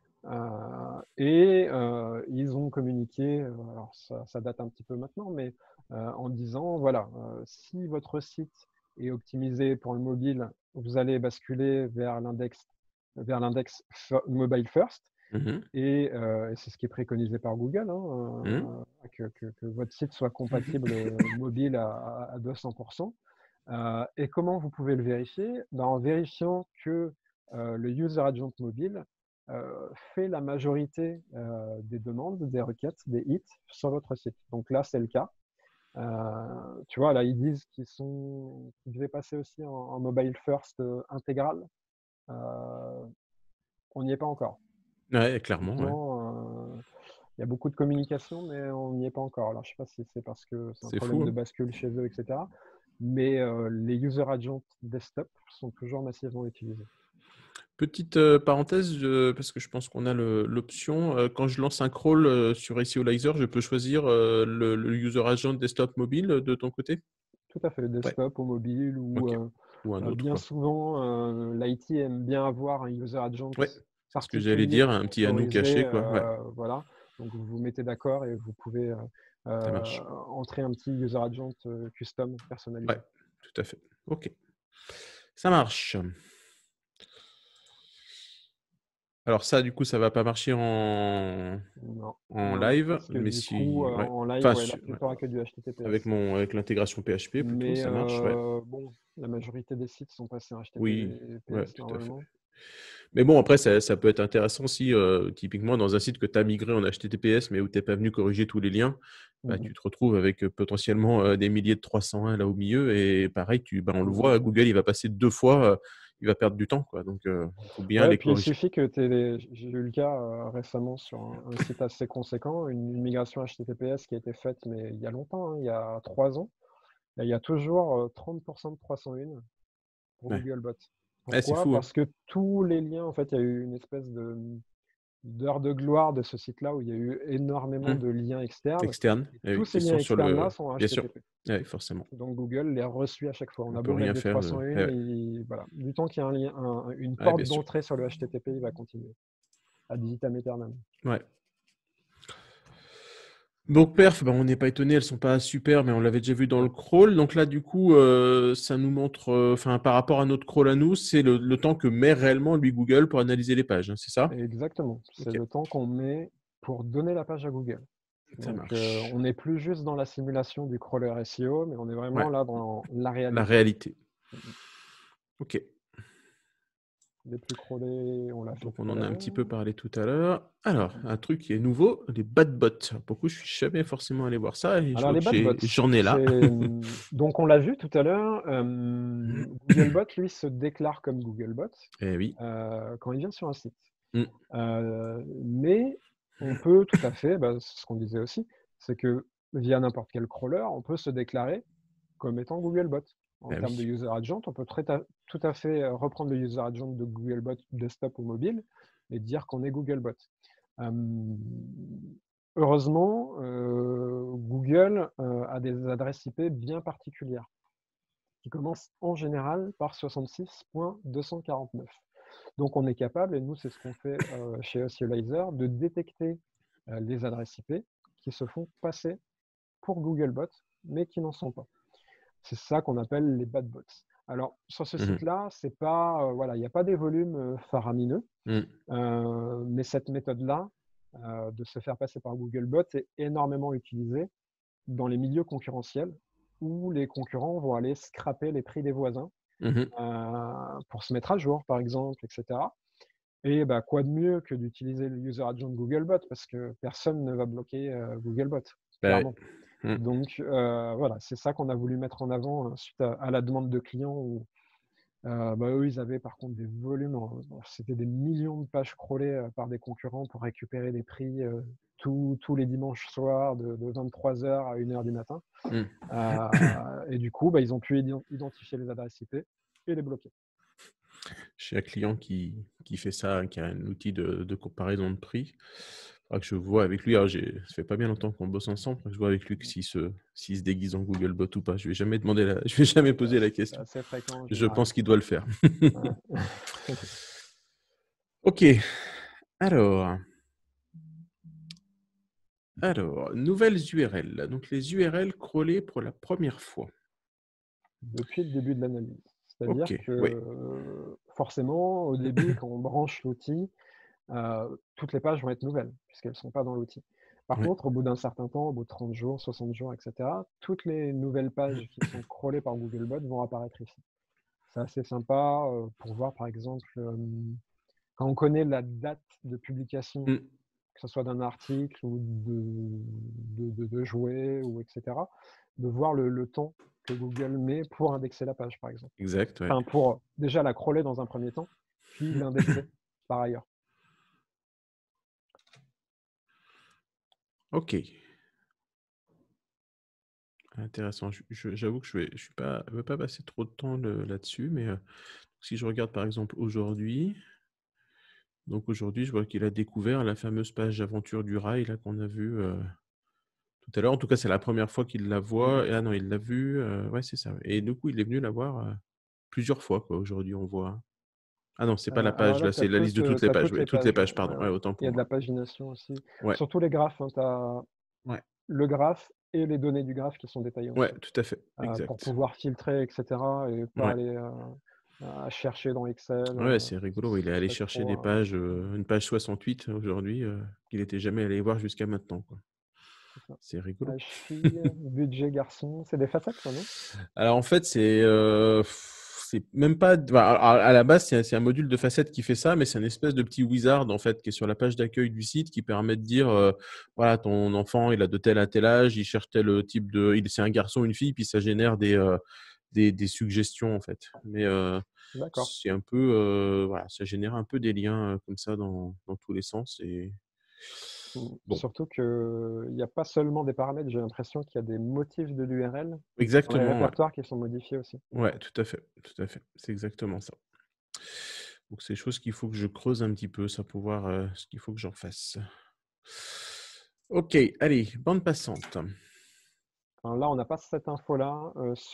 Ils ont communiqué, alors ça date un petit peu maintenant, mais en disant, voilà, si votre site est optimisé pour le mobile, vous allez basculer vers l'index mobile first. Mmh. Et c'est ce qui est préconisé par Google, Mmh. hein, que votre site soit compatible mobile à 200%. Et comment vous pouvez le vérifier? Ben, en vérifiant que le user agent mobile fait la majorité des demandes, des requêtes, des hits sur votre site. Donc là, c'est le cas. Tu vois, là, ils disent qu'ils devaient passer aussi en mobile first intégral. Euh, on n'y est pas encore. Ouais, clairement, ouais. Typiquement, il y a beaucoup de communication, mais on n'y est pas encore. Alors, je ne sais pas si c'est parce que c'est un C'est fou, problème de hein? bascule chez eux, etc. Mais les user agents desktop sont toujours massivement utilisés. Petite, parenthèse, parce que je pense qu'on a l'option, quand je lance un crawl, sur SEOlizer, je peux choisir, le user agent desktop mobile, de ton côté? Tout à fait, Ouais, desktop ou mobile, ou OK. Ou un autre, bien quoi. souvent, l'IT aime bien avoir un user agent Ouais, c'est ce que j'allais particulier dire, un petit Anou autorisé. caché, quoi. Ouais, Voilà. Donc vous vous mettez d'accord et vous pouvez ça marche. entrer un petit user agent custom Ouais, personnalisé. tout à fait. OK. Ça marche. Alors ça, du coup, ça va pas marcher Non, en non, non, live, parce que mais du coup, si, ouais. en live, Enfin, ouais, là, tu ouais. n'auras que du HTTPS. Avec l'intégration PHP plutôt, Mais ça marche, ouais. bon, la majorité des sites sont passés en Oui, ouais, HTTPS tout à fait. normalement. Mais bon, après, ça peut être intéressant si, typiquement, dans un site que tu as migré en HTTPS, mais où tu n'es pas venu corriger tous les liens, bah, Mhm. tu te retrouves avec potentiellement des milliers de 301 là au milieu. Et pareil, on le voit, Exactement. Google, il va passer 2 fois, il va perdre du temps, quoi. Donc, il faut bien Ouais, les puis il corriger. suffit que j'ai eu le cas récemment sur un site assez conséquent, une migration HTTPS qui a été faite, mais il y a longtemps, hein, il y a 3 ans. Et il y a toujours 30% de 301 pour Ouais. Googlebot. Ouais, c'est Pourquoi? fou, hein. Parce que tous les liens, en fait, il y a eu une espèce d'heure de gloire de ce site-là où il y a eu énormément Hum. de liens externes. Externe, Et eh tous oui, ces qui liens sont sur externes-là le. sont Bien sûr, HTTP. ouais, forcément. Donc Google les reçu à chaque fois. On On a peut beau mettre rien des faire. 301, Ouais, voilà. Du temps qu'il y a une ouais, porte bien sûr. d'entrée sur le HTTP, il va continuer ad vitam aeternam. Ouais. Donc perf, bah, on n'est pas étonné, elles sont pas super, mais on l'avait déjà vu dans le Non. crawl. Donc là, du coup, ça nous montre, enfin, par rapport à notre crawl à nous, c'est le temps que met réellement lui Google pour analyser les pages, hein, c'est ça? Exactement. C'est Ok, le temps qu'on met pour donner la page à Google. ça Donc, marche. on n'est plus juste dans la simulation du crawler SEO, mais on est Ouais, vraiment là dans la la réalité. réalité. Ok. Les plus crawlés, on l'a fait Donc tout on à en a un l'heure. petit peu parlé tout à l'heure. Alors, un truc qui est nouveau, les bad bots. Pour le coup, je suis jamais forcément allé voir ça et je Alors, vois les que bad bots, j'en ai là. donc on l'a vu tout à l'heure, Googlebot, lui, se déclare comme Googlebot Eh oui. quand il vient sur un site. Mm. Mais on peut tout à fait, bah, c'est ce qu'on disait aussi, c'est que via n'importe quel crawler, on peut se déclarer comme étant Googlebot. En Eh termes de oui. user agent, on peut tout à fait reprendre le user agent de Googlebot desktop ou mobile et dire qu'on est Googlebot. Heureusement, Google a des adresses IP bien particulières qui commencent en général par 66.249. Donc on est capable, et nous c'est ce qu'on fait chez Ossiolizer, de détecter les adresses IP qui se font passer pour Googlebot, mais qui n'en sont pas. C'est ça qu'on appelle les bad bots. Alors sur ce Mhm. site-là, c'est pas voilà, il n'y a pas des volumes faramineux, Mm. mais cette méthode-là de se faire passer par Googlebot est énormément utilisée dans les milieux concurrentiels où les concurrents vont aller scraper les prix des voisins Mhm. pour se mettre à jour, par exemple, etc. Et bah, quoi de mieux que d'utiliser le user agent de Googlebot parce que personne ne va bloquer Googlebot, Bah, clairement. mm. Donc voilà, c'est ça qu'on a voulu mettre en avant suite à la demande de clients où bah, eux, ils avaient par contre des volumes, c'était des millions de pages crawlées par des concurrents pour récupérer des prix tous les dimanches soirs de 23h à 1h du matin. Mm. Et du coup, bah, ils ont pu identifier les adresses IP et les bloquer. J'ai un client qui fait ça, qui a un outil de comparaison de prix. Il faudra que je vois avec lui. Alors, ça fait pas bien longtemps qu'on bosse ensemble. Faudra que je vois avec lui s'il se déguise en Googlebot ou pas. Je vais jamais je vais jamais poser la C'est question. assez fréquent en Je général. pense qu'il doit le faire. Ouais. Ok. Alors, nouvelles URL. Donc, les URL crawlées pour la première fois. Depuis le début de l'analyse. C'est-à-dire Ok, oui. que forcément, au début, quand on branche l'outil, toutes les pages vont être nouvelles, puisqu'elles ne sont pas dans l'outil. Par Ouais. contre, au bout d'un certain temps, au bout de 30 jours, 60 jours, etc., toutes les nouvelles pages qui sont crawlées par Googlebot vont apparaître ici. C'est assez sympa pour voir, par exemple, quand on connaît la date de publication, Mm. que ce soit d'un article ou de jouets, ou etc., de voir le temps que Google met pour indexer la page, par exemple. Exact, ouais. Enfin, pour déjà la crawler dans un premier temps, puis l'indexer par ailleurs. Ok. Intéressant. J'avoue que je vais pas passer trop de temps là-dessus, mais si je regarde par exemple aujourd'hui, donc aujourd'hui, je vois qu'il a découvert la fameuse page d'aventure du rail là qu'on a vue tout à l'heure. En tout cas, c'est la première fois qu'il la voit. Et, ah non, il l'a vue. Ouais, c'est ça. Et du coup, il est venu la voir plusieurs fois, quoi. Aujourd'hui, on voit. Ah non, c'est pas la Alors page, là, là, tu as, c'est la liste de toutes les pages. toutes Oui, les toutes les pages. pages, Ouais, pardon. Ouais, ouais. autant Il y pour a de la moi. pagination aussi. Ouais, Surtout les graphes. Tu as ouais, le graphe et les données du graphe qui sont détaillées en ouais, dessous tout à fait. pour Exact. pouvoir filtrer, etc. et pas Ouais. aller à chercher dans Excel. Ouais, c'est rigolo. Il est C'est allé pas chercher trop. des pages, une page 68 aujourd'hui, qu'il n'était jamais allé voir jusqu'à maintenant, quoi. C'est ça. C'est rigolo. Âge fille, budget garçon, c'est des facettes ça, non? Alors en fait, c'est même pas enfin, à la base, c'est un module de facettes qui fait ça, mais c'est une espèce de petit wizard en fait qui est sur la page d'accueil du site qui permet de dire, voilà, ton enfant, il a de tel à tel âge, il cherche tel type c'est un garçon, une fille, puis ça génère des suggestions en fait. Mais D'accord. c'est un peu, voilà, ça génère un peu des liens, comme ça dans tous les sens et bon, Surtout qu'il y a pas seulement des paramètres, j'ai l'impression qu'il y a des motifs de l'URL dans les exactement, ouais. répertoires qui sont modifiés aussi. Ouais, tout à fait, tout à fait. C'est exactement ça. Donc c'est des choses qu'il faut que je creuse un petit peu, ça pour voir, ce qu'il faut que j'en fasse. OK, allez, bande passante. Alors là, on n'a pas cette info-là,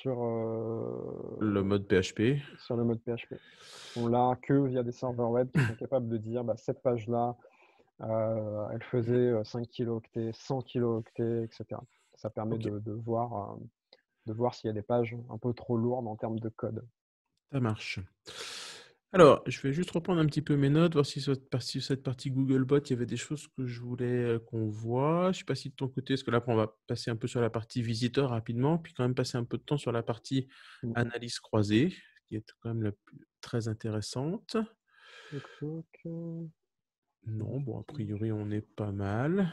Le mode PHP. sur le mode PHP. On l'a que via des serveurs web qui sont capables de dire, bah, cette page-là, elle faisait 5 kilooctets, 100 kilooctets, etc. Ça permet OK, de voir s'il y a des pages un peu trop lourdes en termes de code. ça marche. Alors, je vais juste reprendre un petit peu mes notes, voir si sur cette partie Googlebot, il y avait des choses que je voulais, qu'on voit. Je ne sais pas si de ton côté, parce que là, après, on va passer un peu sur la partie visiteur rapidement, puis quand même passer un peu de temps sur la partie Mmh. analyse croisée, qui est quand même très intéressante. Toc toc, Non, bon, a visiteur. priori, on est pas mal.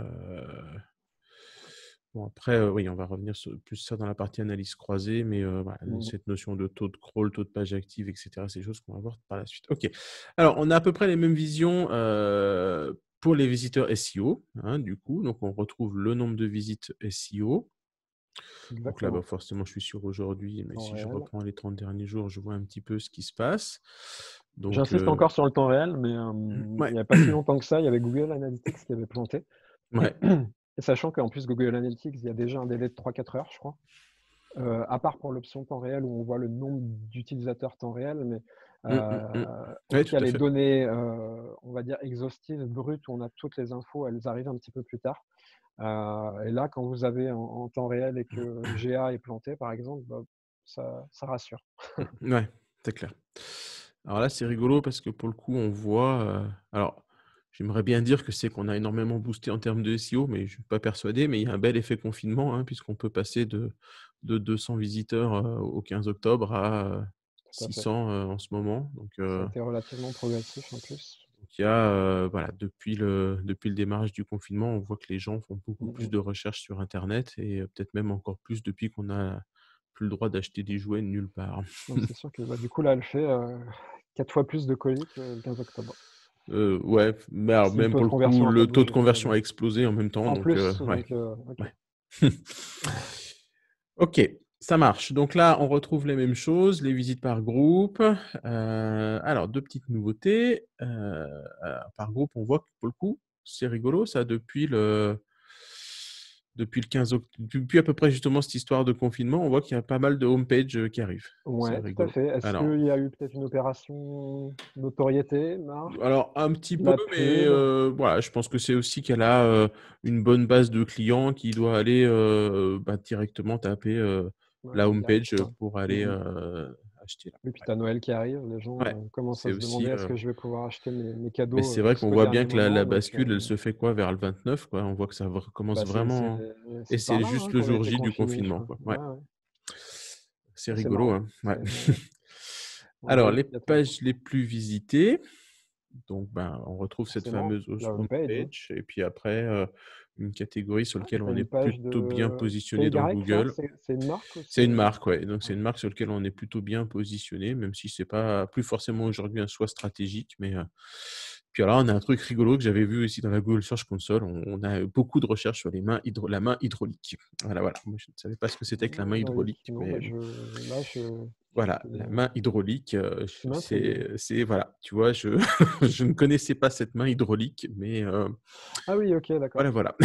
Bon, après, oui, on va revenir sur plus ça dans la partie analyse croisée, mais voilà, Mmh. cette notion de taux de crawl, taux de page active, et cetera, c'est des choses qu'on va voir par la suite. OK. Alors, on a à peu près les mêmes visions, pour les visiteurs SEO, hein, du coup. Donc, on retrouve le nombre de visites SEO. Donc là, bah, Exactement. forcément, je suis sur aujourd'hui, mais Temps si je réel. reprends les 30 derniers jours, je vois un petit peu ce qui se passe. Donc, J'insiste encore sur le temps réel, mais il ouais. n'y a pas si longtemps que ça, il y avait Google Analytics qui avait planté. Ouais. Et sachant qu'en plus, Google Analytics, il y a déjà un délai de 3-4 heures, je crois. À part pour l'option temps réel où on voit le nombre d'utilisateurs temps réel, mais Mmh, mmh, mmh. une Ouais, fois qu'il y tout a à les fait. données, on va dire exhaustives, brutes, où on a toutes les infos, elles arrivent un petit peu plus tard. Et là, quand vous avez en temps réel et que GA est planté, par exemple, bah, ça rassure. Ouais, c'est clair. Alors là, c'est rigolo parce que pour le coup, on voit, alors j'aimerais bien dire que c'est qu'on a énormément boosté en termes de SEO, mais je ne suis pas persuadé, mais il y a un bel effet confinement, hein, puisqu'on peut passer de 200 visiteurs, au 15 octobre à, Tout à fait. 600, en ce moment. Donc Ça a été relativement progressif en plus. il y a, voilà, depuis le démarrage du confinement, on voit que les gens font beaucoup Mmh plus mh. de recherches sur internet et peut-être même encore plus depuis qu'on a plus le droit d'acheter des jouets nulle part. Donc c'est sûr que, bah, du coup, là, elle fait, 4 fois plus de colis que le 15 octobre. Ouais, mais alors Si le même taux pour de le coup, conversion a pas le taux de bougé, mais conversion bon. a explosé en même temps, En donc plus, ouais, donc OK. ouais. OK, ça marche. Donc là, on retrouve les mêmes choses, les visites par groupe. Alors 2 petites nouveautés, par groupe, on voit que pour le coup, c'est rigolo ça depuis le 15 oct depuis à peu près justement cette histoire de confinement, on voit qu'il y a pas mal de homepages, qui arrivent. C'est Ouais, tout à rigolo. fait. Est-ce Alors qu'il y a eu peut-être une opération notoriété, marque, Alors un petit de peu, la mais pub? voilà, je pense que c'est aussi qu'elle a, une bonne base de clients qui doit aller, bah, directement taper, Ouais, la en direct, homepage, quoi. pour Mmh aller, mh. acheter là. Et puis tu as Noël qui arrive, les gens, Ouais, commencent c'est à se aussi, demander: «Est-ce que je vais pouvoir acheter mes mais cadeaux, c'est vrai qu'on jusqu'au voit dernier bien que la moment?» Donc bascule, elle se fait quoi? Vers le 29 quoi. On voit que ça recommence bah, vraiment et c'est par c'est là, hein, juste le qu'on a jour été J du confinés, je confinement, crois. quoi. Ouais, Ouais, ouais. c'est Ah, c'est rigolo, marrant. hein? Ouais. C'est on Alors voit les qu'il y a tendance. pages les plus visitées. Donc, ben, on retrouve cette Forcément, fameuse la homepage, hein. homepage et puis après, une catégorie sur Ah, lequel tu on est une page plutôt bien de positionné PY dans là? Google. C'est une marque ou C'est c'est, une marque, ouais, donc c'est ouais, une marque sur lequel on est plutôt bien positionné, même si c'est pas plus forcément aujourd'hui un choix stratégique, mais puis alors là, on a un truc rigolo que j'avais vu aussi dans la Google Search Console. On a beaucoup de recherches sur la main hydraulique. Voilà, voilà. Moi, je ne savais pas ce que c'était que la main hydraulique. hydraulique, Non, bah, mais voilà, c'est la main hydraulique, tu m'intrigues. c'est voilà, tu vois, je je ne connaissais pas cette main hydraulique, mais Ah oui, OK, d'accord. voilà, voilà.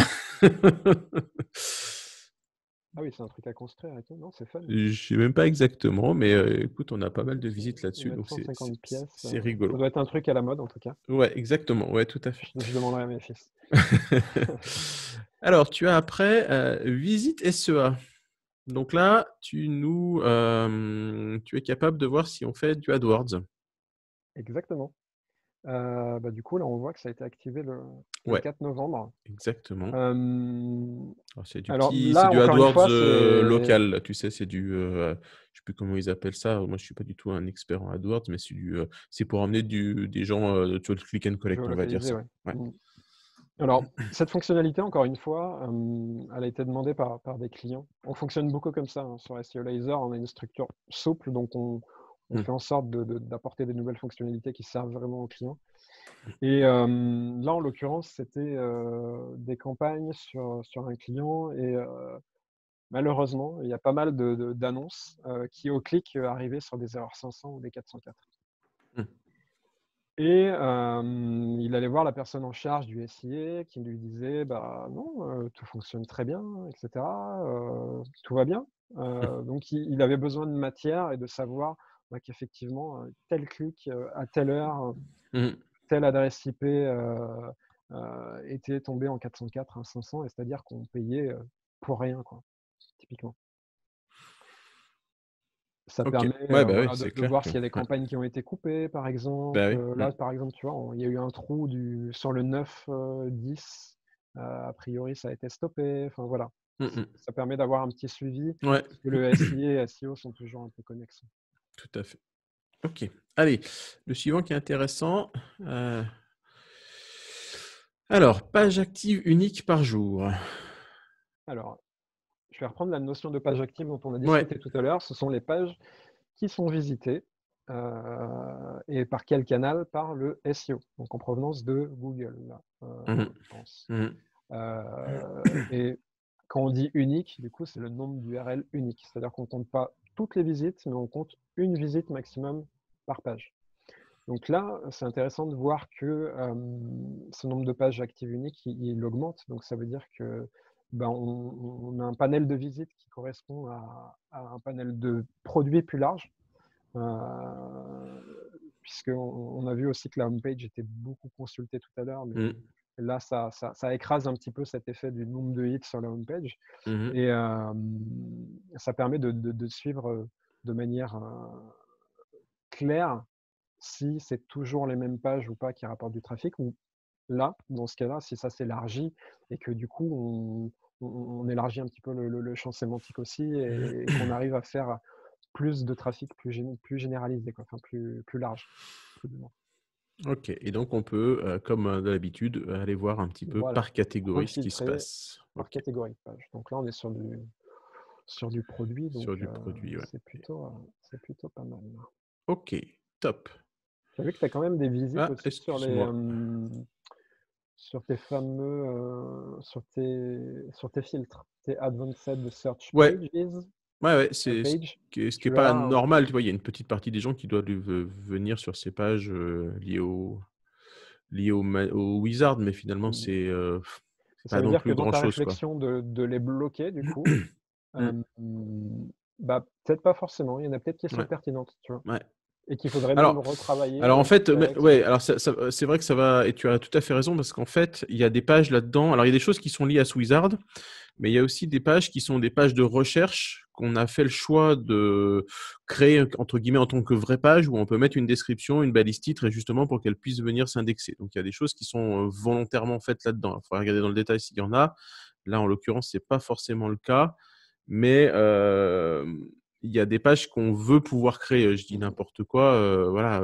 Ah oui, c'est un truc à construire et tout. Non, c'est fun. Je sais même pas exactement, mais écoute, on a pas mal de OK. visites là-dessus, donc c'est c'est 950 c'est pièces, c'est ça rigolo. doit être un truc à la mode en tout cas. Ouais, exactement, ouais, tout à fait. Je demanderai à mes fils. Alors, tu as après, visite SEA. Donc là, tu es capable de voir si on fait du AdWords. Exactement. Du coup, là, on voit que ça a été activé le Ouais, 4 novembre. exactement. Euh, Alors, c'est alors c'est là, du encore une AdWords fois, c'est local. Tu sais, c'est je sais plus comment ils appellent ça. Moi, je suis pas du tout un expert en AdWords, mais c'est pour emmener des gens, tu vois, le click and collect, on va dire géolocalisé, ça. ouais. Ouais. Alors, cette fonctionnalité, encore une fois, elle a été demandée par des clients. On fonctionne beaucoup comme ça, hein. Sur SEO Laser, on a une structure souple, donc on Mm. fait en sorte d'apporter des nouvelles fonctionnalités qui servent vraiment aux clients. Et là, en l'occurrence, c'était des campagnes sur un client et malheureusement, il y a pas mal d'annonces qui, au clic, arrivaient sur des erreurs 500 ou des 404. Mm. Et il allait voir la personne en charge du SIA qui lui disait: «Bah, non, tout fonctionne très bien et cetera, tout va bien». Donc il avait besoin de matière et de savoir, qu'effectivement, tel clic, à telle heure, Mm. telle adresse IP, était tombée en 404, en 500 et c'est-à-dire qu'on payait, pour rien, quoi, typiquement. Ça Ok. permet, Ouais, bah ouais, voilà, de c'est de clair voir que. s'il y a des Ouais. campagnes qui ont été coupées, par Bah exemple. oui. Là, par exemple, tu vois, il y a eu un trou sur le 9, 10, a priori, ça a été stoppé. Enfin, voilà. Mm, mm. Ça permet d'avoir un petit suivi, Ouais, parce que le SIA et SEO sont toujours un peu connexes. tout à fait. Ok. Allez, le suivant qui est intéressant. Alors, page active unique par jour. Alors, je vais reprendre la notion de page active dont on a Ouais. discuté tout à l'heure. Ce sont les pages qui sont visitées, et par quel canal? Par le SEO, donc en provenance de Google, là, en Mhm. l'occurrence. Mhm. Et quand on dit unique, du coup, c'est le nombre d'URL unique. C'est-à-dire qu'on ne compte pas toutes les visites, mais on compte une visite maximum par page. Donc là, c'est intéressant de voir que ce nombre de pages actives uniques, il augmente. Donc ça veut dire que on a un panel de visites qui correspond à un panel de produits plus large. Puisqu'on a vu aussi que la homepage était beaucoup consultée tout à l'heure, mais Mhm. là, ça écrase un petit peu cet effet du nombre de hits sur la homepage. Mhm. Et ça permet de suivre de manière claire si c'est toujours les mêmes pages ou pas qui rapportent du trafic, ou là, dans ce cas-là, si ça s'élargit et que du coup, on élargit un petit peu le champ sémantique aussi et qu'on arrive à faire plus de trafic plus généralisé, quoi, enfin plus large. Tout du moins. Ok. Et donc, on peut, comme d'habitude, aller voir un petit peu Voilà, par catégorie ce qui se refiltrer passe. par Ok. catégorie de page. Donc là, on est sur du produit, donc Sur du produit, ouais. c'est plutôt pas mal. Ok. Top. Tu as vu que tu as quand même des visites Ah, aussi excuse-moi. sur tes fameux, sur tes filtres, tes Advanced Search Ouais. Pages, Ouais, ouais, c'est page. ce qui est Tu pas as, normal. Tu vois, il y a une petite partie des gens qui doivent venir sur ces pages liées au wizard, mais finalement, c'est ça pas veut non dire que plus dans ta grand-chose, quoi. réflexion de les bloquer, du coup, Mm. peut-être pas forcément. Il y en a peut-être qui sont Ouais, pertinentes, tu vois? ouais. Et qu'il faudrait même Alors, retravailler alors ou en fait, récupérer, qui sont ouais, pas alors pertinentes. c'est vrai que ça va, et tu as tout à fait raison, parce qu'en fait, il y a des pages là-dedans. Alors, il y a des choses qui sont liées à ce wizard, mais il y a aussi des pages qui sont des pages de recherche qu'on a fait le choix de créer, entre guillemets, en tant que vraie page, où on peut mettre une description, une balise titre, et justement pour qu'elle puisse venir s'indexer. Donc, il y a des choses qui sont volontairement faites là-dedans. Il faudra regarder dans le détail s'il y en a. Là, en l'occurrence, c'est pas forcément le cas, mais il y a des pages qu'on veut pouvoir créer. Je dis n'importe quoi, voilà,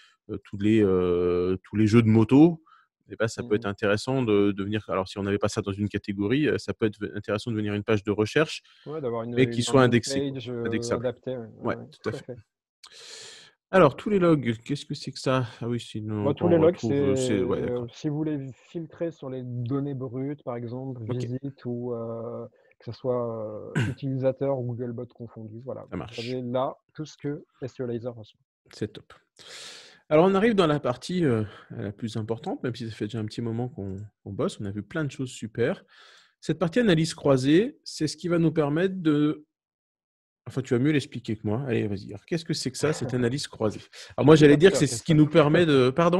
tous les jeux de moto. Et ben, ça peut être Mmh. intéressant de venir. Alors, si on n'avait pas ça dans une catégorie, ça peut être intéressant de venir une page de recherche, Ouais, d'avoir mais qui une soit landing indexée, quoi, page, indexable. adaptée, ouais, ouais, Ouais, ouais, tout à tout à fait. fait. Alors, tous les logs, qu'est-ce que c'est que ça? Ah oui, sinon, Tous quand on les logs, c'est, retrouve, ouais, d'accord. si vous voulez filtrer sur les données brutes, par exemple, Ok, visite ou que ce soit utilisateur ou Googlebot confondu, voilà, ça vous marche. avez là tout ce que SEOlaser reçoit. C'est top. Alors, on arrive dans la partie la plus importante, même si ça fait déjà un petit moment qu'on bosse. On a vu plein de choses super. Cette partie analyse croisée, c'est ce qui va nous permettre de. Enfin, tu vas mieux l'expliquer que moi. Allez, vas-y. Alors, qu'est-ce que c'est que ça, cette analyse croisée? Alors, Je moi, suis j'allais pas dire que sûr c'est que ce qui ça. nous permet de. Pardon?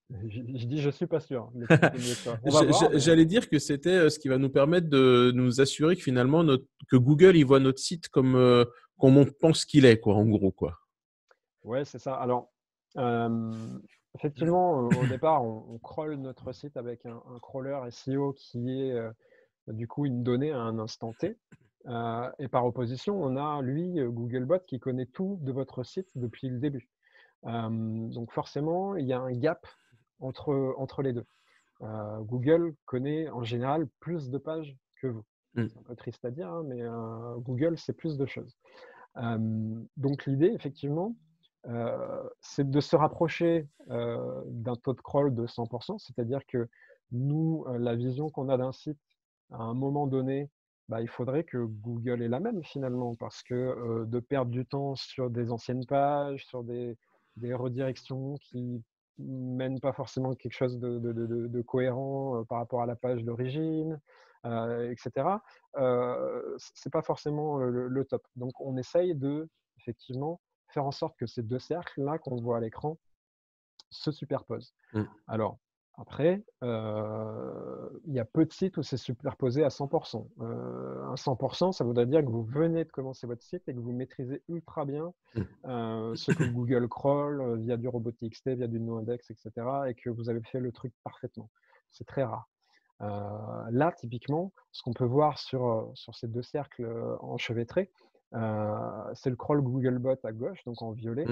Je dis, je suis pas sûr, mais peut-être mieux que toi. On va voir, mais J'allais dire que c'était ce qui va nous permettre de nous assurer que finalement, que Google, il voit notre site comme on pense qu'il est, quoi, en gros, quoi. ouais, c'est ça. Alors, effectivement, au départ, on crawl notre site avec un crawler SEO qui est du coup une donnée à un instant T. Et par opposition, on a lui, Googlebot, qui connaît tout de votre site depuis le début. Donc forcément, il y a un gap entre les deux. Google connaît en général plus de pages que vous. Mm. C'est un peu triste à dire, hein, mais Google sait plus de choses. Donc l'idée, effectivement, c'est de se rapprocher d'un taux de crawl de 100%, c'est-à-dire que nous, la vision qu'on a d'un site, à un moment donné, bah, il faudrait que Google ait la même finalement, parce que de perdre du temps sur des anciennes pages, sur des redirections qui mènent pas forcément quelque chose de cohérent par rapport à la page d'origine, etc. C'est pas forcément le top. Donc on essaye de effectivement faire en sorte que ces deux cercles-là qu'on voit à l'écran se superposent. Mm. Alors, après, il y a peu de sites où c'est superposé à 100%. Un 100%, ça voudrait dire que vous venez de commencer votre site et que vous maîtrisez ultra bien ce que Google crawl via du robots.txt, via du noindex, etc. et que vous avez fait le truc parfaitement. C'est très rare. Là, typiquement, ce qu'on peut voir sur ces deux cercles enchevêtrés, c'est le crawl Googlebot à gauche, donc en violet,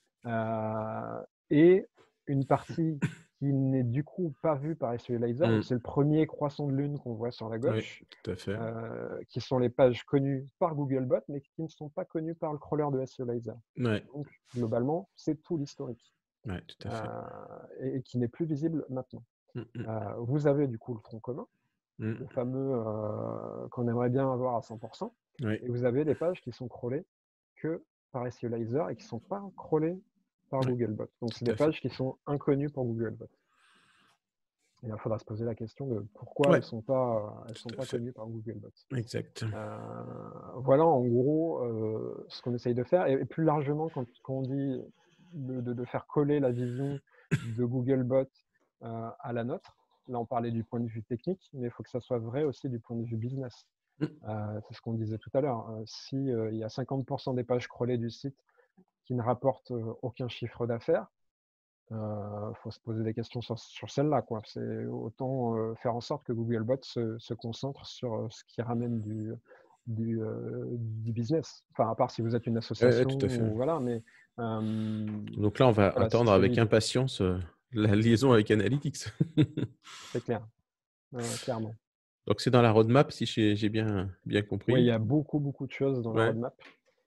et une partie qui n'est du coup pas vue par SEOlizer. Mm. C'est le premier croissant de lune qu'on voit sur la Oui, gauche, tout à fait. qui sont les pages connues par Googlebot, mais qui ne sont pas connues par le crawler de SEOlizer. Ouais, Donc, globalement, c'est tout l'historique, ouais, tout à fait. et qui n'est plus visible maintenant. Mm, mm, Vous avez du coup le tronc commun, mm. le fameux qu'on aimerait bien avoir à 100%, Ouais. et vous avez des pages qui sont crawlées que par SEOlizer et qui ne sont pas crawlées par Ouais, Googlebot. Donc, c'est tout des à fait. pages qui sont inconnues pour Googlebot. Et il faudra se poser la question de pourquoi Ouais, elles sont pas tout à fait. connues par Googlebot. Exact. Voilà en gros ce qu'on essaye de faire. Et plus largement, quand on dit de faire coller la vision de Googlebot à la nôtre, là on parlait du point de vue technique, mais il faut que ça soit vrai aussi du point de vue business. Mm. C'est ce qu'on disait tout à l'heure. Si il y a 50% des pages crawlées du site qui ne rapportent aucun chiffre d'affaires, faut se poser des questions sur celle-là, quoi. C'est autant faire en sorte que Googlebot se concentre sur ce qui ramène du business. Enfin, à part si vous êtes une association, Tout à fait. ou voilà, mais Donc là, on va voilà, attendre c'est avec l'idée, impatience la liaison avec Analytics. c'est clair, clairement. Donc c'est dans la roadmap, si j'ai bien Oui, il y compris. a beaucoup de choses dans la Ouais. roadmap.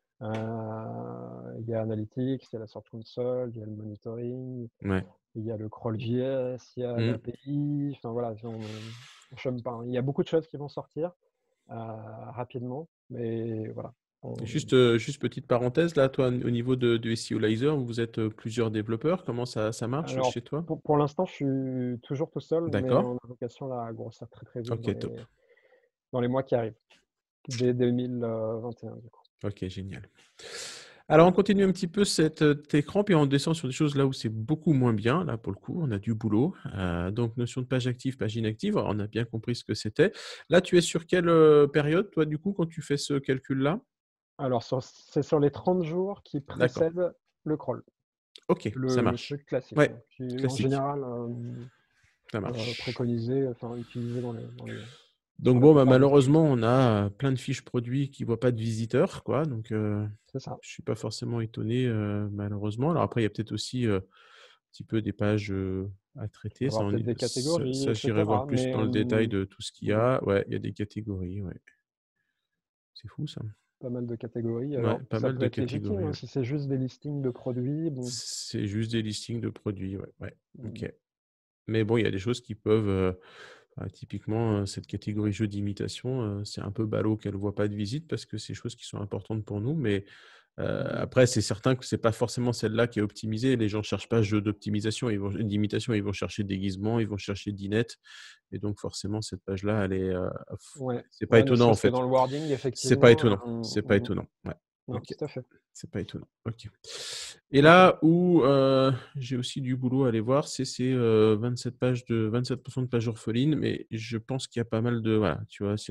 Il y a Analytics, il y a la Search Console, il y a le monitoring, Ouais. il y a le crawl.js, il y a Mm. l'API, enfin voilà, on chôme pas, hein. Il y a beaucoup de choses qui vont sortir rapidement, mais voilà. Juste petite parenthèse, là, toi, au niveau de SEOlizer, vous êtes plusieurs développeurs. Comment ça marche Alors, chez toi? pour l'instant, je suis toujours tout seul, mais D'accord. on a vocation là, à grossir très vite Ok, top. dans les mois qui arrivent, dès 2021 du coup. Ok, génial. Alors, on continue un petit peu cet écran, puis on descend sur des choses là où c'est beaucoup moins bien. Là, pour le coup, on a du boulot. Donc, notion de page active, page inactive. Alors, on a bien compris ce que c'était. Là, tu es sur quelle période, toi, du coup, quand tu fais ce calcul-là? Alors, c'est sur les 30 jours qui D'accord. précèdent le crawl, Ok, ça le marche. truc classique, Ouais, hein, qui est en classique. général Ça marche. préconisé, enfin utilisé dans Donc la bon, bah, plupart des cas. malheureusement, on a plein de fiches produits qui ne voient pas de visiteurs, quoi. Donc, je C'est ça. suis pas forcément étonné, malheureusement. Alors après, il y a peut-être aussi un petit peu des pages à Il va y traiter. avoir peut-être des catégories, J'irai etc. voir plus Mais dans le détail de tout ce qu'il y mm, a. Ouais, il y a des catégories, ouais. C'est fou, ça. pas mal de catégories. Ouais, Alors, pas ça mal peut de être légitime, catégories, hein, ouais. si c'est juste des listings de produits. Bon, C'est juste des listings de produits, ouais, ouais. mm, Ok. Mais bon, il y a des choses qui peuvent, typiquement, cette catégorie jeux d'imitation, c'est un peu ballot qu'elle ne voit pas de visite parce que c'est des choses qui sont importantes pour nous. Mais après, c'est certain que ce n'est pas forcément celle-là qui est optimisée. Les gens ne cherchent pas jeu d'optimisation, d'imitation, ils vont chercher déguisement, ils vont chercher dinette. Et donc, forcément, cette page-là, elle est. ouais, C'est pas ouais, ne étonnant, en serait-ce que fait. dans le wording, C'est pas effectivement. étonnant. C'est pas étonnant. Ouais. Non, Ok, tout à fait. c'est pas étonnant. Ok. Et Ok. là où j'ai aussi du boulot à aller voir, c'est ces 27% de pages orphelines, mais je pense qu'il y a pas mal de voilà, tu vois,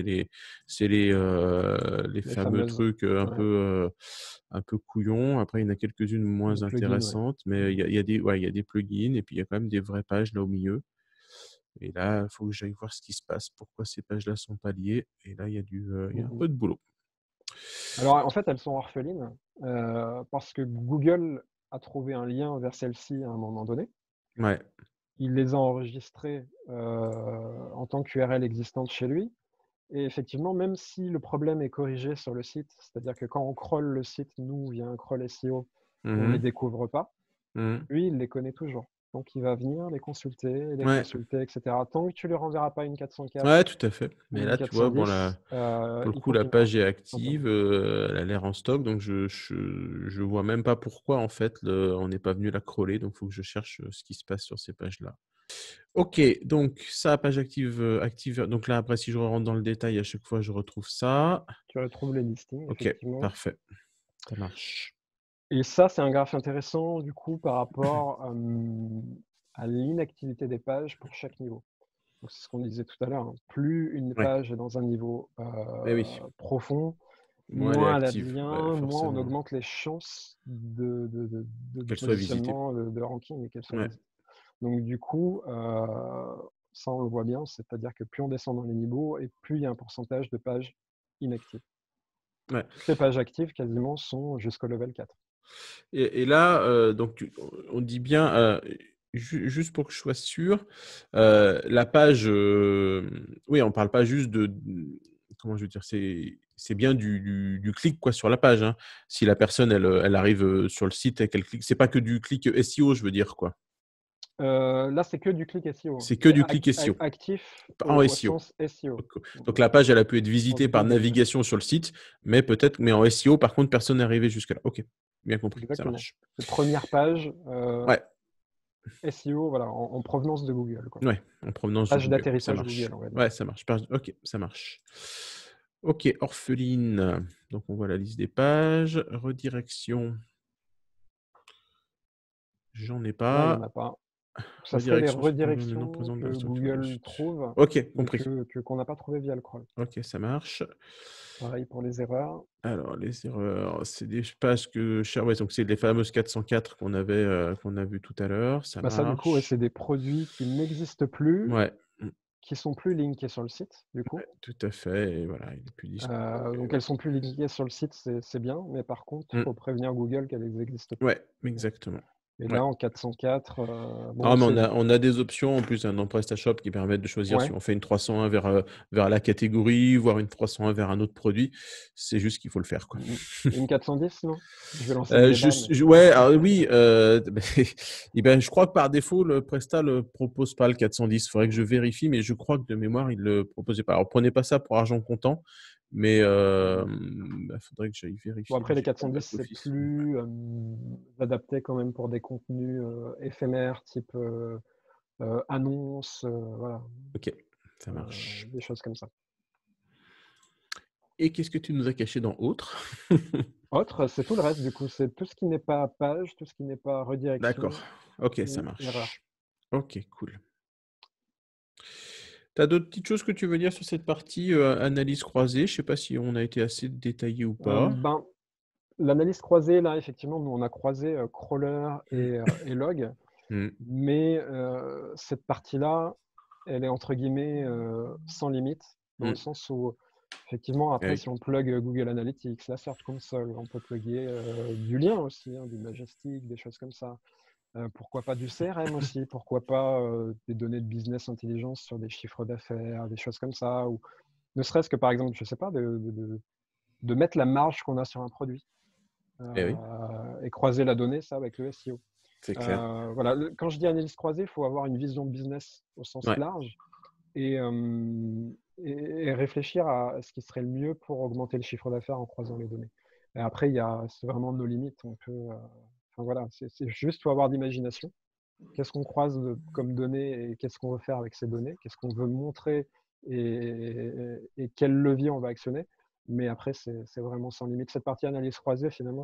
les Les fameux fameuses, trucs ouais, un peu couillons. Après, il y en a quelques-unes moins les plugins, ouais. intéressantes, mais il y a des ouais, il y a des plugins et puis il y a quand même des vraies pages là au milieu. Et là, il faut que j'aille voir ce qui se passe, pourquoi ces pages-là sont pas liées. Et là, il y a un Mhm. peu de boulot. Alors, en fait, elles sont orphelines parce que Google a trouvé un lien vers celles-ci à un moment donné. Ouais. Il les a enregistrées en tant qu'URL existante chez lui. Et effectivement, même si le problème est corrigé sur le site, c'est-à-dire que quand on crawl le site, nous, via un crawl SEO, on ne les Mmh. découvre pas, Mmh. lui, il les connaît toujours. Donc, il va venir Ouais. les consulter, etc. Tant que tu lui renverras pas une 404 Ouais, tout à fait. Mais ou une là, tu vois, bon, 410, là, pour le il coup, la continuera, page est tout simplement. active, elle a l'air en stock, donc je vois même pas pourquoi, en fait, on n'est pas venu la crawler, donc il faut que je cherche ce qui se passe sur ces pages-là. Ok, donc ça, page active, active. Donc là, après, si je rentre dans le détail, à chaque fois, je retrouve ça. Tu retrouves les listings, Ok, effectivement. parfait, ça marche. Et ça, c'est un graphe intéressant, du coup, par rapport à l'inactivité des pages pour chaque niveau. Donc, c'est ce qu'on disait tout à l'heure, hein. Plus une Ouais, page est dans un niveau eh oui, profond, moi, elle est moins elle a de active, ouais, liens, moins on forcément, augmente les chances de qu'elle soit visitée. positionnement, de ranking et qu'elle soit Ouais, visitée. Donc, du coup, ça, on le voit bien, c'est-à-dire que plus on descend dans les niveaux et plus il y a un pourcentage de pages inactives. ouais. Toutes les pages actives, quasiment, sont jusqu'au level 4. Et là, donc on dit bien, juste pour que je sois sûr, la page, oui, on parle pas juste de comment je veux dire? C'est bien du clic quoi sur la page, hein. Si la personne elle arrive, sur le site et qu'elle clique, c'est pas que du clic SEO, je veux dire quoi? Là, c'est que du clic SEO, hein. C'est que C'est du clic SEO, actif pas en au SEO. sens SEO. Donc la page, elle a pu être Sens visitée par Google. navigation sur le site, mais peut-être mais en SEO, par contre, personne n'est arrivé jusque là. OK, bien compris, ça Exactement. marche. C'est première page Ouais. SEO, voilà, en provenance de Google, quoi. Ouais, en provenance de Page Google, ça d'atterrissage marche. Google, on va dire. Ouais, ça marche. OK, ça marche. OK, orpheline. Donc on voit la liste des pages. Redirection, j'en ai Là, il y en pas. a pas. Ça serait les Redirection sur contenant mais non redirections présente dans la que structure de Google site. trouve, OK, mais compris. qu'on n'a pas trouvé via le crawl. OK, ça marche. Pareil pour les erreurs. Alors les erreurs, c'est des pages que ouais, donc c'est les fameuses 404 qu'on a vues tout à l'heure, ça Bah ça, du coup, ouais, marche. c'est des produits qui n'existent plus, Ouais, qui sont plus linkés sur le site, du coup. ouais, tout à fait et voilà, il est plus dispo et Donc elles voilà. sont plus linkées sur le site, c'est bien, mais par contre, il Mmh. faut prévenir Google qu'elles n'existent plus. Ouais, exactement. Et Ouais. là, en 404, bon, Non, mais c'est on a des options en plus hein, dans PrestaShop qui permettent de choisir si ouais, on fait une 301 vers la catégorie, voire une 301 vers un autre produit. C'est juste qu'il faut le faire, quoi. une 410, non? Je vais lancer le débat, mais Ouais, alors oui, et ben, je crois que par défaut, le Presta ne le propose pas le 410. Il faudrait que je vérifie, mais je crois que de mémoire, il ne le proposait pas. Alors, prenez pas ça pour argent comptant, mais faudrait que j'aille bon, vérifier. Là, après, les j'ai pas le 410, c'est back-office. plus adapté quand même pour des contenus éphémères, type annonces, voilà, Ok, ça marche. des choses comme ça. Et qu'est-ce que tu nous as caché dans autre? Autre, c'est tout le reste, du coup, c'est tout ce qui n'est pas page, tout ce qui n'est pas D'accord. redirection Ok, ça ou erreur. marche. Ok, cool. Tu as d'autres petites choses que tu veux dire sur cette partie analyse croisée? Je sais pas si on a été assez détaillé ou pas. Ben, l'analyse croisée, là, effectivement, nous, on a croisé crawler et log, Hmm. mais cette partie-là, elle est entre guillemets sans limite, dans le Hmm. sens où, effectivement, Ah après, oui. si on plug Google Analytics, la Search Console, on peut plugger du lien aussi, hein, du Majestic, des choses comme ça. Pourquoi pas du CRM aussi, pourquoi pas des données de business intelligence sur des chiffres d'affaires, des choses comme ça, ou ne serait-ce que, par exemple, je sais pas, de mettre la marge qu'on a sur un produit Eh oui, et croiser la donnée, ça, avec le SEO. c'est clair. Voilà, quand je dis analyse croisée, il faut avoir une vision business au sens Ouais. large et, et réfléchir à ce qui serait le mieux pour augmenter le chiffre d'affaires en croisant les données. Et après, c'est vraiment nos limites. On peut, enfin voilà, c'est juste faut avoir d'imagination. Qu'est-ce qu'on croise comme données et qu'est-ce qu'on veut faire avec ces données? Qu'est-ce qu'on veut montrer et quel levier on va actionner? mais après, c'est vraiment sans limite. Cette partie analyse croisée, finalement,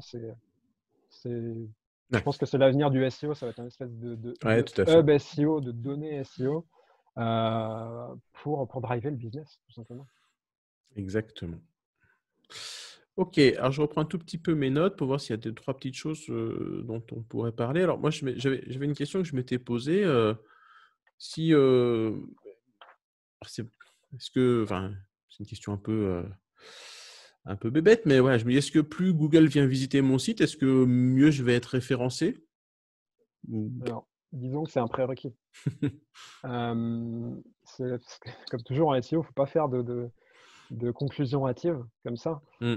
je Ouais, pense que c'est l'avenir du SEO. Ça va être une espèce ouais, de tout à fait. hub SEO, de données SEO pour driver le business, tout simplement. Exactement. Ok, alors je reprends un tout petit peu mes notes pour voir s'il y a deux, trois petites choses dont on pourrait parler. Alors moi, j'avais une question que je m'étais posée. Si, c'est, est-ce que, enfin, c'est une question un peu bébête, mais ouais, je me dis, est-ce que plus Google vient visiter mon site, est-ce que mieux je vais être référencé? Ou- Alors, disons que c'est un prérequis. Comme toujours en SEO, il ne faut pas faire de conclusions hâtives comme ça. Hmm,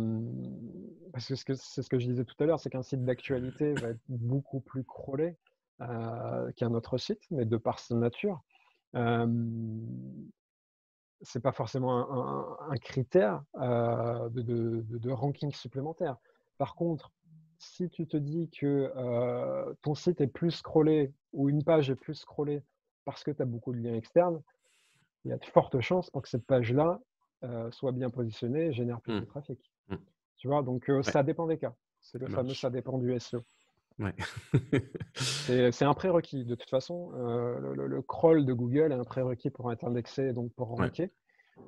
Parce que c'est ce que je disais tout à l'heure, c'est qu'un site d'actualité va être beaucoup plus crawlé qu'un autre site, mais de par sa nature. Euh, c'est pas forcément un critère de ranking supplémentaire. Par contre, si tu te dis que ton site est plus scrollé ou une page est plus scrollée parce que tu as beaucoup de liens externes, il y a de fortes chances pour que cette page-là soit bien positionnée et génère plus hmm, de trafic. hmm. Tu vois, donc Ouais, ça dépend des cas. C'est le ça fameux ça marche. dépend du SEO. Ouais. C'est un prérequis. De toute façon, le crawl de Google est un prérequis pour être indexé et donc pour Ouais. ranker.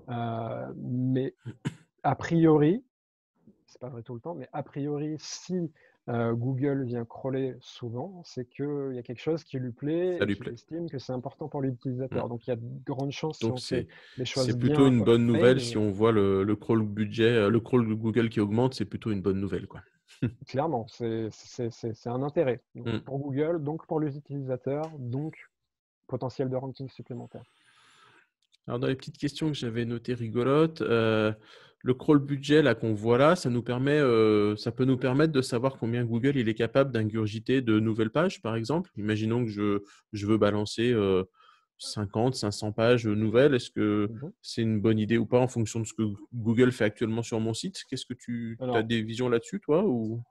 Mais a priori, c'est pas vrai tout le temps, mais a priori, si Google vient crawler souvent, c'est qu'il y a quelque chose qui lui plaît Ça et lui qu'il plaît. estime que c'est important pour Hmm. l'utilisateur. Donc il y a de grandes chances, si Donc, on fait les c'est choses plutôt bien une bonne paid, nouvelle si on voit le crawl budget, le crawl de Google qui augmente, c'est plutôt une bonne nouvelle, quoi. clairement, c'est un intérêt. Donc Hmm. pour Google, donc pour les utilisateurs, donc potentiel de ranking supplémentaire. Alors, dans les petites questions que j'avais notées rigolotes, le crawl budget là qu'on voit là, ça peut nous permettre de savoir combien Google il est capable d'ingurgiter de nouvelles pages, par exemple. Imaginons que je veux balancer 50, 500 pages nouvelles. Est-ce que Mhm. c'est une bonne idée ou pas en fonction de ce que Google fait actuellement sur mon site? Qu'est-ce que tu as Alors, des visions là-dessus, toi, ou...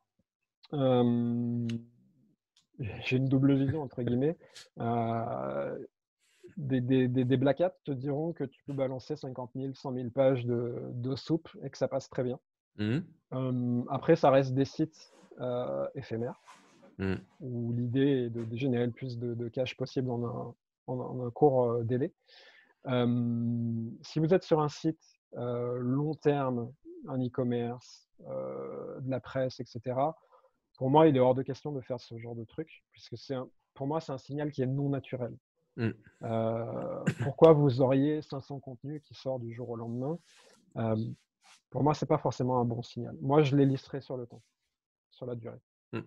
euh, j'ai une double vision, entre guillemets. Euh, des Black Hat te diront que tu peux balancer 50 000, 100 000 pages de soupe et que ça passe très bien. Mhm. Après, ça reste des sites éphémères Mhm. où l'idée est de générer le plus de cash possible en un court délai. Si vous êtes sur un site long terme, un e-commerce, de la presse, etc., pour moi, il est hors de question de faire ce genre de truc, puisque pour moi, c'est un signal qui est non naturel. Mhm. Pourquoi vous auriez 500 contenus qui sortent du jour au lendemain? Euh, pour moi, c'est pas forcément un bon signal. Moi, je les listerai sur le temps, sur la durée. Mhm.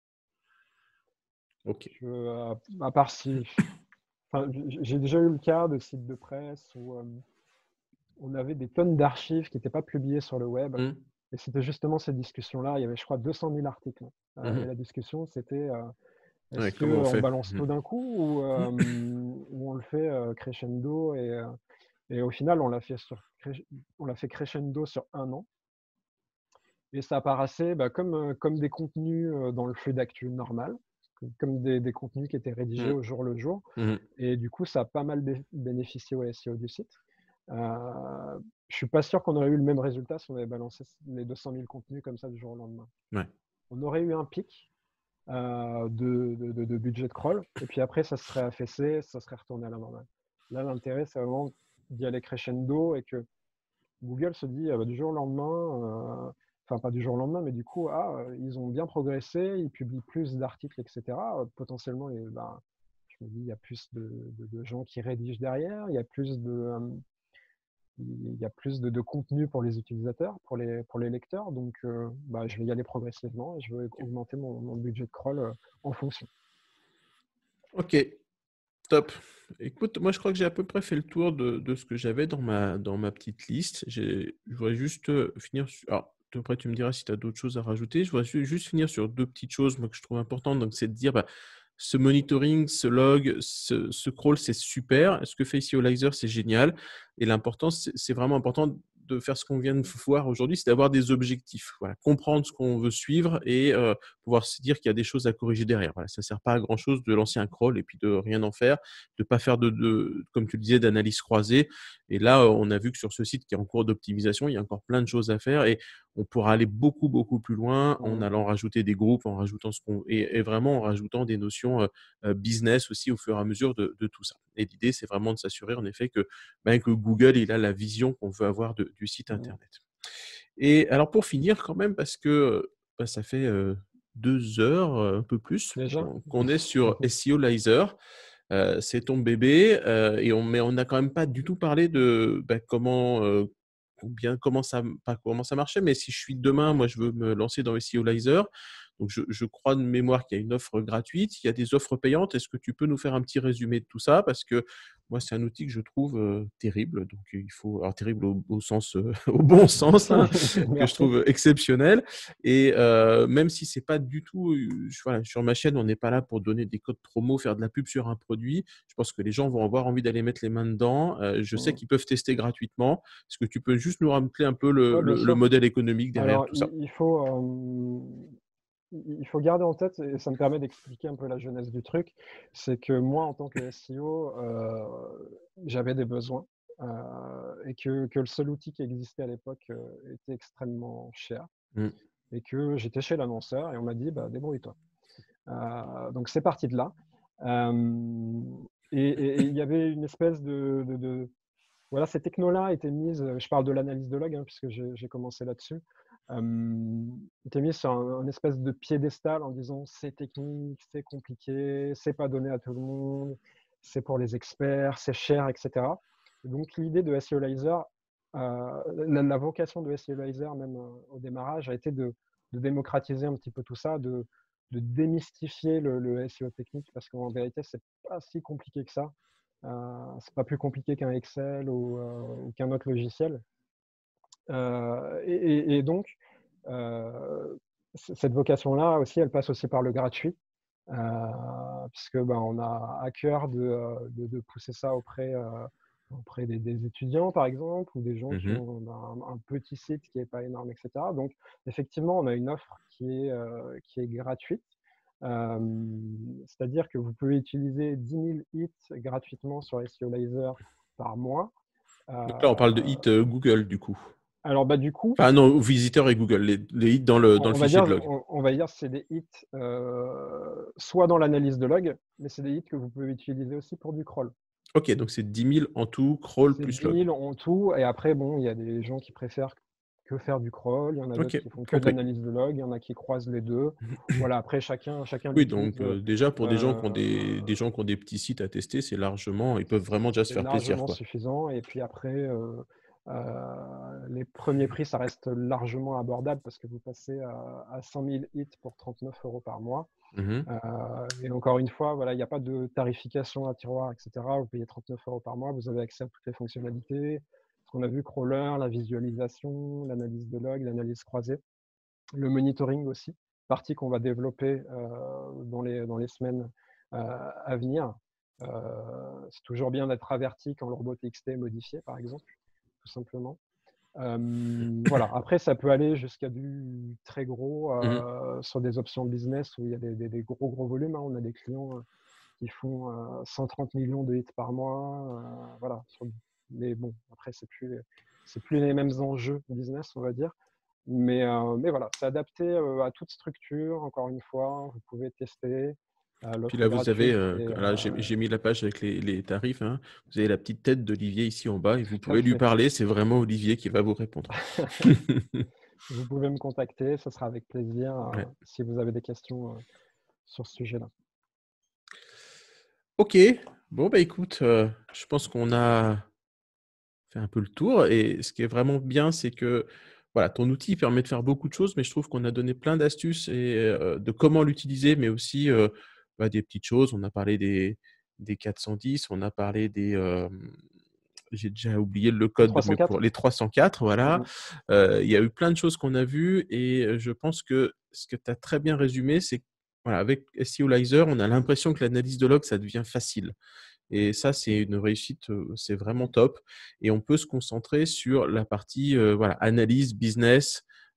Ok. À part si, enfin, j'ai déjà eu le cas de sites de presse où on avait des tonnes d'archives qui n'étaient pas publiées sur le web. Mhm. Et c'était justement cette discussion-là. Il y avait, je crois, 200 000 articles. Et Mhm. la discussion, c'était Ouais, est-ce comment on qu'on fait? balance tout Mhm. d'un coup ou on le fait crescendo et au final, on l'a fait crescendo sur un an. Et ça apparaissait comme des contenus dans le flux d'actu normal, comme des contenus qui étaient rédigés Mhm. au jour le jour. Mhm. Et du coup, ça a pas mal bénéficié au SEO du site. Je suis pas sûr qu'on aurait eu le même résultat si on avait balancé les 200 000 contenus comme ça du jour au lendemain. Ouais. On aurait eu un pic de budget de crawl, et puis après, ça serait affaissé, ça serait retourné à la normale. Là, l'intérêt, c'est vraiment d'y aller crescendo et que Google se dit du jour au lendemain, enfin pas du jour au lendemain, mais du coup, ils ont bien progressé, ils publient plus d'articles, etc. Potentiellement, je me dis, il y a plus de gens qui rédigent derrière, il y a plus de contenu pour les utilisateurs, pour les lecteurs. Donc, je vais y aller progressivement et je vais augmenter mon budget de crawl en fonction. Ok. Top. Écoute, moi je crois que j'ai à peu près fait le tour de ce que j'avais dans ma petite liste. Je voudrais juste finir sur... Alors, après tu me diras si tu as d'autres choses à rajouter. Je voudrais juste finir sur deux petites choses moi, que je trouve importantes. Donc, c'est de dire, ce monitoring, ce log, ce crawl, c'est super. Ce que fait ici Olizer, c'est génial. Et l'important, c'est vraiment important de faire ce qu'on vient de voir aujourd'hui, c'est d'avoir des objectifs. Voilà, comprendre ce qu'on veut suivre et pouvoir se dire qu'il y a des choses à corriger derrière. Voilà, ça ne sert pas à grand-chose de lancer un crawl et puis de rien en faire, de ne pas faire comme tu le disais, d'analyse croisée Et là, on a vu que sur ce site qui est en cours d'optimisation, il y a encore plein de choses à faire et on pourra aller beaucoup, beaucoup plus loin en Mhm. allant rajouter des groupes, en rajoutant et vraiment en rajoutant des notions business aussi au fur et à mesure de tout ça. Et l'idée, c'est vraiment de s'assurer en effet que Google, il a la vision qu'on veut avoir du site Mhm. internet. Et alors pour finir quand même, parce que ça fait 2 heures, un peu plus, Déjà? qu'on est sur SEOlizer. C'est ton bébé, mais on n'a quand même pas du tout parlé de comment ça, pas comment ça marchait, mais si je suis demain, moi je veux me lancer dans SEOlizer. Donc je crois de mémoire qu'il y a une offre gratuite, il y a des offres payantes. Est-ce que tu peux nous faire un petit résumé de tout ça? Parce que moi, c'est un outil que je trouve terrible. Donc il faut, alors terrible au sens, au bon sens, hein, que je Merci. trouve exceptionnel. Et même si c'est pas du tout, voilà, sur ma chaîne, on n'est pas là pour donner des codes promo, faire de la pub sur un produit. Je pense que les gens vont avoir envie d'aller mettre les mains dedans. Je sais Mhm. qu'ils peuvent tester gratuitement. Est-ce que tu peux juste nous rappeler un peu Ouais, bien le sûr. modèle économique derrière Alors, tout ça? il faut garder en tête, et ça me permet d'expliquer un peu la genèse du truc, c'est que moi, en tant que SEO, j'avais des besoins et que le seul outil qui existait à l'époque était extrêmement cher Mmh. et que j'étais chez l'annonceur et on m'a dit, bah, débrouille-toi. Donc c'est parti de là. Euh, et il y avait une espèce voilà, ces technos-là étaient mises, je parle de l'analyse de log, hein, puisque j'ai commencé là-dessus, étaient mises sur un espèce de piédestal en disant c'est technique, c'est compliqué, c'est pas donné à tout le monde, c'est pour les experts, c'est cher, etc. Et donc l'idée de SEOlizer, la vocation de SEOlizer, même au démarrage, a été de démocratiser un petit peu tout ça, de démystifier le SEO technique, parce qu'en vérité, c'est pas si compliqué que ça. C'est pas plus compliqué qu'un Excel ou qu'un autre logiciel. Et donc, cette vocation-là aussi, elle passe aussi par le gratuit, puisque ben, on a à cœur de pousser ça auprès des étudiants, par exemple, ou des gens qui Mmh. ont un petit site qui n'est pas énorme, etc. Donc, effectivement, on a une offre qui est gratuite. C'est-à-dire que vous pouvez utiliser 10 000 hits gratuitement sur SEOlizer par mois. Donc là, on parle de Euh, hit Google du coup. alors, bah, du coup, Enfin non, visiteurs et Google, les hits dans le on va fichier dire, de log. on va dire c'est des hits soit dans l'analyse de log, mais c'est des hits que vous pouvez utiliser aussi pour du crawl. OK, donc c'est 10 000 en tout, crawl C'est plus 10 log. 000 en tout. Et après, bon, il y a des gens qui préfèrent que faire du crawl. Il y en a d'autres OK, qui font que de compris. l'analyse de log. Il y en a qui croisent les deux. Voilà, après, chacun Oui, l'utilise. donc déjà pour des gens qui ont euh, des gens qui ont des petits sites à tester, c'est largement ils peuvent vraiment déjà se C'est faire plaisir, largement quoi. suffisant. Et puis après, les premiers prix, ça reste largement abordable parce que vous passez à 100 000 hits pour 39 € par mois. Mmh. Et encore une fois, voilà, il n'y a pas de tarification à tiroir, etc. Vous payez 39 € par mois, vous avez accès à toutes les fonctionnalités. Ce qu'on a vu, crawler, la visualisation, l'analyse de log, l'analyse croisée, le monitoring aussi, partie qu'on va développer dans les semaines à venir. C'est toujours bien d'être averti quand le robot TXT est modifié, par exemple, tout simplement. Voilà. Après, ça peut aller jusqu'à du très gros Mmh. sur des options business où il y a des gros volumes, hein. On a des clients qui font 130 millions de hits par mois. Voilà. Mais bon, après, c'est plus les mêmes enjeux business, on va dire. Mais voilà, c'est adapté à toute structure. Encore une fois, vous pouvez tester. Puis L'offre là, est vous avez, gratuite. là, j'ai mis la page avec les tarifs, hein. Vous avez la petite tête d'Olivier ici en bas et vous Tout à pouvez lui fait. parler, c'est vraiment Olivier qui va vous répondre. Vous pouvez me contacter, ce sera avec plaisir Ouais. si vous avez des questions sur ce sujet-là. OK. Bon, bah, écoute, je pense qu'on a fait un peu le tour et ce qui est vraiment bien, c'est que, voilà, ton outil permet de faire beaucoup de choses, mais je trouve qu'on a donné plein d'astuces et de comment l'utiliser, mais aussi, des petites choses. On a parlé des 410, on a parlé j'ai déjà oublié le Le code, mais pour 304. les 304, voilà. Mhm. Il y a eu plein de choses qu'on a vues et je pense que ce que tu as très bien résumé, c'est que, voilà, avec SEOlizer, on a l'impression que l'analyse de log, ça devient facile. Et ça, c'est une réussite, c'est vraiment top et on peut se concentrer sur la partie, voilà, analyse business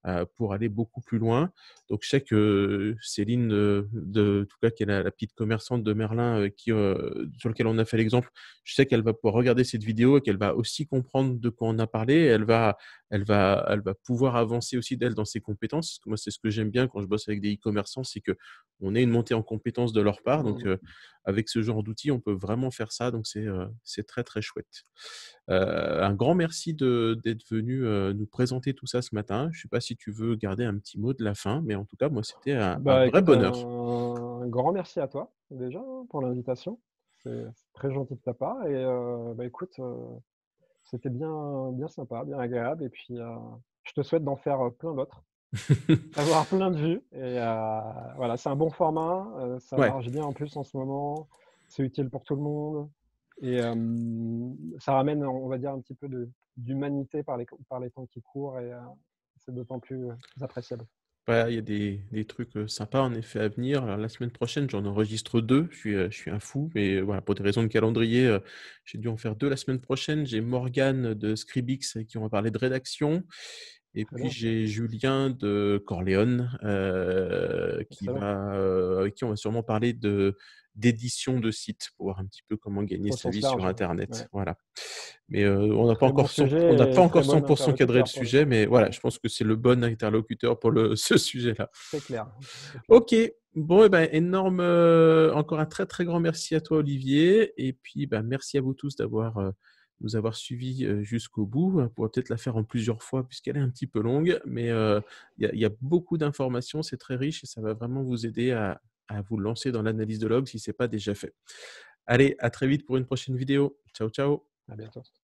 pour aller beaucoup plus loin. Donc je sais que Céline, en tout cas, qui est la petite commerçante de Merlin, sur lequel on a fait l'exemple, je sais qu'elle va pouvoir regarder cette vidéo et qu'elle va aussi comprendre de quoi on a parlé. Et elle va pouvoir avancer aussi d'elle dans ses compétences. Parce que moi, c'est ce que j'aime bien quand je bosse avec des e-commerçants, c'est qu'on ait une montée en compétences de leur part. Donc, Mmh. avec ce genre d'outils, on peut vraiment faire ça. Donc, c'est très, très chouette. Un grand merci d'être venu nous présenter tout ça ce matin. Je ne sais pas si tu veux garder un petit mot de la fin, mais en tout cas, moi, c'était un Bah, vrai écoute, bonheur. un grand merci à toi déjà, hein, pour l'invitation. C'est très gentil de ta part et bah, écoute, c'était bien sympa, bien agréable et puis, je te souhaite d'en faire, plein d'autres, d'avoir plein de vues et voilà, c'est un bon format, ça Ouais. marche bien en plus en ce moment, c'est utile pour tout le monde et ça ramène, on va dire, un petit peu d'humanité par les temps qui courent et c'est d'autant plus, appréciable. Ouais, il y a des trucs, sympas en effet à venir. Alors la semaine prochaine, j'en enregistre 2. Je suis un fou, mais voilà, pour des raisons de calendrier, j'ai dû en faire 2 la semaine prochaine. J'ai Morgane de Scribix qui va parler de rédaction et Très puis bien, j'ai Julien de Corleone, excellent. avec qui on va sûrement parler d'édition de sites pour voir un petit peu comment gagner Au sa sens vie sur large, ouais. internet. Voilà. Mais, on n'a Très bon sujet pas et encore très bon 100 cadré le interlocuteur pour le sujet, coup. mais voilà, Ouais, je pense que c'est le bon interlocuteur pour ce sujet-là. c'est clair, c'est clair. OK. Bon et ben, énorme, encore un très, très grand merci à toi Olivier et puis, bah, merci à vous tous nous avoir suivis, jusqu'au bout. On pourra peut-être la faire en plusieurs fois puisqu'elle est un petit peu longue, mais, il y a beaucoup d'informations, c'est très riche et ça va vraiment vous aider à vous lancer dans l'analyse de log si c'est pas déjà fait. Allez, à très vite pour une prochaine vidéo. Ciao, ciao. À bientôt.